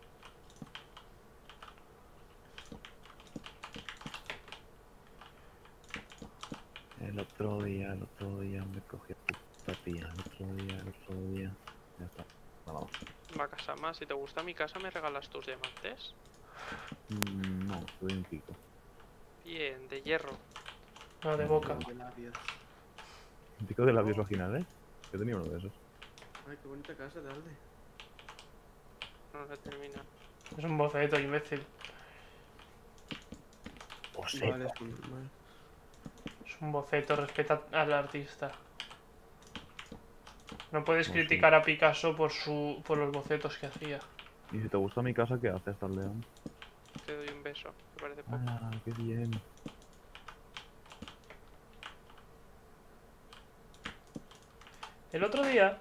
El otro día me cogí a puta tía. El otro día. Ya está. Nada más. Bakasama, si te gusta mi casa, ¿me regalas tus diamantes? No, te doy un pico. Bien, de hierro. No, de boca. De labios. ¿Un pico de labios vaginales? Yo tenía uno de esos. Ay, qué bonita casa, darle. No se termina. Es un boceto, imbécil. O sea, Vale, es normal. Es un boceto, respeta al artista. No puedes No, criticar a Picasso por los bocetos que hacía. y si te gusta mi casa, ¿qué haces, tal león? Te doy un beso. Me parece poco. Ah, qué bien. El otro día...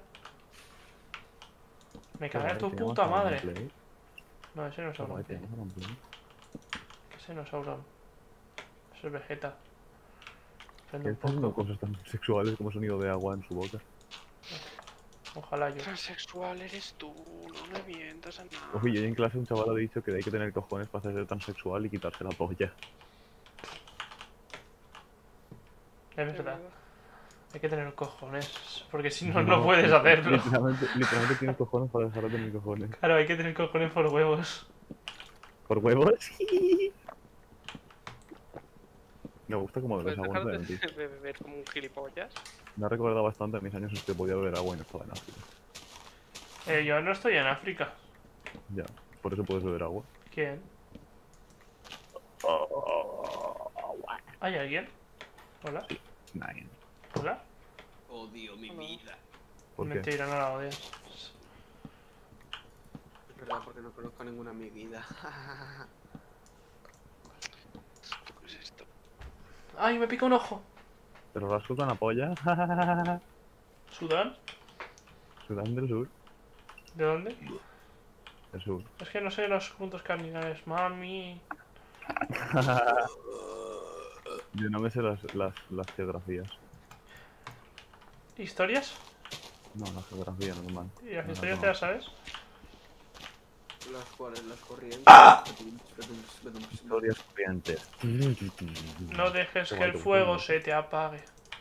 Me cagué a tu puta madre. No, ese no es Sauron. ¿Qué ese no es Sauron? Ese es Vegeta. Prende un Está haciendo poco. cosas tan sexuales como sonido de agua en su boca. Ojalá yo. Transexual eres tú, no me mientas a nada. Oye, yo en clase un chaval ha dicho que hay que tener cojones para ser tan sexual y quitarse la polla. Es verdad. Hay que tener cojones. Porque si no, no puedes hacerlo. Literalmente tienes cojones para dejar de tener cojones. Claro, hay que tener cojones por huevos. ¿Por huevos? Me gusta como bebes ¿Puedes agua, dejar no sé, tío. de beber como un gilipollas? Me ha recordado bastante a mis años en que podía beber agua y no estaba en África. Yo no estoy en África. Ya, por eso puedes beber agua. ¿Quién? ¿Hay alguien? ¿Hola? Nine. ¿Hola? Odio mi vida. ¿Por qué? Mentira, no la odias. Es verdad, porque no conozco a ninguna en mi vida. ¿Qué es esto? ¡Ay, me pica un ojo! ¿Pero rascos con la polla? ¿Sudán? Sudán del Sur. ¿De dónde? Del Sur. Es que no sé los puntos cardinales. Mami. Yo no me sé las geografías. ¿Historias? No, la geografía normal. ¿Y las No, historias no. te las sabes? Las cuales, las corrientes. Historias corrientes. No dejes Qué que el guay, fuego qué se te apague.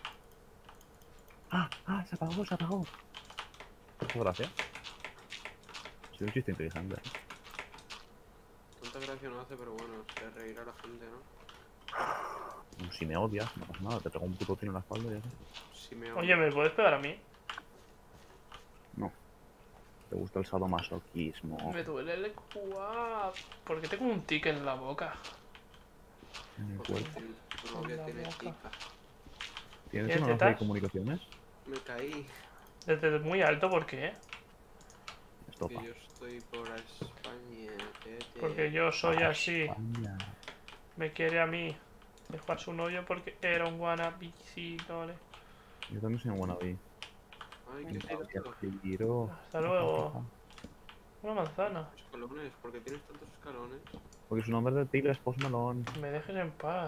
Se apagó, se apagó. Muchas gracias. Soy un chiste inteligente. Tanta gracia no hace, pero bueno, se reír a la gente, ¿no? Si me odias, no pasa nada, te pego un puto tiro en la espalda y ya está. Si me Oye, ¿me puedes pegar a mí? No. Te gusta el sadomasoquismo. Me duele el cuá. ¿Por qué tengo un tic en la boca? En el Porque cuerpo. tu novia En la tiene boca. pipa. ¿Tienes ¿Tienes una gafa de tetas? comunicaciones? Me caí. Desde muy alto, ¿por qué? Estopa. Que yo estoy por España. Porque yo soy así. España. Me quiere a mí. Dejó a su novio porque era un wannabe. Sí, vale. Yo también soy un wannabe. Ay, qué Mentira. salto. Tiro. Hasta luego. Una manzana. Escalones, ¿por qué tienes tantos escalones? Porque su nombre de tigre es Post Malone. Me dejes en paz.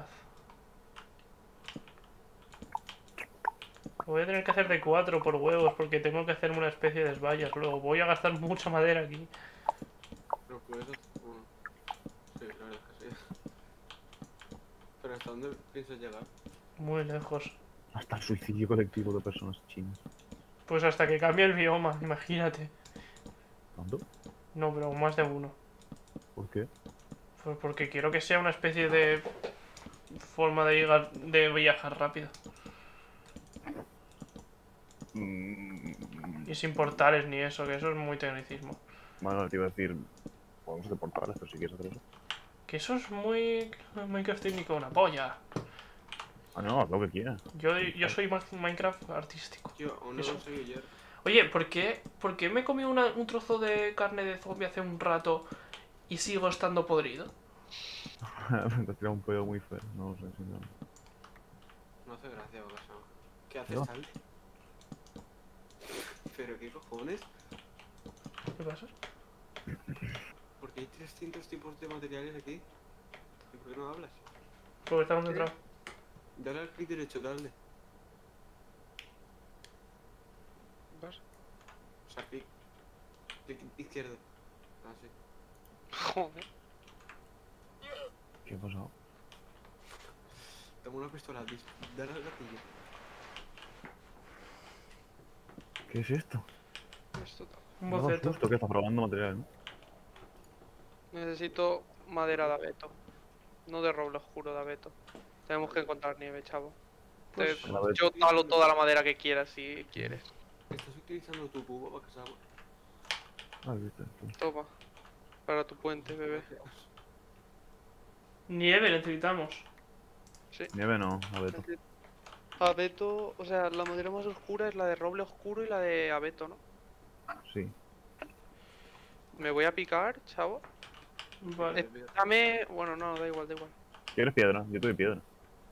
Voy a tener que hacer de 4 por huevos porque tengo que hacerme una especie de vallas luego. Voy a gastar mucha madera aquí. Pero puedes hacer... Bueno, sí, la verdad es que sí. Pero ¿hasta dónde piensas llegar? Muy lejos. Hasta el suicidio colectivo de personas chinas. Pues hasta que cambie el bioma, imagínate. ¿Cuánto? No, pero más de uno. ¿Por qué? Pues porque quiero que sea una especie de forma de, de viajar rápido. Y sin portales ni eso, que eso es muy tecnicismo. Bueno, te iba a decir... Podemos hacer portales, pero si quieres hacer eso. Que eso es muy Minecraft técnico, una polla. Ah, no, haz lo que quieras. Yo soy más Minecraft artístico. Yo aún no Eso. conseguí ayer. Oye, por qué me he comido un trozo de carne de zombie hace un rato y sigo estando podrido? Te has tirado un pedo muy feo. No lo sé, sinceramente. No hace gracia, Bakasama. ¿Qué haces, No. Sal? ¿Pero qué cojones? ¿Qué pasa? Porque hay 300 tipos de materiales aquí. ¿Y por qué no hablas? Porque está concentrado. Dale al clic derecho, dale. ¿Vas? O sea, clic izquierdo. Ah, sí. Joder. ¿Qué ha pasado? Tengo una pistola, dale al gatillo. ¿Qué es esto? Esto Un Me ha dado boceto. susto que está probando material, ¿no? Necesito madera de abeto. No de roble oscuro, de abeto. Tenemos que encontrar nieve, chavo. Pues, El abeto. Yo talo toda la madera que quieras si quieres. ¿Estás utilizando tu cubo, Bakasama? Ah, viste. Pues, Toma. Para tu puente, bebé. nieve necesitamos. Sí. nieve no, abeto. Abeto, o sea, la madera más oscura es la de roble oscuro y la de abeto, ¿no? Sí. Me voy a picar, chavo. Vale. Dame. Bueno, no, da igual, da igual. ¿Quieres piedra? Yo te doy piedra.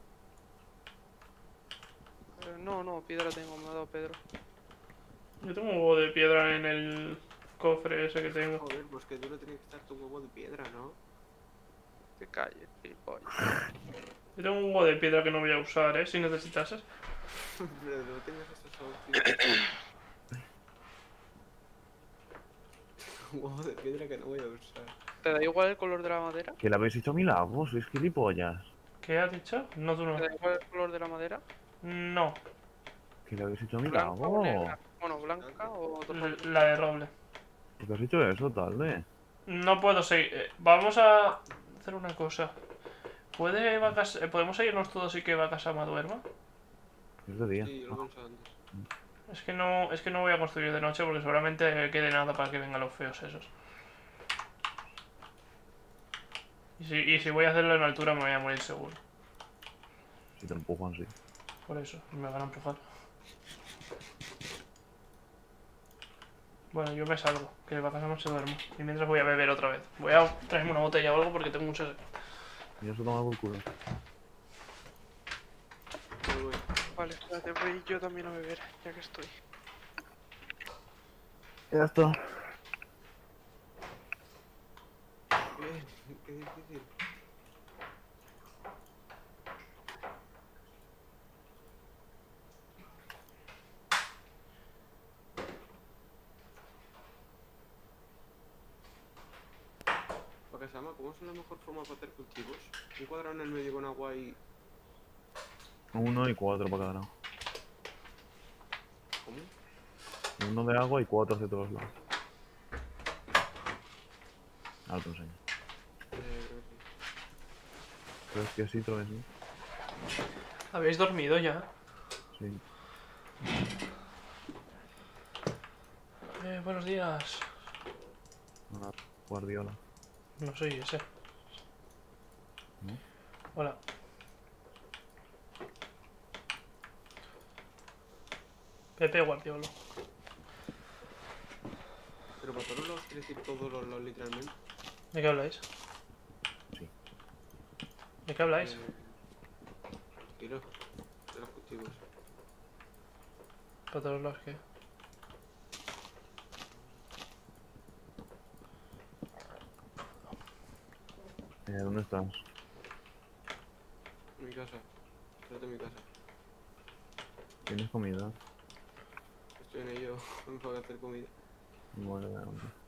No, piedra tengo, me ha dado Pedro. Yo tengo un huevo de piedra en el cofre ese que tengo. Joder, pues que duro tiene que estar tu huevo de piedra, ¿no? Que calle, gilipollas. Yo tengo un huevo de piedra que no voy a usar, si necesitases. Pero no tengas estos outfits. Un huevo de piedra que no voy a usar. ¿Te da igual el color de la madera? Que le habéis hecho a mi lado, sois gilipollas. ¿Qué has dicho? No, tú no. ¿Te da igual el color de la madera? No, Que le habéis hecho a mi ¿Blanca lado. o negra? Bueno, blanca o otro color. la de roble. ¿Por qué has hecho eso, tarde? No puedo seguir. Vamos a hacer una cosa. ¿Podemos irnos todos y que Bakasama duerma? Es de día. Sí, yo lo he pensado antes. Es que no voy a construir de noche porque seguramente quede nada para que vengan los feos esos. Y si voy a hacerlo en altura me voy a morir seguro. Si te empujan, sí. Por eso, me van a empujar. Bueno, yo me salgo, que Bakasama se duerma. Y mientras voy a beber otra vez. Voy a traerme una botella o algo porque tengo mucha sed. Y eso toma por culo. Muy bueno. Vale, espérate, voy yo también a beber, ya que estoy. Ya está. Bien, qué difícil. Bakasama, ¿cómo es la mejor forma para hacer cultivos? Un cuadrado en el medio con agua y... 1 y 4 para cada lado. ¿Cómo? 1 de agua y 4 hacia todos lados. Ahora te enseño. Creo que sí. ¿Crees que sí, todo eso? ¿Habéis dormido ya? Sí. Buenos días. Una Guardiola. No soy ese. ¿No? Hola. Pepe Guardiola. Pero para todos los quiere decir todos los lados literalmente. ¿De qué habláis? Sí. ¿De qué habláis? Tranquilo. De los cultivos. Para todos los que... ¿Dónde estás? En mi casa. Espérate en mi casa. ¿Tienes comida? Estoy en ello. Me puedo hacer comida. Bueno, bueno.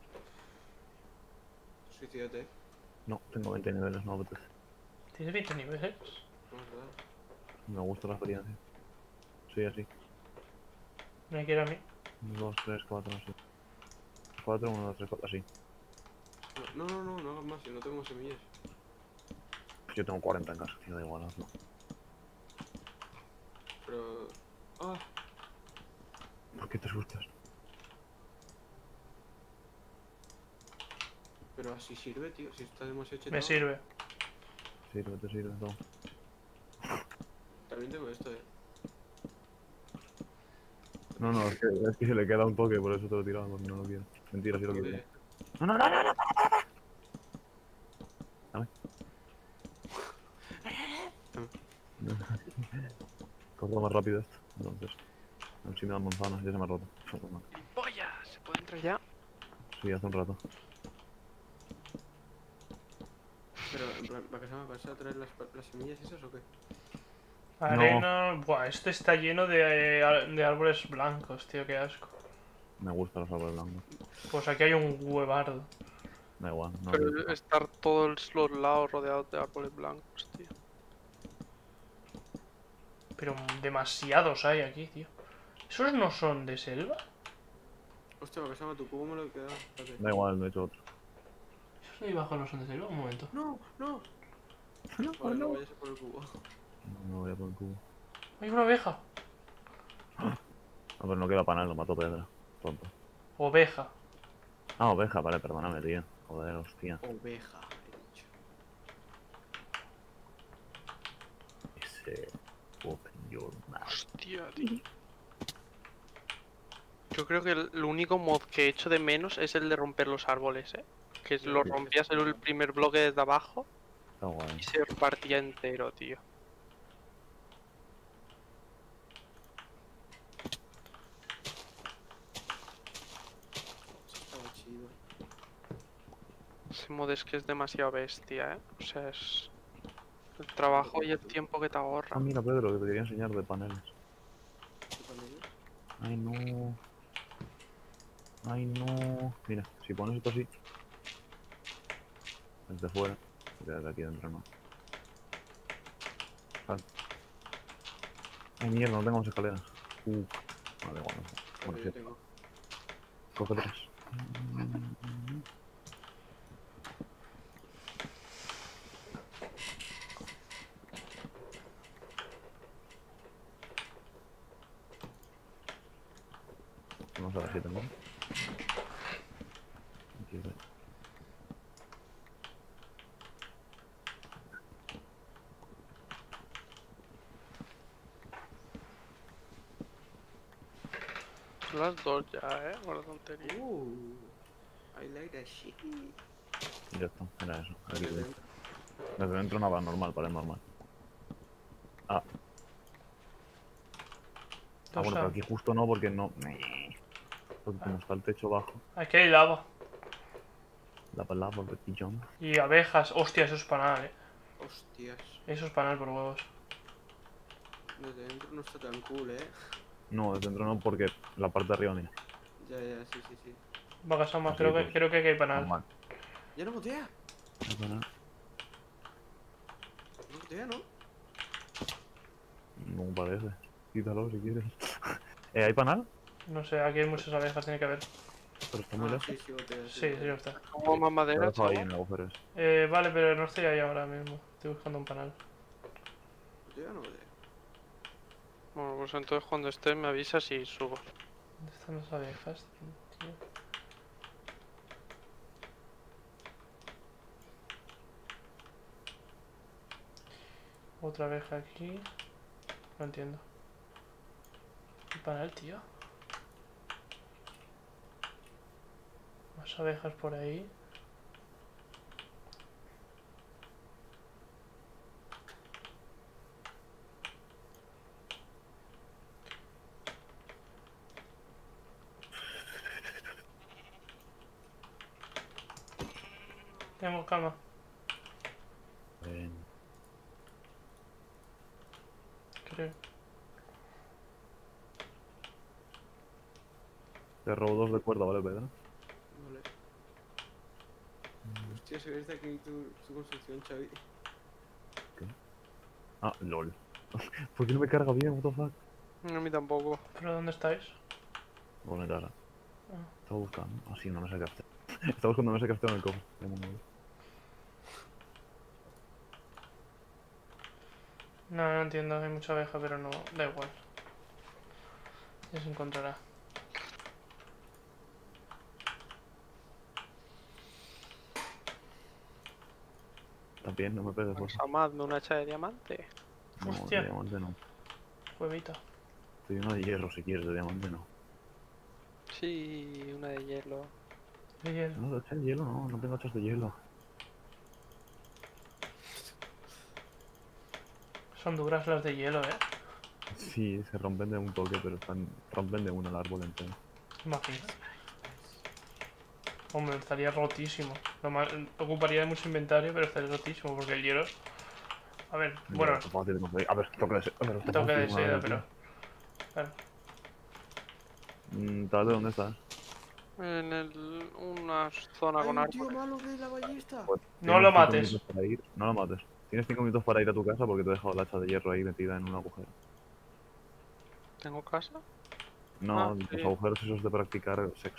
Suicídate. No, tengo 20 niveles, no apetece. ¿Tienes 20 niveles? No es verdad. Me gusta la experiencia. Sí, así. ¿Me quiere a mí? 1, 2, 3, 4, así. 4, 1, 2, 3, 4, así. No hagas más. Yo no tengo más semillas. Yo tengo 40 en casa, tío, da igual, hazlo. Pero... ¡Ah! ¿Por qué te asustas? Pero así sirve, tío. Si está demasiado chetado. Me sirve. Sirve, te sirve todo. También tengo esto, No, no, es que se le queda un toque, por eso te lo he tirado, porque no lo quiero. Mentira, sí lo quiero. Joder. No, no, no, no, no. Dame. Corro más rápido esto, entonces. A ver si me dan manzanas, ya se me ha roto. ¡Polla! ¿Se puede entrar ya? Sí, hace un rato. Pero, en plan, ¿vas a traer las semillas esas o qué? Arena... Buah, este está lleno de árboles blancos, tío, qué asco. Me gustan los árboles blancos. Pues aquí hay un huevardo. Da igual, no. Pero estar todos los lados rodeados de árboles blancos, tío. Pero demasiados hay aquí, tío. ¿Esos no son de selva? Hostia, tu cubo me lo he quedado. Espérate. Da igual, me he hecho otro. ¿Esos de ahí abajo no son de selva? Un momento. No. No, Vale, no vayas a por el cubo. no voy a por el cubo. Hay una oveja. No, pero no queda panel, lo mato Pedra. Tonto. Oveja. Ah, oveja, vale, perdóname, tío. Joder, hostia. Oveja, he dicho. Ese. Open your mouth. Hostia, tío. Yo creo que el único mod que he hecho de menos es el de romper los árboles, ¿eh? Que lo rompías en el primer bloque desde abajo Está guay. y se partía entero, tío. Eso estaba chido. Ese mod es que es demasiado bestia, ¿eh? O sea, es... El trabajo y el tiempo que te ahorra. Ah, mira, Pedro, que te quería enseñar de paneles. ¿Qué paneles? Ay, no. Ay, no. Mira, si pones esto así. Desde fuera. Desde aquí dentro no. Vale. Ay, mierda, no tengo más escaleras. Vale, bueno. Bueno, Yo sí. tengo. Coge 3. Vamos a ver si tengo. Aquí, ve. Son las 2 ya, ¿eh? Con la tontería. I like that shit. Ya está, era eso. Aquí, Desde ve. dentro. Desde dentro nada, normal, pared normal. Ah, bueno, pero aquí justo no, porque no. Porque como está el techo bajo, Aquí hay lava. la palabra de pillón. Y abejas. Hostia, eso es panal, Hostias. Eso es panal por huevos. Desde dentro no está tan cool, No, desde dentro no, porque la parte de arriba, mira. Ya, sí. Bagasama, Así, creo pues, que aquí hay panal. Normal. Ya no botea. No pasa nada. No botea, ¿no? No parece. Quítalo si quieres. ¿Hay panal? No sé, aquí hay muchas abejas, tiene que haber. Pero está muy lejos. Sí, botea. Sí, sí, está. Como más Lo madera, dejo ahí chaval. en el agujero ese. Vale, pero no estoy ahí ahora mismo. Estoy buscando un panal. Yo ya no sé. Bueno, pues entonces cuando estés me avisas y subo. ¿Dónde están las abejas, tío? Otra abeja aquí. No entiendo. ¿Qué panal, tío? Más abejas por ahí. Tengo cama. Eh, Creo. Te robo 2 de cuerda, ¿vale, Pedro? Vale. Hostia, se ve desde aquí tu construcción, Xavi. Ah, lol. ¿Por qué no me carga bien? What the fuck? A mí tampoco. ¿Pero dónde estáis? Bueno, me carga. Ah. Estaba buscando. Ah, sí, no me sé crafteo. Estaba buscando no me sé crafteo en el cofre. Tengo un móvil. No, no entiendo. Hay mucha abeja, pero no. Da igual. Ya se encontrará. También, no me pegues, por favor. Samad, un hacha de diamante. No, Hostia. de diamante no. Huevita. Estoy uno de hierro si quieres, de diamante no. Sí, una de hielo. De hielo. No, de hacha de hielo no, no tengo hachas de hielo. Son duras las de hielo, Sí, se rompen de un toque, pero rompen de uno el árbol entero. Imagino. Hombre, estaría rotísimo. Ocuparía de mucho inventario, pero estaría rotísimo porque el hielo. A ver, bueno, Ya, fácil de conseguir. A ver, toque de seda. A ver, está toque de fácil, madre seda, mía. pero. Claro. ¿Tal de dónde estás? En una zona ¡Hay con un tío árboles. malo de la ballesta! Pues, No tienes lo 5 mates. minutos para ir. No lo mates. Tienes 5 minutos para ir a tu casa porque te he dejado el hacha de hierro ahí metida en un agujero. ¿Tengo casa? No, Ah, los sí. agujeros esos de practicar sexo.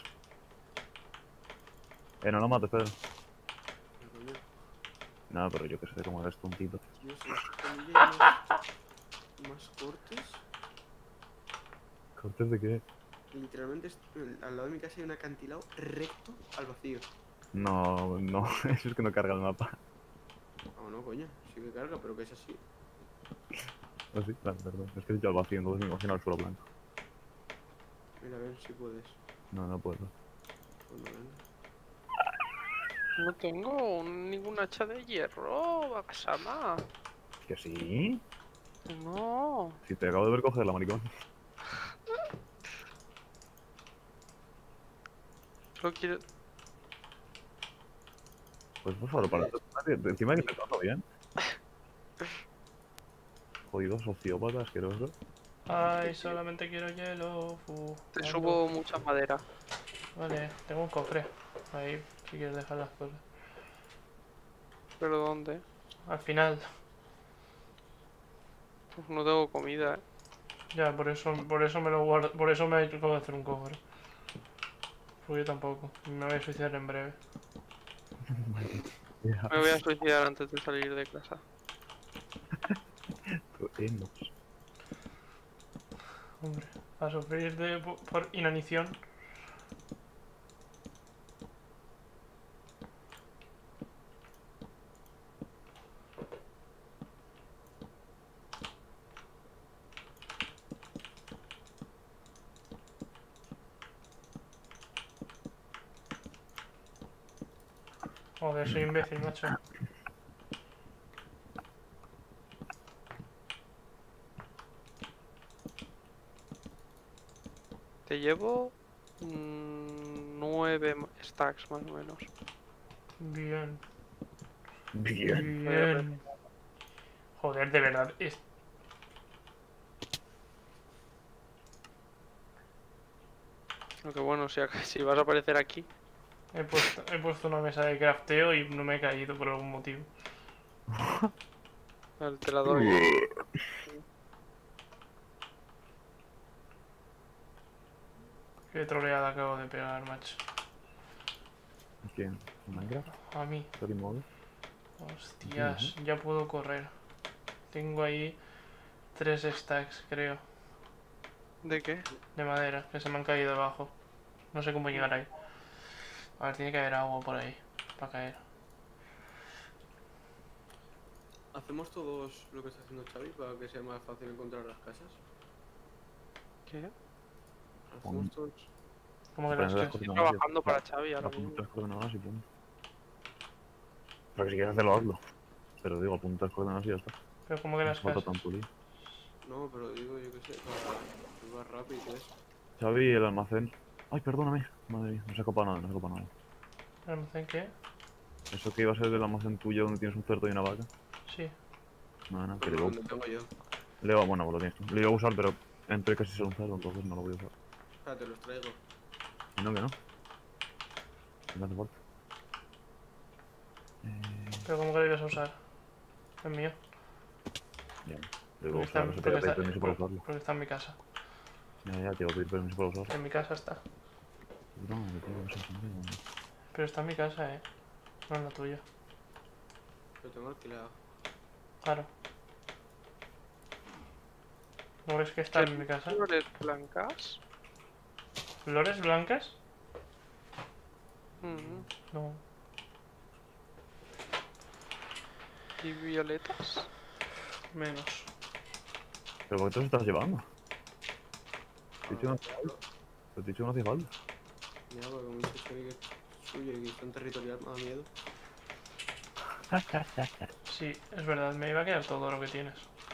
No lo mates, Pedro. Pero, coño, No, pero yo que sé cómo eres tontito. tío, si en esta comida hay más cortes. ¿Cortes de qué? Literalmente al lado de mi casa hay un acantilado recto al vacío. No, no, eso es que no carga el mapa. Ah, no, coño, sí que carga, pero que es así. Ah, sí, claro, perdón. Es que he dicho al vacío, entonces me imagino el suelo blanco. Mira, a ver si puedes. No, no puedo. Bueno, venga. No tengo ningún hacha de hierro, Bakasama. ¿Que sí? No. Si te acabo de ver cogerla, maricón. Solo quiero. Pues por favor, para encima que te trato bien. Jodido sociópata asqueroso. Ay, solamente quiero hielo. Te ando. subo mucha madera. Vale, tengo un cofre. Ahí, si quieres dejar las cosas. ¿Pero dónde? Al final. Pues no tengo comida, Ya, por eso me lo guardo. Por eso me acabo de hacer un cofre. Porque yo tampoco. Me voy a suicidar en breve. Ya, Me voy a suicidar antes de salir de casa. hemos. Hombre, a sufrir por inanición. Joder, soy imbécil, macho. Te llevo 9 stacks más o menos. Bien, Bien. bien. Joder, de verdad. Aunque bueno, si vas a aparecer aquí, He puesto una mesa de crafteo y no me he caído por algún motivo. te la doy. Qué troleada acabo de pegar, macho. ¿Quién? ¿Minecraft? A mí. ¿Story Mode? Hostias, ya puedo correr. Tengo ahí 3 stacks, creo, ¿De qué? de madera que se me han caído debajo. No sé cómo llegar ahí. A ver, tiene que haber agua por ahí para caer. ¿Hacemos todos lo que está haciendo Xavi para que sea más fácil encontrar las casas? ¿Qué? Hacemos todos... ¿Cómo que Pones las las casas? Estoy coordenadas y- trabajando para Xavi ahora apunta mismo. las coordenadas y punto. Pero que si quieres hacerlo, hazlo. Pero digo, apunta las coordenadas y ya está. Pero ¿cómo que No las hace falta casas? tanto lío. No, pero digo, yo qué sé, para ir más rápido y eso. Xavi, el almacén. Ay, perdóname. Madre mía, no se ha copado nada, no se ha copado nada. ¿El almacén qué? Eso que iba a ser del almacén tuyo donde tienes un cerdo y una vaca. Sí. No, no, que Pero le iba, lo tengo yo. bueno, pues lo tienes tú. Lo iba a usar, pero entré casi solo un cerdo, entonces no lo voy a usar. Espérate, los traigo. Que no, que no. No hace falta. ¿Pero cómo que lo ibas a usar? Es mío. Ya, lo iba a Porque está, usar, no sé, porque pero está- pedir permiso para usarlo. porque está en mi casa. Ya, te iba a pedir permiso para usarlo. En mi casa está. No, que tengo que ser conmigo. Pero está en mi casa, no en la tuya. Lo tengo alquilado. Claro. ¿No ves que está en mi casa? ¿Flores blancas? ¿Flores blancas? No. ¿Y violetas? Menos. ¿Pero por qué te los estás llevando? Te he dicho que no Ah, hace falta. Te he dicho que no hace falta. mira, porque me dice Xavi que es suyo y que es tan territorial, me da miedo. Sí, es verdad, me iba a quedar todo lo que tienes.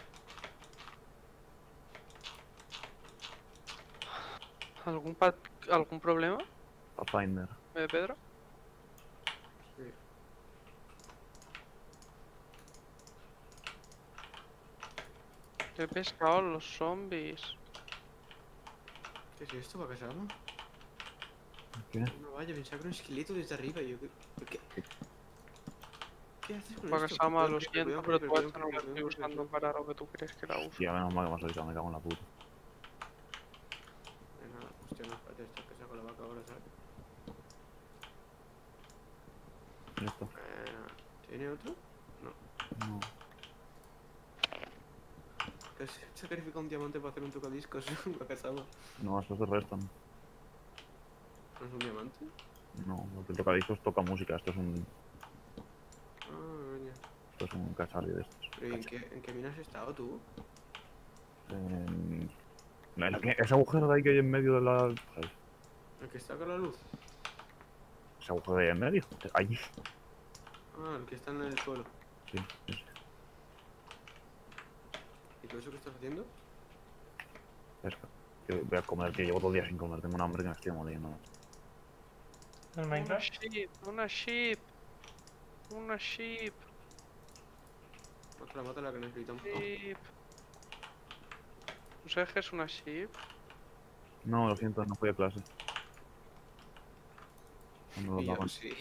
¿Algún problema, Pathfinder. Pedro? Sí. He pescado a los zombies. ¿Qué es esto? ¿Para qué se llama? ¿Qué? No vaya, pensaba que era un esqueleto desde arriba y yo... ¿Qué haces con Para esto? que Sama, Cuidado, lo creeper, siento, cuidado, pero creeper, tú esto cuidado, no lo creeper, estoy cuidado, usando creeper. para lo que tú crees que la uso. Tía, menos mal que me has avisado, me cago en la puta. Nada, hostia, no, espérate, esto que saco la vaca ahora, ¿sabes? Esto. ¿Tiene otro? No. Que se sacrifica un diamante para hacer un tocadiscos, Wakasama. No, estos se restan. ¿No es un diamante? No, lo que toca discos toca música. Esto es un Coño. cacharrio de estos. ¿Pero y en qué mina has estado tú? Ese agujero de ahí que hay en medio de la... ¿Sabes? ¿El que está con la luz? Ese agujero de ahí en medio. Allí. Ah, el que está en el suelo. Sí, ese. ¿Y todo eso que estás haciendo? Pesca. Que voy a comer, que llevo todo el día sin comer. Tengo un hambre que me estoy moliendo. ¿El Una Minecraft? sheep, una sheep. Una sheep, Mátala que necesitamos. sheep. ¿No sabes qué es una sheep? No, lo siento, no fui a clase. No lo Y yo daban. sí.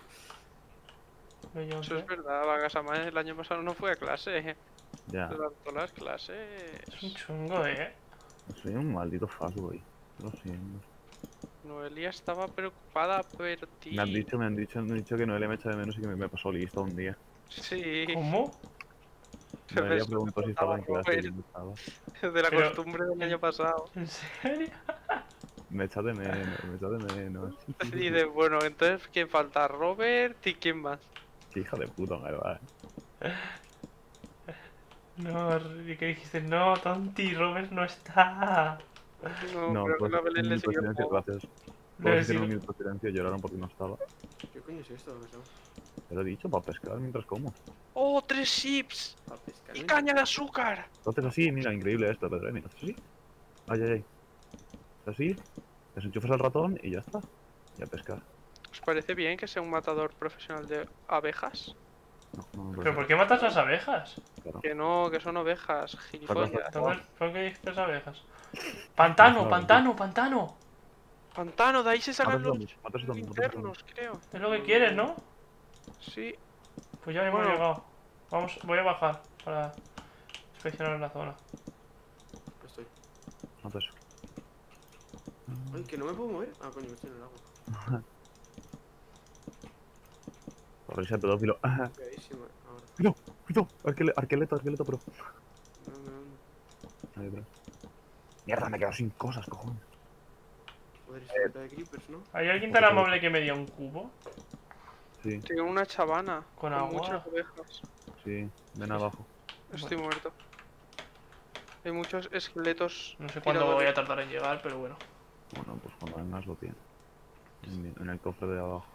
Yo Eso sé. es verdad, Vagasama el año pasado no fue a clase. Ya, Se saltó las clases. Es un chungo, soy un maldito fuckboy. Lo siento. Noelia estaba preocupada por ti. Me han dicho que Noelia me echa de menos y que me pasó lista un día. Sí. ¿Cómo? Pero Noelia eso preguntó si estaba en clase y yo no estaba. De la Pero- costumbre del año pasado. ¿En serio? Me echa de menos, me echa de menos. Y dice, bueno, entonces, ¿quién falta? ¿Robert y quién más? Qué hija de puta, en verdad. No, ¿y qué dijiste? No, tonti, Robert no está. No, No, creo que pues la Belén un le minuto de siguió el silencio, juego. gracias. Le Todos hicieron sigo- un minuto de silencio y lloraron porque no estaba. ¿Qué coño es esto, Wakasama? Te lo he dicho, para pescar mientras como. ¡Oh, 3 chips! Para pescar. ¡Y caña de azúcar! Entonces así, mira, increíble esto, Pedro, mira, así. Ay, ay, ay. Así, desenchufas el ratón y ya está. Y a pescar. ¿Os parece bien que sea un matador profesional de abejas? No, no me ¿Pero parece por qué matas las abejas? claro. Que no, que son ovejas, gilipollas. Entonces, ¿por qué dices abejas? ¡Pantano, No, pantano, pantano! Pantano, de ahí se sacan Mátaselo, los mátaselo, internos, creo. Es lo que quieres, ¿no? Sí. Pues ya hemos Bueno. llegado. Vamos, voy a bajar para inspeccionar la zona. Estoy. Mátaselo. Ay, que no me puedo mover. Ah, coño, estoy en el agua. Risa pedófilo. Cagadísima. Ahora. Cuidado. Arqueleto, pero. ¿Dónde? Ahí atrás. Mierda, me he quedado sin cosas, cojones. Joder, esta mitad de creepers, ¿no? ¿Hay alguien tan amable que me diera un cubo? Sí, Tengo una chavana Con con agua. muchas ovejas. sí. Ven abajo. Estoy muerto. Hay muchos esqueletos. No sé cuándo voy tiradores. a tardar en llegar, pero bueno. Bueno, pues cuando vengas lo tienes. En el cofre de abajo.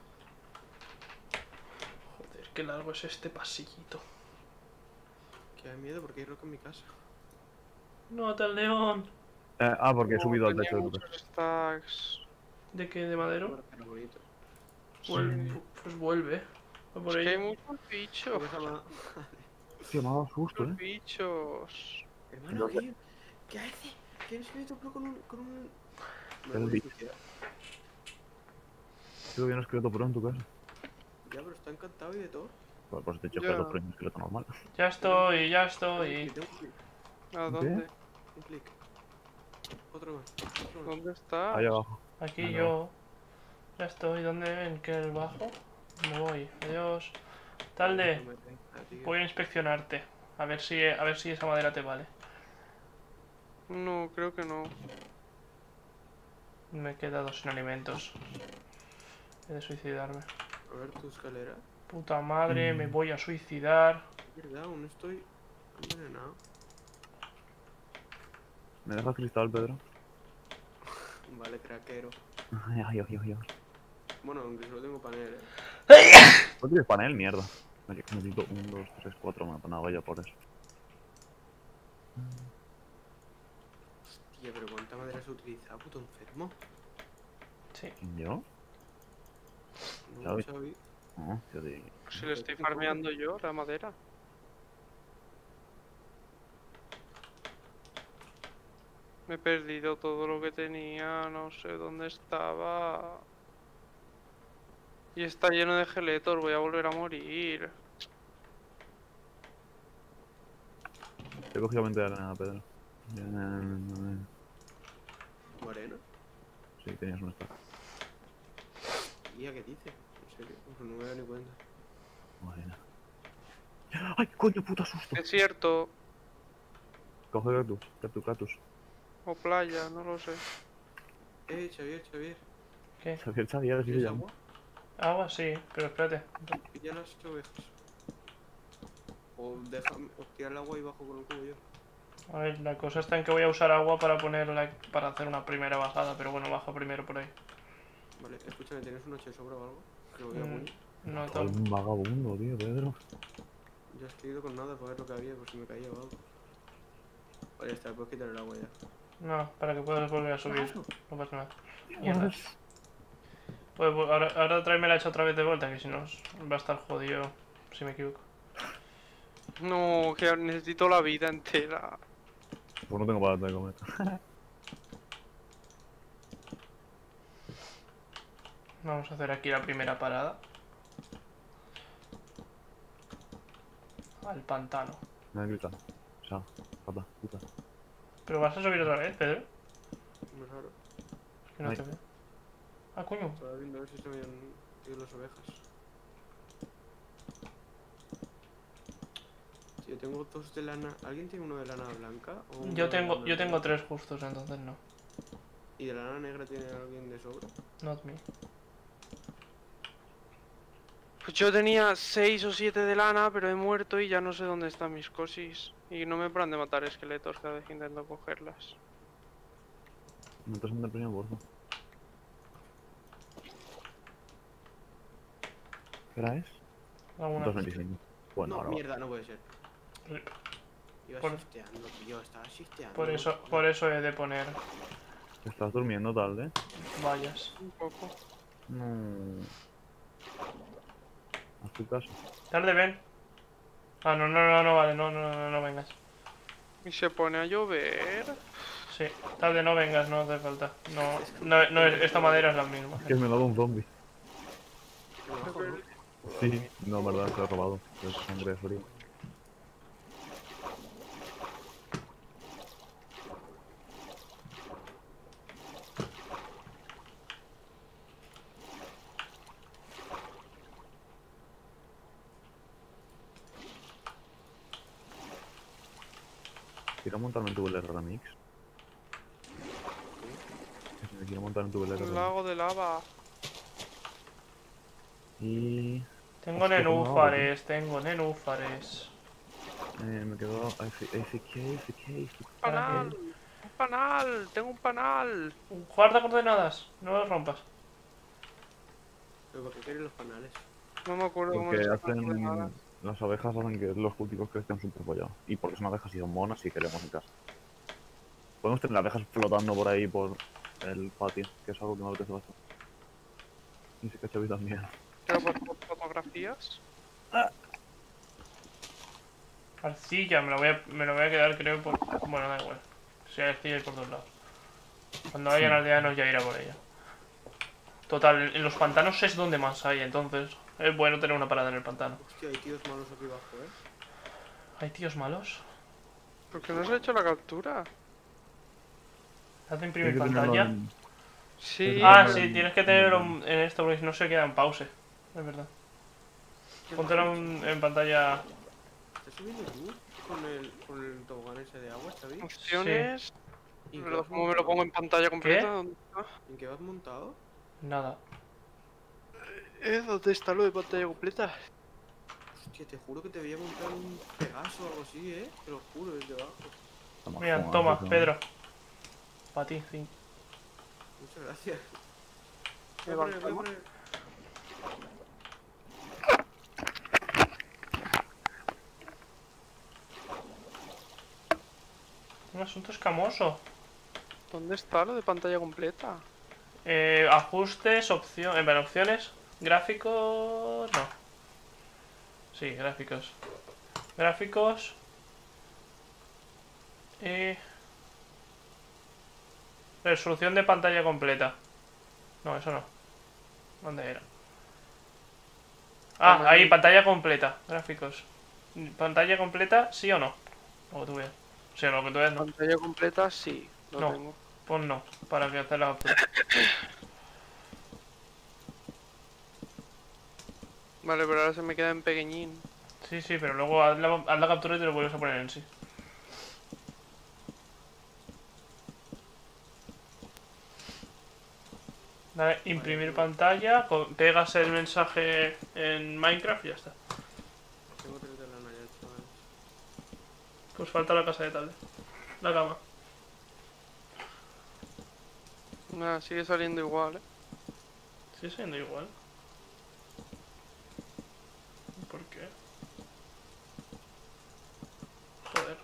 Joder, qué largo es este pasillito. Que da miedo porque hay roca en mi casa. No, tal león. Porque he subido al Tenía techo de tu casa. muchos stacks. ¿De qué? ¿De madero? Bueno, pero bonito. Pues vuelve. Va por Es que hay ahí. muchos bichos. Hostia, me ha dado susto, Muchos bichos. Hermano, ¿qué hace? ¿Qué esqueleto pro con un... Me El voy a bicho. suicidar. Creo que hay un esqueleto pro en tu casa. Ya, pero está encantado y de todo. Pues te he dicho Ya. esqueleto pro y un esqueleto normal. Ya estoy, ya Que estoy. tengo un clic, ¿A dónde? un clic. Otro más. Otro más. ¿Dónde está? Ahí abajo. Aquí Vale, yo. Ya estoy. ¿Dónde? ¿En qué bajo? Me voy. Adiós. Talde, voy a inspeccionarte. A ver si esa madera te vale. No, creo que no. Me he quedado sin alimentos. He de suicidarme. A ver tu escalera. Puta madre, me voy a suicidar. Es verdad, aún estoy envenenado. ¿Me dejas cristal, Pedro? Vale, craquero. Ay. Bueno, aunque solo tengo panel, ¿No tienes panel? Mierda. Necesito 1, 2, 3, 4 más. Nada, vaya por eso. Hostia, pero ¿cuánta madera se utiliza, puto enfermo? Sí. ¿Quién yo? No, Xavi. Xavi. No, yo digo. Si le estoy farmeando yo la madera. Me he perdido todo lo que tenía, no sé dónde estaba. Y está lleno de esqueletos, voy a volver a morir. Te he cogido 20 de arena, Pedro. ¿Moreno? Sí, tenías un stack. Tía, ¿qué dice? En serio, pues no me he dado ni cuenta. Arena. ¡Ay, coño, puta susto! Desierto Coge cactus. o playa, no lo sé. Xavier. ¿Qué? Xavier, así se ¿Tienes llama. agua? Agua, sí, pero espérate. Pilla las ovejas. O déjame, o tira el agua y bajo con el cubo yo. A ver, la cosa está en que voy a usar agua para para hacer una primera bajada, pero bueno, bajo primero por ahí. Vale, escúchame, ¿tienes un 8 de sobra o algo? Que voy a Mm, morir. no Todo tengo. un vagabundo, tío, Pedro. Yo es que he ido con nada para ver lo que había, por si me caía o algo. Vale, ya está, puedes quitar el agua ya. No, para que puedas volver a subir. No pasa nada. Mierda. Pues ahora tráeme la hecha otra vez de vuelta, que si no va a estar jodido si me equivoco. No, que necesito la vida entera. Pues no tengo para de comer. Vamos a hacer aquí la primera parada. Al pantano. Me han gritado. O sea, pata, puta. ¿Pero vas a subir otra vez, Pedro? Muy raro. Es que no Ay. te veo. Ah, coño. Estaba viendo a ver si se me habían ido las ovejas. Si yo tengo 2 de lana. ¿Alguien tiene uno de lana blanca? O uno Yo de tengo lana 3 justos, entonces no. ¿Y de lana negra tiene alguien de sobra? Not me. Pues yo tenía 6 o 7 de lana, pero he muerto y ya no sé dónde están mis cosis. Y no me paran de matar esqueletos cada vez que intento cogerlas. Me estás en depresión, porfa. ¿Qué hora es? Alguna. 2:25. Bueno, No, ahora va. mierda, no puede ser. Rip. Iba Por- shifteando, tío, estaba shifteando. Por eso he de poner ¿Estás durmiendo tarde? vallas. Un poco. No. Haz tu caso. Tarde, ven. Ah, no, vale, no vengas. Y se pone a llover. Sí, tarde, no vengas, no hace falta. Esta madera es la misma. Que me ha dado un zombie. Abajo, ¿no? Sí, no, en verdad, se lo he robado. Es sangre fría. Quiero montarme en tu VLR Remix. Que si me quiero montar en tu VLR Un Remix. lago de lava. Y... Tengo Hostia, ¿cómo lo hago, nenúfares, tengo nenúfares. me quedo AFK. ¡Panal! ¡Un panal! ¡Tengo un panal! Guarda coordenadas, no los rompas. ¿Pero por qué quieren los panales? No me acuerdo cómo Porque se llama. hacen... Las abejas hacen que los cultivos crezcan súper follados. Y porque son abejas y son monas y queremos en casa. Podemos tener abejas flotando por ahí por el patio, que es algo que me apetece bastante. Y se cacha también. Quiero por fotografías. Arcilla, me lo voy a quedar creo por... Bueno, da igual. Si hay arcilla hay por todos lados. Cuando hayan aldeanos ya irá por ella. Total, en los pantanos es donde más hay, entonces es bueno tener una parada en el pantano. Hostia, hay tíos malos aquí abajo, ¿Hay tíos malos? ¿Por qué no se ha hecho la captura? ¿Hace imprimir Tiene que tenerlo pantalla? en- Sí. Ah, no, sí, no, tienes que no, tenerlo no. en esto porque si no se queda en pause. Es verdad. Póntelo en pantalla. ¿Estás subiendo tú con el tobogán ese de agua, está bien? Opciones. ¿Y en qué vas ¿Cómo me lo montado? pongo en pantalla completa? ¿Qué? ¿Dónde está? ¿En qué vas montado? Nada. ¿Dónde está lo de pantalla completa? Hostia, te juro que te veía montar un Pegaso o algo así, Te lo juro, desde abajo. Mira, joder, toma, eso. Pedro. Para ti, sí. Muchas gracias. Me Voy a poner, voy a bancamos. poner. Un asunto escamoso. ¿Dónde está lo de pantalla completa? Ajustes, opciones. Bueno, opciones. Gráficos. No. Sí, gráficos. Gráficos. Resolución de pantalla completa. No, eso no. ¿Dónde era? Ah, ahí, pantalla completa. Gráficos. ¿Pantalla completa, sí o no? Lo que tú veas. Sí, lo que tú veas, no. Pantalla completa, sí. Lo No. tengo. Pon no, para que hacer la captura. Vale, pero ahora se me queda en pequeñín. Sí, sí, pero luego haz la captura y te lo vuelves a poner en sí. Dale, imprimir pantalla, pegas el mensaje en Minecraft y ya está. Tengo 3 de lana ya, chaval. Pues falta la casa de tablet. La cama. Nada, sigue saliendo igual, Sigue siendo igual. ¿Por qué? Joder.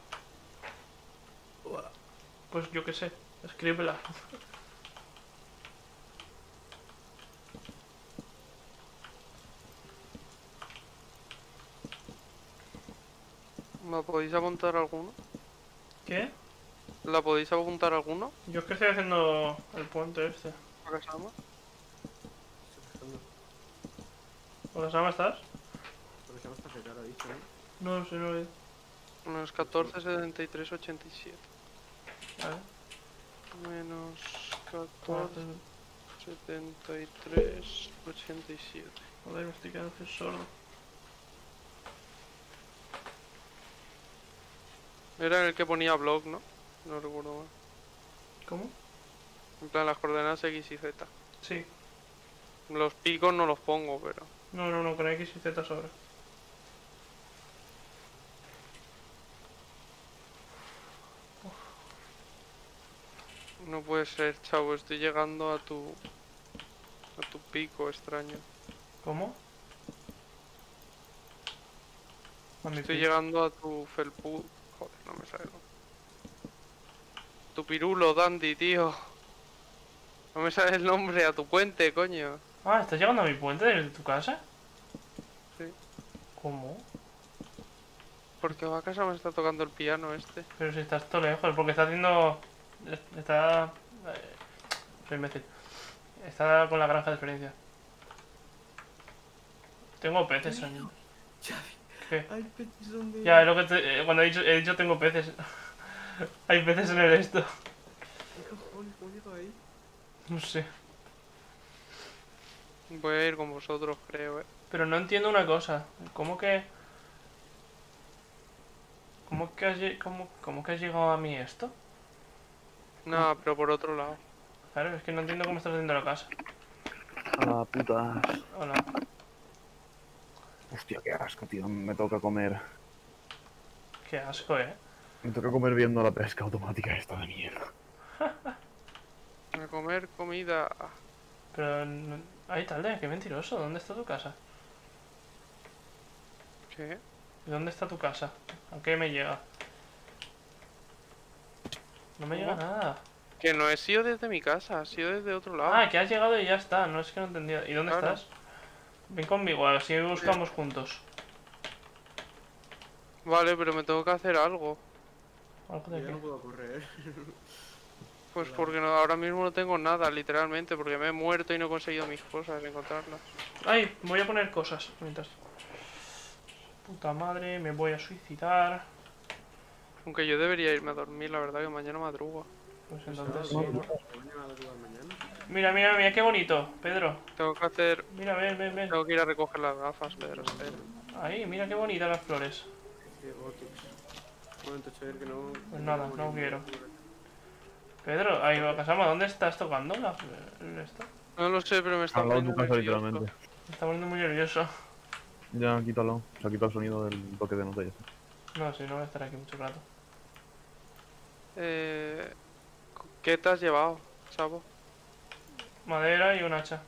Pues yo qué sé, escríbela. ¿Me podéis apuntar alguno? ¿Qué? ¿La podéis apuntar alguno? Yo es que estoy haciendo el puente este. ¿A qué se llama? Estoy pensando. ¿Hola, Sama, estás? Porque se llama esta cara, dicho, No, sé, no lo he... Menos 14, 73, 87. Vale. Menos Joder, 14, 73, 87. joder, me estoy quedando sordo. Era el que ponía blog, ¿no? No recuerdo mal. ¿Cómo? En plan, las coordenadas X y Z. Sí. Los picos no los pongo, pero... No, con X y Z sobre. No puede ser, chavo. Estoy llegando a tu... A tu pico extraño. ¿Cómo? A mi Estoy pi- llegando a tu felpu... Joder, no me sale. Tu pirulo, Dandy, tío. No me sale el nombre, a tu puente, coño. Ah, ¿estás llegando a mi puente desde tu casa? Sí. ¿Cómo? Porque va a casa me está tocando el piano este. Pero si estás todo lejos, porque está haciendo... Está... Soy imbécil. Está con la granja de experiencia. Tengo peces en... Xavi, ¿Qué? hay peces donde... Ya, es lo que cuando he dicho tengo peces. Hay peces en el esto. ¿Qué cojones? ¿Cómo llego ahí? No sé. Voy a ir con vosotros, creo, Pero no entiendo una cosa. ¿Cómo que ¿Cómo que cómo que has llegado a mí esto? Nada, pero por otro lado. Claro, es que no entiendo cómo estás haciendo la casa. Ah, puta. Hola. Hostia, qué asco, tío. Me toca comer. Qué asco, Me toca comer viendo la pesca automática esta de mierda. A comer comida. Pero... Ay, Talde, qué mentiroso. ¿Dónde está tu casa? ¿Qué? ¿Dónde está tu casa? ¿A qué me llega? No me llega ¿Cómo? nada. Que no he sido desde mi casa, ha sido desde otro lado. Ah, que has llegado y ya está. No es que no he entendido. ¿Y dónde Claro. estás? Ven conmigo, así buscamos juntos. Vale, pero me tengo que hacer algo. Algo Yo de ya qué. no puedo correr. Pues porque ahora mismo no tengo nada, literalmente, porque me he muerto y no he conseguido mis cosas, encontrarlas. Ay, voy a poner cosas. Mientras... Puta madre, me voy a suicidar. Aunque yo debería irme a dormir, la verdad que mañana madrugo. Pues entonces sí. Coño, a las 2 de la mañana. Mira, mira, mira, qué bonito, Pedro. Tengo que hacer... Mira, ven, ven, ven. Tengo que ir a recoger las gafas, Pedro, espera. Ahí, mira qué bonitas las flores. Qué góticos. Un momento, Xavier, que no... Pues nada, no quiero. Pedro, ahí va Casama, ¿dónde estás tocando esto? No lo sé, pero me está Al lado de tu poniendo casa, nervioso. literalmente. Me está poniendo muy nervioso. Ya, quítalo. Se ha quitado el sonido del toque de nota y ya está. No, sí, no voy a estar aquí mucho rato. ¿Qué te has llevado, Sabo? Madera y un hacha.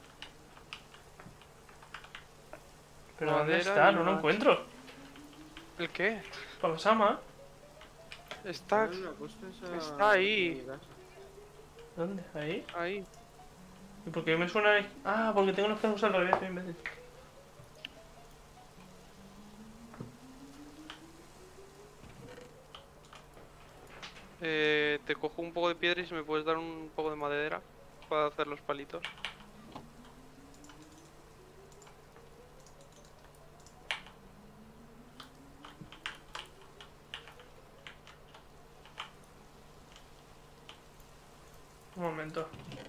¿Pero dónde Madera está? y No un lo hacha. encuentro. ¿El qué? Casama, Está Una cosa es está ahí. mi casa. ¿dónde? Ahí. ahí. ¿Y por qué me suena ahí? Ah, porque tengo los cascos al revés, imbécil. Te cojo un poco de piedra y si me puedes dar un poco de madera para hacer los palitos. Un momento.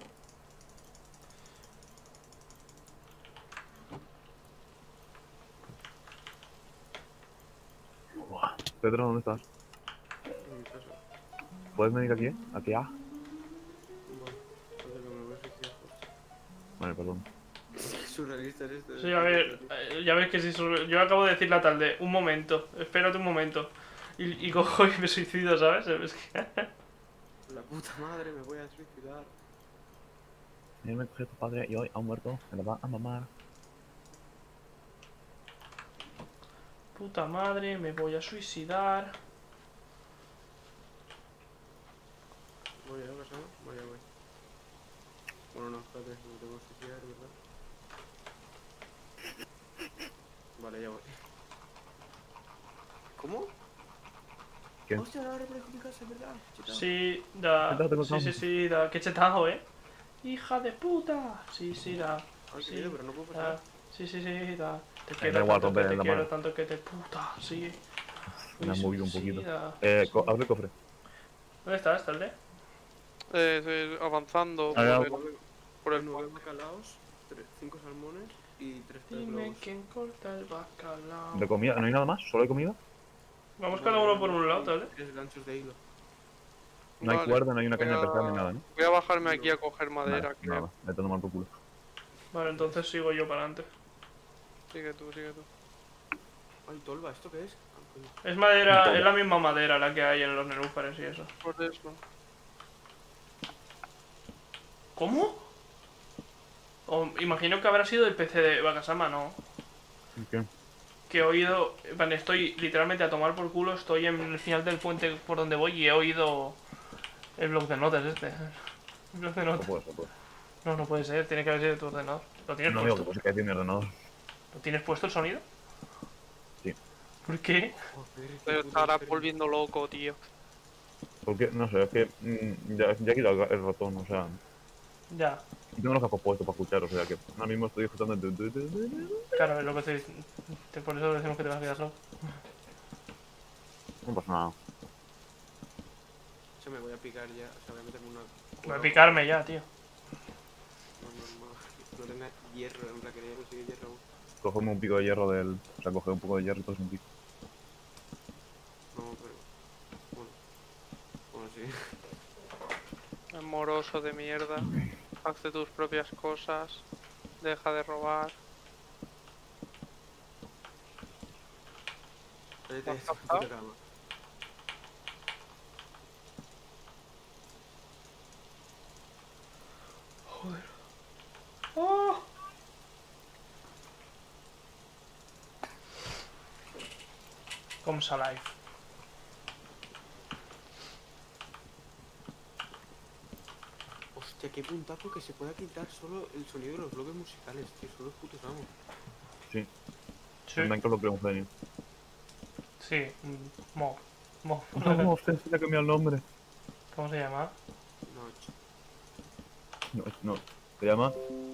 Buah. Pedro, ¿dónde estás? En mi casa. ¿Puedes venir aquí? ¿Aquí? Ah. Bueno, entonces que me voy a suicidar. Vale, perdón. Qué surrealista es esto. Sí, a ver, ya ves que si yo acabo de decir la tarde, un momento, espérate un momento. Y cojo y me suicido, ¿sabes? Es que... La puta madre, me voy a suicidar. Ayer me cogió tu padre y hoy ha muerto. Me lo va a mamar. Puta madre, me voy a suicidar. Voy a casa, voy. Bueno, no, espérate, me tengo que suicidar, ¿verdad? Vale, ya voy. ¿Cómo? ¿Qué? Hostia, ahora aparece mi casa, ¿verdad? Chetado. Sí, da. Cuéntate, Sí, sí, sí, da. Qué chetado, hija de puta. Sí, sí, da. Ah, qué Sí, miedo, pero no puedo da. pasar. Sí, sí, sí, da. Te da quiero igual, tanto que rompe te la quiero mano. tanto que te puta. Sí. Me ha movido un poquito. Suicida. Abre el cofre. ¿Dónde estás, Talde? Estoy avanzando Ah, por ya. por el 9 bacalaos, 5 salmones y 3 Dime globos. quién corta el bacalao. ¿De comida? ¿No hay nada más? ¿Solo hay comida? Vamos cada uno por un lado, Talde. 3 ganchos de hilo. No hay Vale, cuerda, no hay una voy caña de a- pescar ni nada, ¿no? Voy a bajarme aquí a coger madera, Nada, creo. nada. Me tomar por culo. Vale, entonces sigo yo para adelante. Sigue tú, sigue tú. Ay, tolva, ¿esto qué es? Ah, coño. Es madera, es la misma madera la que hay en los nenúfares y eso. Por eso. ¿Cómo? Imagino que habrá sido el PC de Wakasama, ¿no? ¿Qué? Que he oído... Vale, estoy literalmente a tomar por culo, estoy en el final del puente por donde voy y he oído el bloc de notas este. El bloc de No notas. puede ser, pues. No, no puede ser, tiene que haber sido de tu ordenador. ¿Lo tienes No digo que puesto? pues que tiene mi ordenador. ¿Lo tienes puesto el sonido? Sí. ¿Por qué? Joder, qué Pero puto estará enfermo. volviendo loco, tío. Porque, no sé, es que ya he quitado el ratón, o sea. Ya, Y tengo los cascos puestos para escuchar, o sea que ahora mismo estoy escuchando. claro, es lo que estoy diciendo. Por eso decimos que te vas a quedar solo. No pasa nada. Se me voy a picar ya, o sea, voy a meterme una... Voy a picarme ya, tío. No tenga hierro, en plan que ya consigue hierro aún. Cogemos un pico de hierro del. O sea, coger un poco de hierro y todo es un pico. No, pero... moroso de mierda. Hazte tus propias cosas. Deja de robar. Vete, ¿Has esta captado? puta cama. ¡Oh! Comes alive. Hostia, qué puntazo que se pueda quitar solo el sonido de los bloques musicales, tío. Son los putos amos. Sí, Sí, en Minecraft lo creo un genio. sí. Mo. Mo. No, usted se le ha cambiado el nombre. ¿Cómo se llama? No, No, se llama...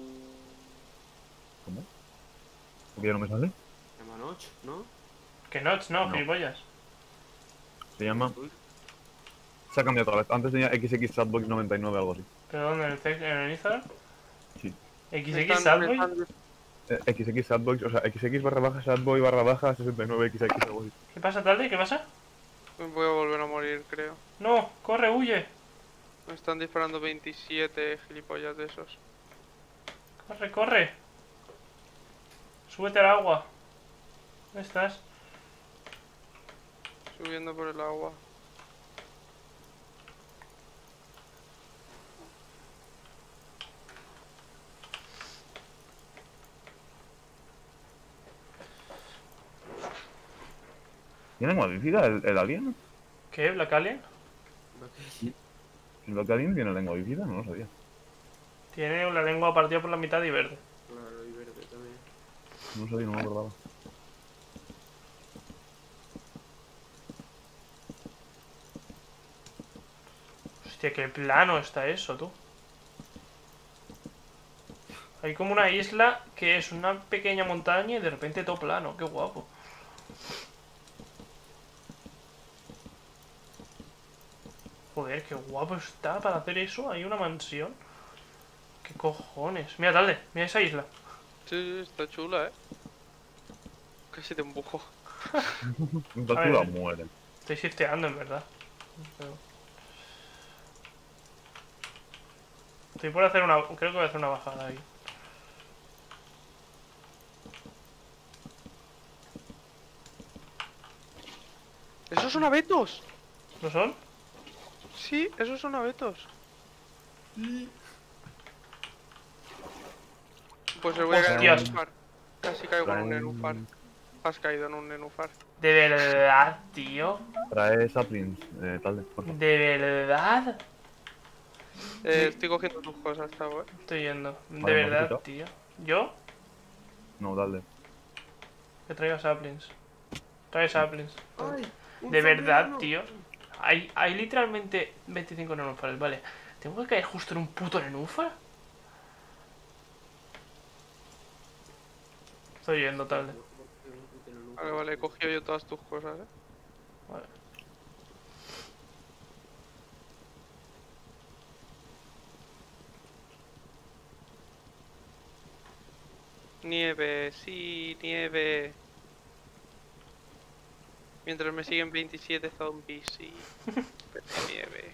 ¿Cómo? ¿Por qué ya no me sale? se llama Notch, ¿no? Que Notch, no, No. gilipollas. Se llama... Uy, Se ha cambiado otra vez. Antes tenía XX Sadbox99 algo así. ¿Pero dónde? ¿En el Instagram? Sí. ¿XX Sadboy? XX Sadbox, o sea, XX barra baja Sadboy barra baja 69XX algo así. ¿Qué pasa, Talde? ¿Qué pasa? Voy a volver a morir, creo. No, corre, huye. Me están disparando 27 gilipollas de esos. Corre, corre. Súbete al agua. ¿Dónde estás? Subiendo por el agua. ¿Tiene lengua bífida el alien? ¿Qué? ¿Black Alien? ¿El Black Alien tiene lengua bífida? No lo sabía. Tiene la lengua partida por la mitad y verde. Claro, y verde también. No lo sabía, no me acordaba. Hostia, qué plano está eso, tú. Hay como una isla que es una pequeña montaña y de repente todo plano. Qué guapo. Joder, qué guapo está para hacer eso. Hay una mansión. ¿Qué cojones? Mira, Talde, mira esa isla. Sí, sí, está chula, Casi te empujo. Está A chula, ver. muere. Estoy shifteando, en verdad. Pero- Estoy por hacer una... Creo que voy a hacer una bajada ahí. ¡Esos son abetos! ¿No son? Sí, esos son abetos. Pues le voy a caer en un Hostias. nenúfar. Casi caigo en un nenúfar. Has caído en un nenúfar. ¿De verdad, tío? Trae saplings, tal de. Por favor. ¿De verdad? Estoy cogiendo tus cosas, chavo, Estoy yendo. ¿De Vale, me has verdad, quitado. tío? ¿Yo? No, dale. Que traiga saplings. Trae saplings. ¡Ay! un ¿De verdad, sombrero. tío? Hay literalmente 25 nenúfares, vale. ¿Tengo que caer justo en un puto nenúfar? Estoy yendo, tarde. Vale, vale, he cogido yo todas tus cosas, Vale. Nieve, sí, nieve. Mientras me siguen 27 zombies, sí. Nieve.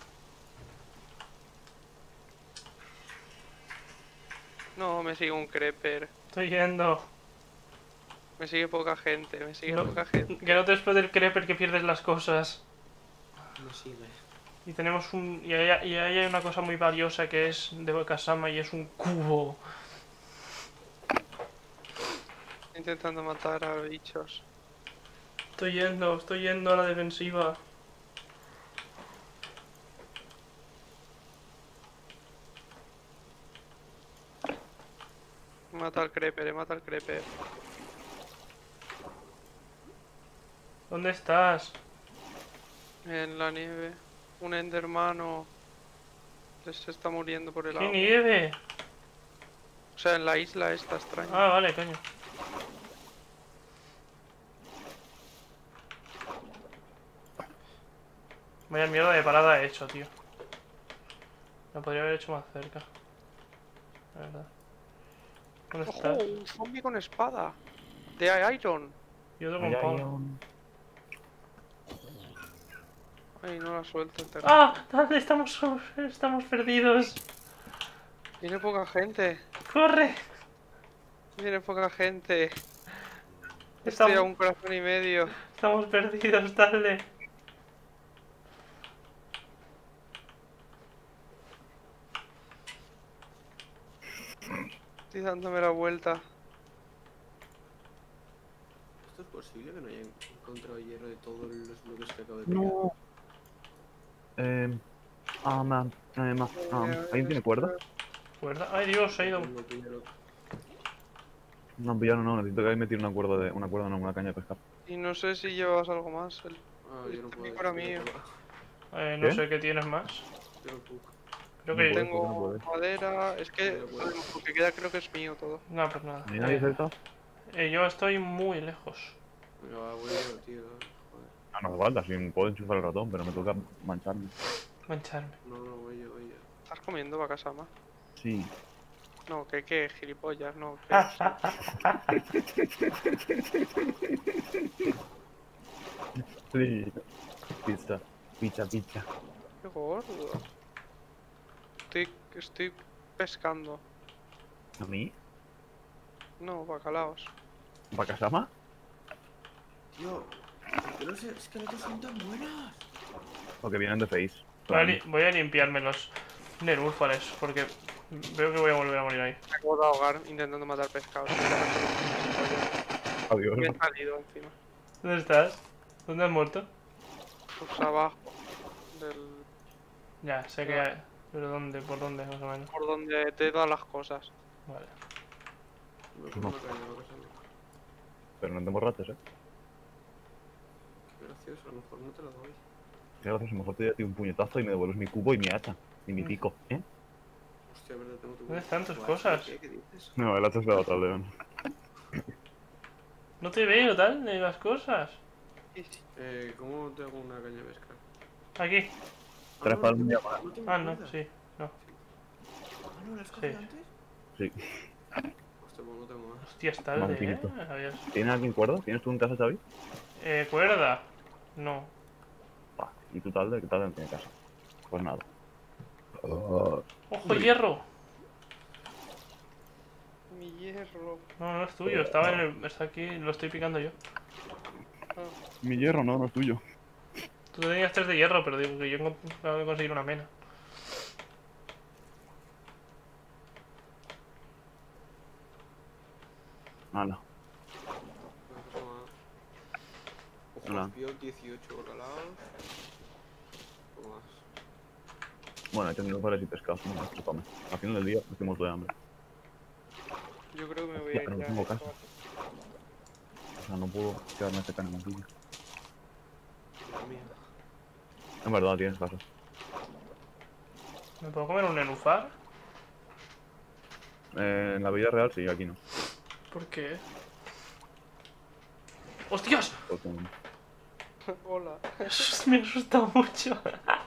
No, me sigue un creeper. Estoy yendo. Me sigue poca gente, me sigue No. poca gente. Que no te explote el creeper que pierdes las cosas. No sigue. Y tenemos un... Y ahí hay una cosa muy valiosa que es de Kasama y es un cubo. Estoy intentando matar a bichos. Estoy yendo a la defensiva. Mata al creeper, mata al creeper. ¿Dónde estás? En la nieve. Un endermano. Se está muriendo por el ¡Qué agua. nieve! O sea, en la isla esta extraña. Ah, vale, coño. Vaya mierda de parada he hecho, tío. Lo podría haber hecho más cerca. La verdad. ¿Dónde ¡Ojo! estás? Un zombie con espada. De Iron. Yo tengo Ahí un hay palo. un... Ay, no la suelto. ¡Ah! ¿Dónde estamos? Estamos perdidos. Viene poca gente. ¡Corre! Viene poca gente. Estoy a Estamos, un corazón y medio. estamos perdidos, dale. Estoy dándome la vuelta. ¿Esto es posible que no haya encontrado hierro de todos los bloques que acabo de pillar? No. Man. ¿Alguien tiene cuerda? ¿Cuerda? ¡Ay, Dios! Se ha ido. Tengo que pillar- No, pillano no. Necesito que alguien me tire una cuerda de... Una cuerda no, una caña de pescar. Y no sé si llevas algo más. Ah, yo no puedo. Pico era yo no mío. puedo. No ¿Qué? sé qué tienes más. Yo no puedo. Creo No que... puedo. Tengo ¿por qué no madera. Es que No puedo. lo que queda creo que es mío todo. No, pues nada. ¿No hay nadie cerca? Yo estoy muy lejos. Venga, va, voy yo, tío. Joder. Ah, no hace falta. Si puedo enchufar el ratón, pero me toca mancharme. Mancharme. No, no, voy yo, voy yo. ¿Estás comiendo vaca sama? Sí. No, que gilipollas, no. Sí. Pizza. Pizza. Qué gordo. Estoy pescando. ¿A mí? No, bacalaos. ¿Vakasama? Tío, ¿por qué los esqueletos son tan buenos? Porque vienen de Face. Voy a limpiarme los nenúfares porque veo que voy a volver a morir ahí. Me acabo de ahogar intentando matar pescados. Adiós. Me he salido encima. ¿Dónde estás? ¿Dónde has muerto? Pues abajo. Ya, sé que hay... Pero ¿dónde? ¿Por dónde? Más o menos. Por donde te dan las cosas. Vale. Me pongo una caña, no pasa nada. Pero no te emborraches, Qué gracioso, a lo mejor no te lo doy. Qué gracias, a lo mejor te doy a ti un puñetazo y me devuelves mi cubo y mi hacha. Y mi pico, ¿eh? Hostia, verdad, tengo tu... ¿Dónde están tus Guau, cosas? ¿Qué dices? No, el hacha es la otra, León. No te veo, tal, de las cosas. ¿Cómo te hago una caña de pesca? Aquí. Tres palmas y llamar. no tengo Ah, no, cuerda. sí. No. Ah, no, ¿la has cogido Sí. antes? Sí. Hostia, pues no tengo más. Hostia, es tarde, Mantinito. Habías... ¿Tienes alguien cuerda? ¿Tienes tú en casa, Xavi? ¿Cuerda? No. Va. ¿Y tú tal de qué tal en casa? Pues nada. ¡Ojo, hierro! Mi hierro. No, no es tuyo, estaba en el... Está aquí, lo estoy picando yo. Mi hierro no es tuyo. Tú tenías 3 de hierro, pero digo que yo acabo de conseguir una mena. Hala. No pasa nada. Hola. Ojos bio, 18 bacalaos. Poco más. Bueno, he tenido pares y pescados. No, discúlpame. Al final del día me estoy muerto de hambre. Yo creo que me voy Hostia, a ir pero no ya. tengo casa. O sea, no puedo quedarme cerca en el banquillo. La mía. En verdad, tienes casa. ¿Me puedo comer un nenúfar? En la vida real sí, aquí no. ¿Por qué? ¡Hostias! Porque Hola. Me asusta mucho.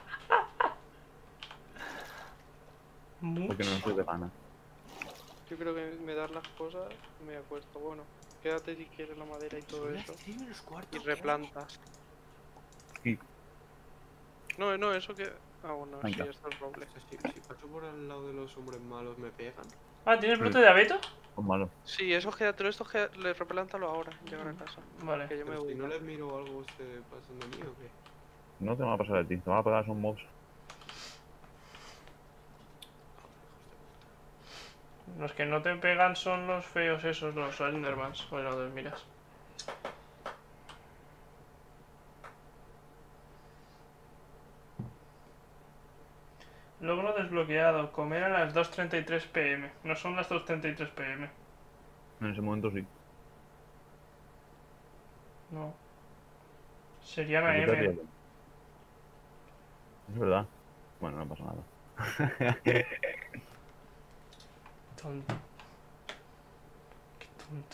porque no estoy de gana. Yo creo que me das las cosas, me acuesto. Bueno, quédate si quieres la madera y todo Son las eso. 3 menos cuarto. Y replantas. Sí. No, no, eso que... Ah, bueno, sí, Venga. esto es roble. O sea, si paso por al lado de los hombres malos, ¿me pegan? Ah, ¿tienes brote de abeto? Pues malo. Sí, esos quédatelo, estos que le replántalo ahora, llegar a casa. Vale. Que yo me Pero voy. si no les miro algo, ¿se pasan de mí o qué? No te van a pasar a ti, te van a pegar, son mobs. Los que no te pegan son los feos esos, los Endermans. Bueno, los miras. Logro desbloqueado. Comer a las 2:33 pm. No son las 2:33 pm. En ese momento sí. No. Serían ¿Por qué te AM. ríes? Es verdad. Bueno, no pasa nada. Tonto. Qué tonto.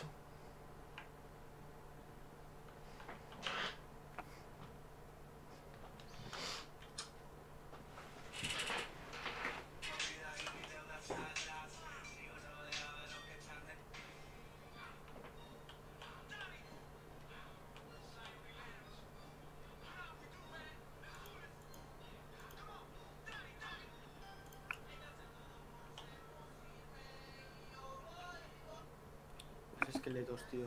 esqueletos, tío.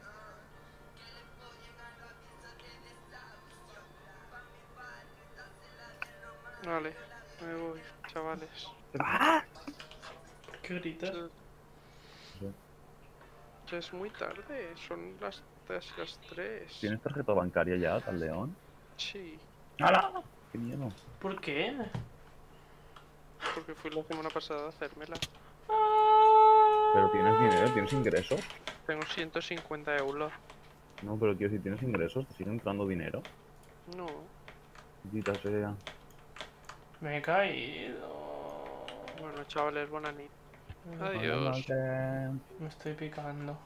Vale, me voy, chavales. ¿Qué gritas? Ya, ya es muy tarde, son las 3. ¿Tienes tarjeta bancaria ya, tal león? Sí, ¡Hala! ¡Qué miedo! ¿Por qué? porque fui la semana pasada a hacérmela. Pero tienes dinero, tienes ingresos. Tengo 150 euros. No, pero tío, si tienes ingresos, te sigue entrando dinero. No, Maldita sea. Me he caído. bueno, chavales, buena nit. Me Buenas Adiós. noches. me estoy picando.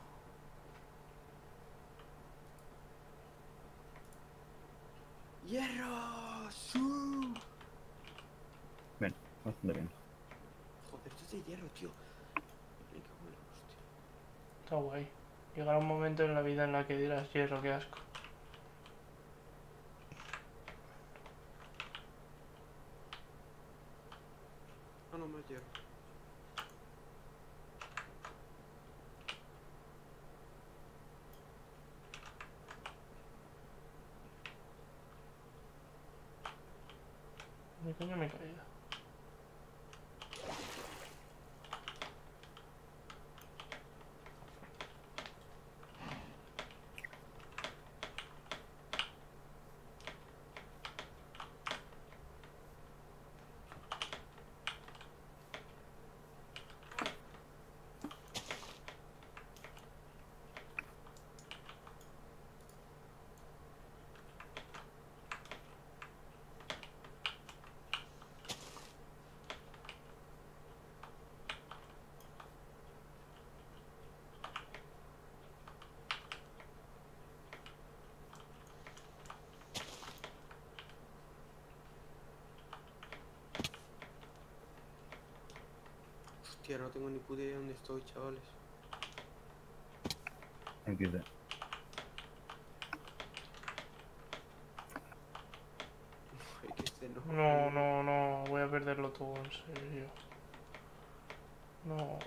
¡Hierro! ¡Su! Bien, bastante bien. Joder, esto es de hierro, tío. Me cago en la hostia. Está guay. Llegará un momento en la vida en la que dirás, hierro, qué asco. Ah, no, más hierro. ¿De coño me he caído? Hostia, no tengo ni puta idea de dónde estoy, chavales. XD. Ay, que este no. No, no, no. Voy a perderlo todo, en serio. No.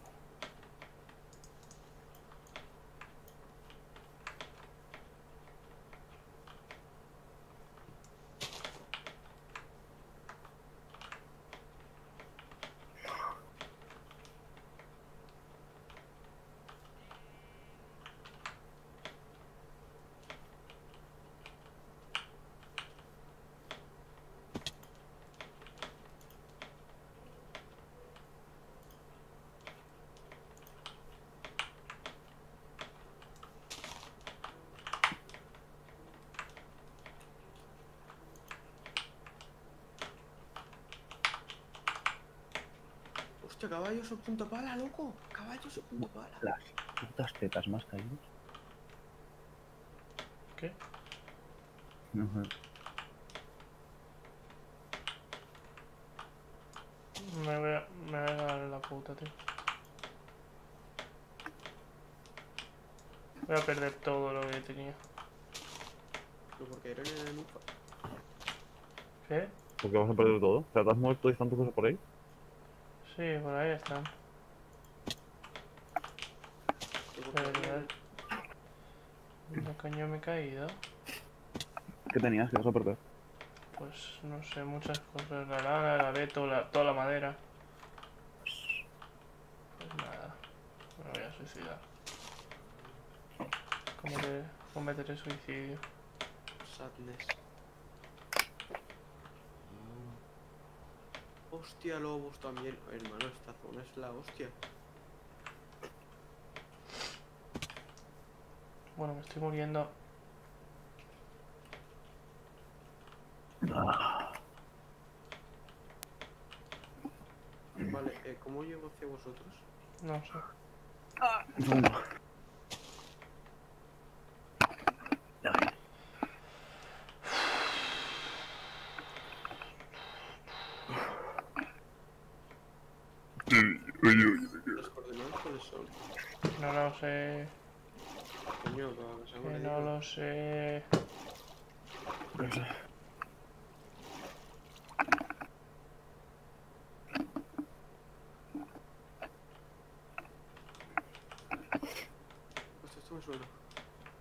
Hostia, caballos o punta pala, loco. Caballos o punta pala. Las putas tetas más caídas. ¿Qué? Ajá. Me voy a dar en la puta, tío. Voy a perder todo lo que tenía. Pero porque era en el nuca. ¿Qué? ¿Por qué vas a perder todo? O sea, ¿te has muerto y están tus cosas por ahí? Sí, por ahí están. Pero ¿dónde coño me he caído? ¿Qué tenías? ¿Qué vas a perder? Pues no sé, muchas cosas. La lana, la veto, toda la madera. Pues nada, me voy a suicidar. Cometeré suicidio. Sadness. Hostia, lobos también. Hermano, esta zona es la hostia. Bueno, me estoy muriendo. Vale, ¿cómo llego hacia vosotros? No sé. Un segundo. Ya. ¿Las coordenadas cuáles son? No lo sé. Coño, para que se Que no lo sé. No sé.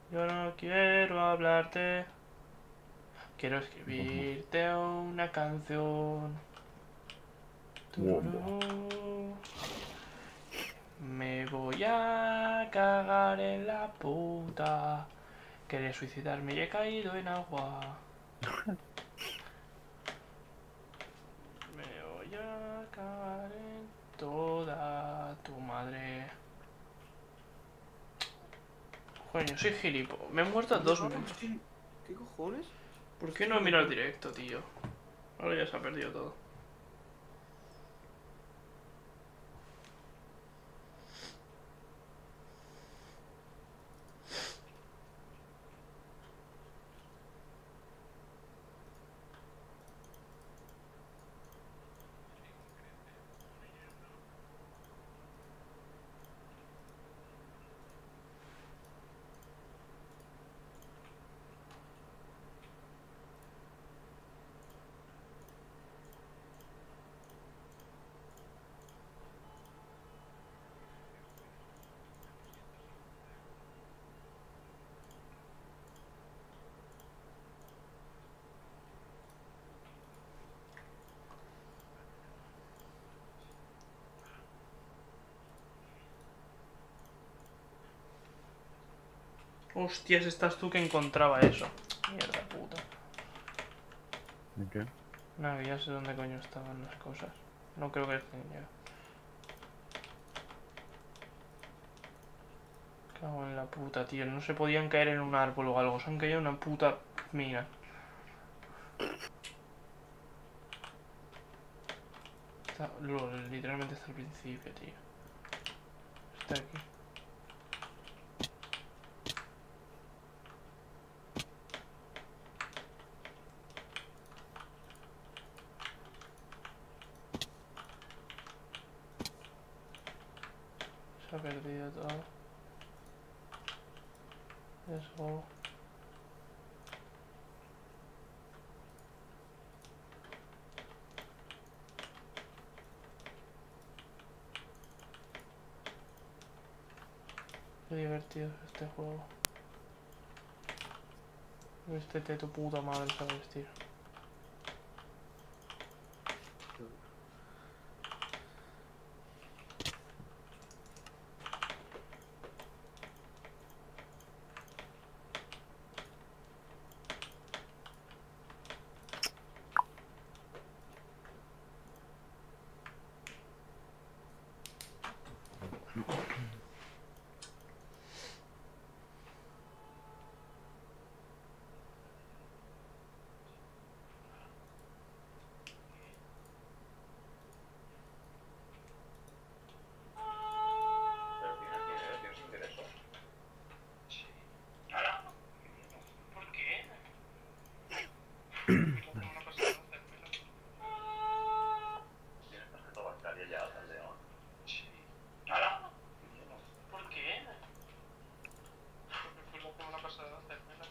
Yo no quiero hablarte. Quiero escribirte una canción. Tururú. Me voy a cagar en la puta. Quería suicidarme y he caído en agua. Me voy a cagar en toda tu madre. Coño, soy gilipollas. Me he muerto dos veces. ¿Qué cojones? ¿Por qué no miro el directo, tío? Ahora ya se ha perdido todo. Hostias, estás tú que encontraba eso. Mierda puta. ¿En qué? Nada, que ya sé dónde coño estaban las cosas. No creo que estén ya. Cago en la puta, tío. No se podían caer en un árbol o algo. Se han caído en una puta mina. Literalmente está al principio, tío. Está aquí. Se ha perdido todo. Eso. Qué divertido es este juego. Vístete tu puta madre a vestir. ¿Por qué? ¿Por qué? Porque fue la semana pasada a hacérmela.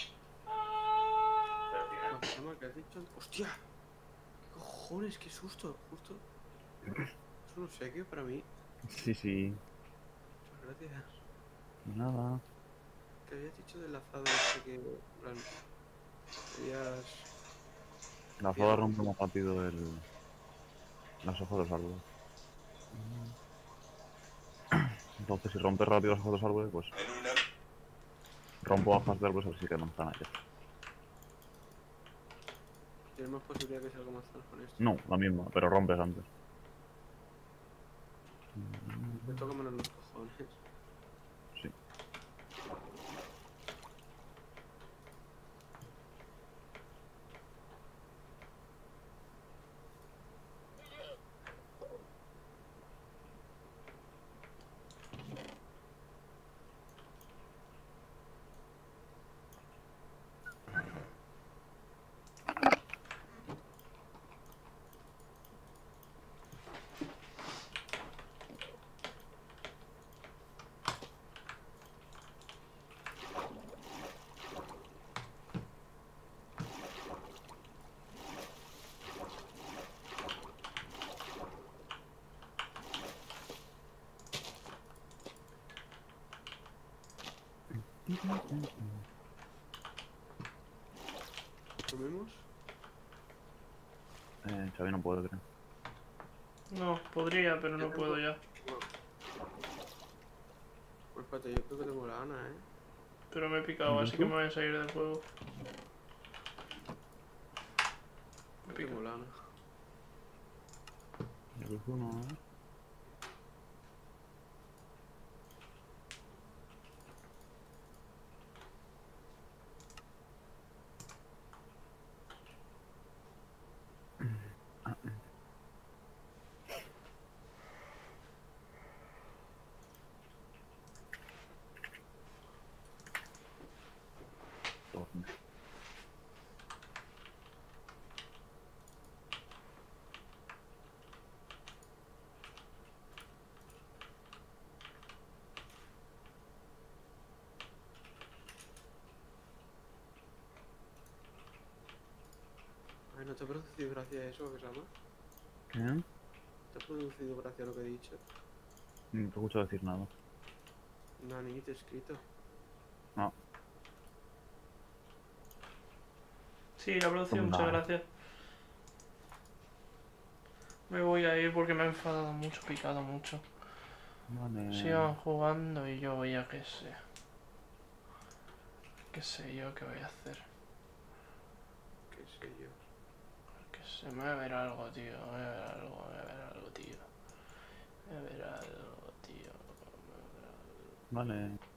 Mamá, ¿qué has dicho? ¡Hostia! ¿Qué cojones? ¡Qué susto! Justo. Es un obsequio para mí. Sí, sí. Muchas gracias. Nada. Te habías dicho del lazado este que... en plan, habías... La azada rompe más rápido las hojas de los árboles. Entonces, si rompes rápido las hojas de los árboles, pues... Rompo hojas de árboles así que manzana ya. Tienes más posibilidad que salga más con esto. No, la misma, pero rompes antes. Me toca menos los cojones. Sí. ¿Comemos? Xavi no puedo, creo. No, podría, pero no puedo ya. Bueno. Pues espérate, yo creo que tengo la Ana, ¿eh? Pero me he picado, así que me voy a salir del juego. Me pico. Tengo la Ana. Yo creo que uno, ¿eh? Torne. Ay, ¿no te ha producido gracia eso, que se llama? ¿Qué? ¿Te ha producido gracia lo que he dicho? No te escucho decir nada. Nani, te he escrito. No. Sí, le ha producido Pues muchas nada. gracias. Me voy a ir porque me ha enfadado mucho, picado mucho. Vale. Sigan jugando y yo voy a qué sé. Qué sé yo qué voy a hacer. Qué sé yo. Qué sé, me voy a ver algo, tío. Me voy a ver algo, me voy a ver algo, tío. Me voy a ver algo, tío. Me voy a ver algo. Vale.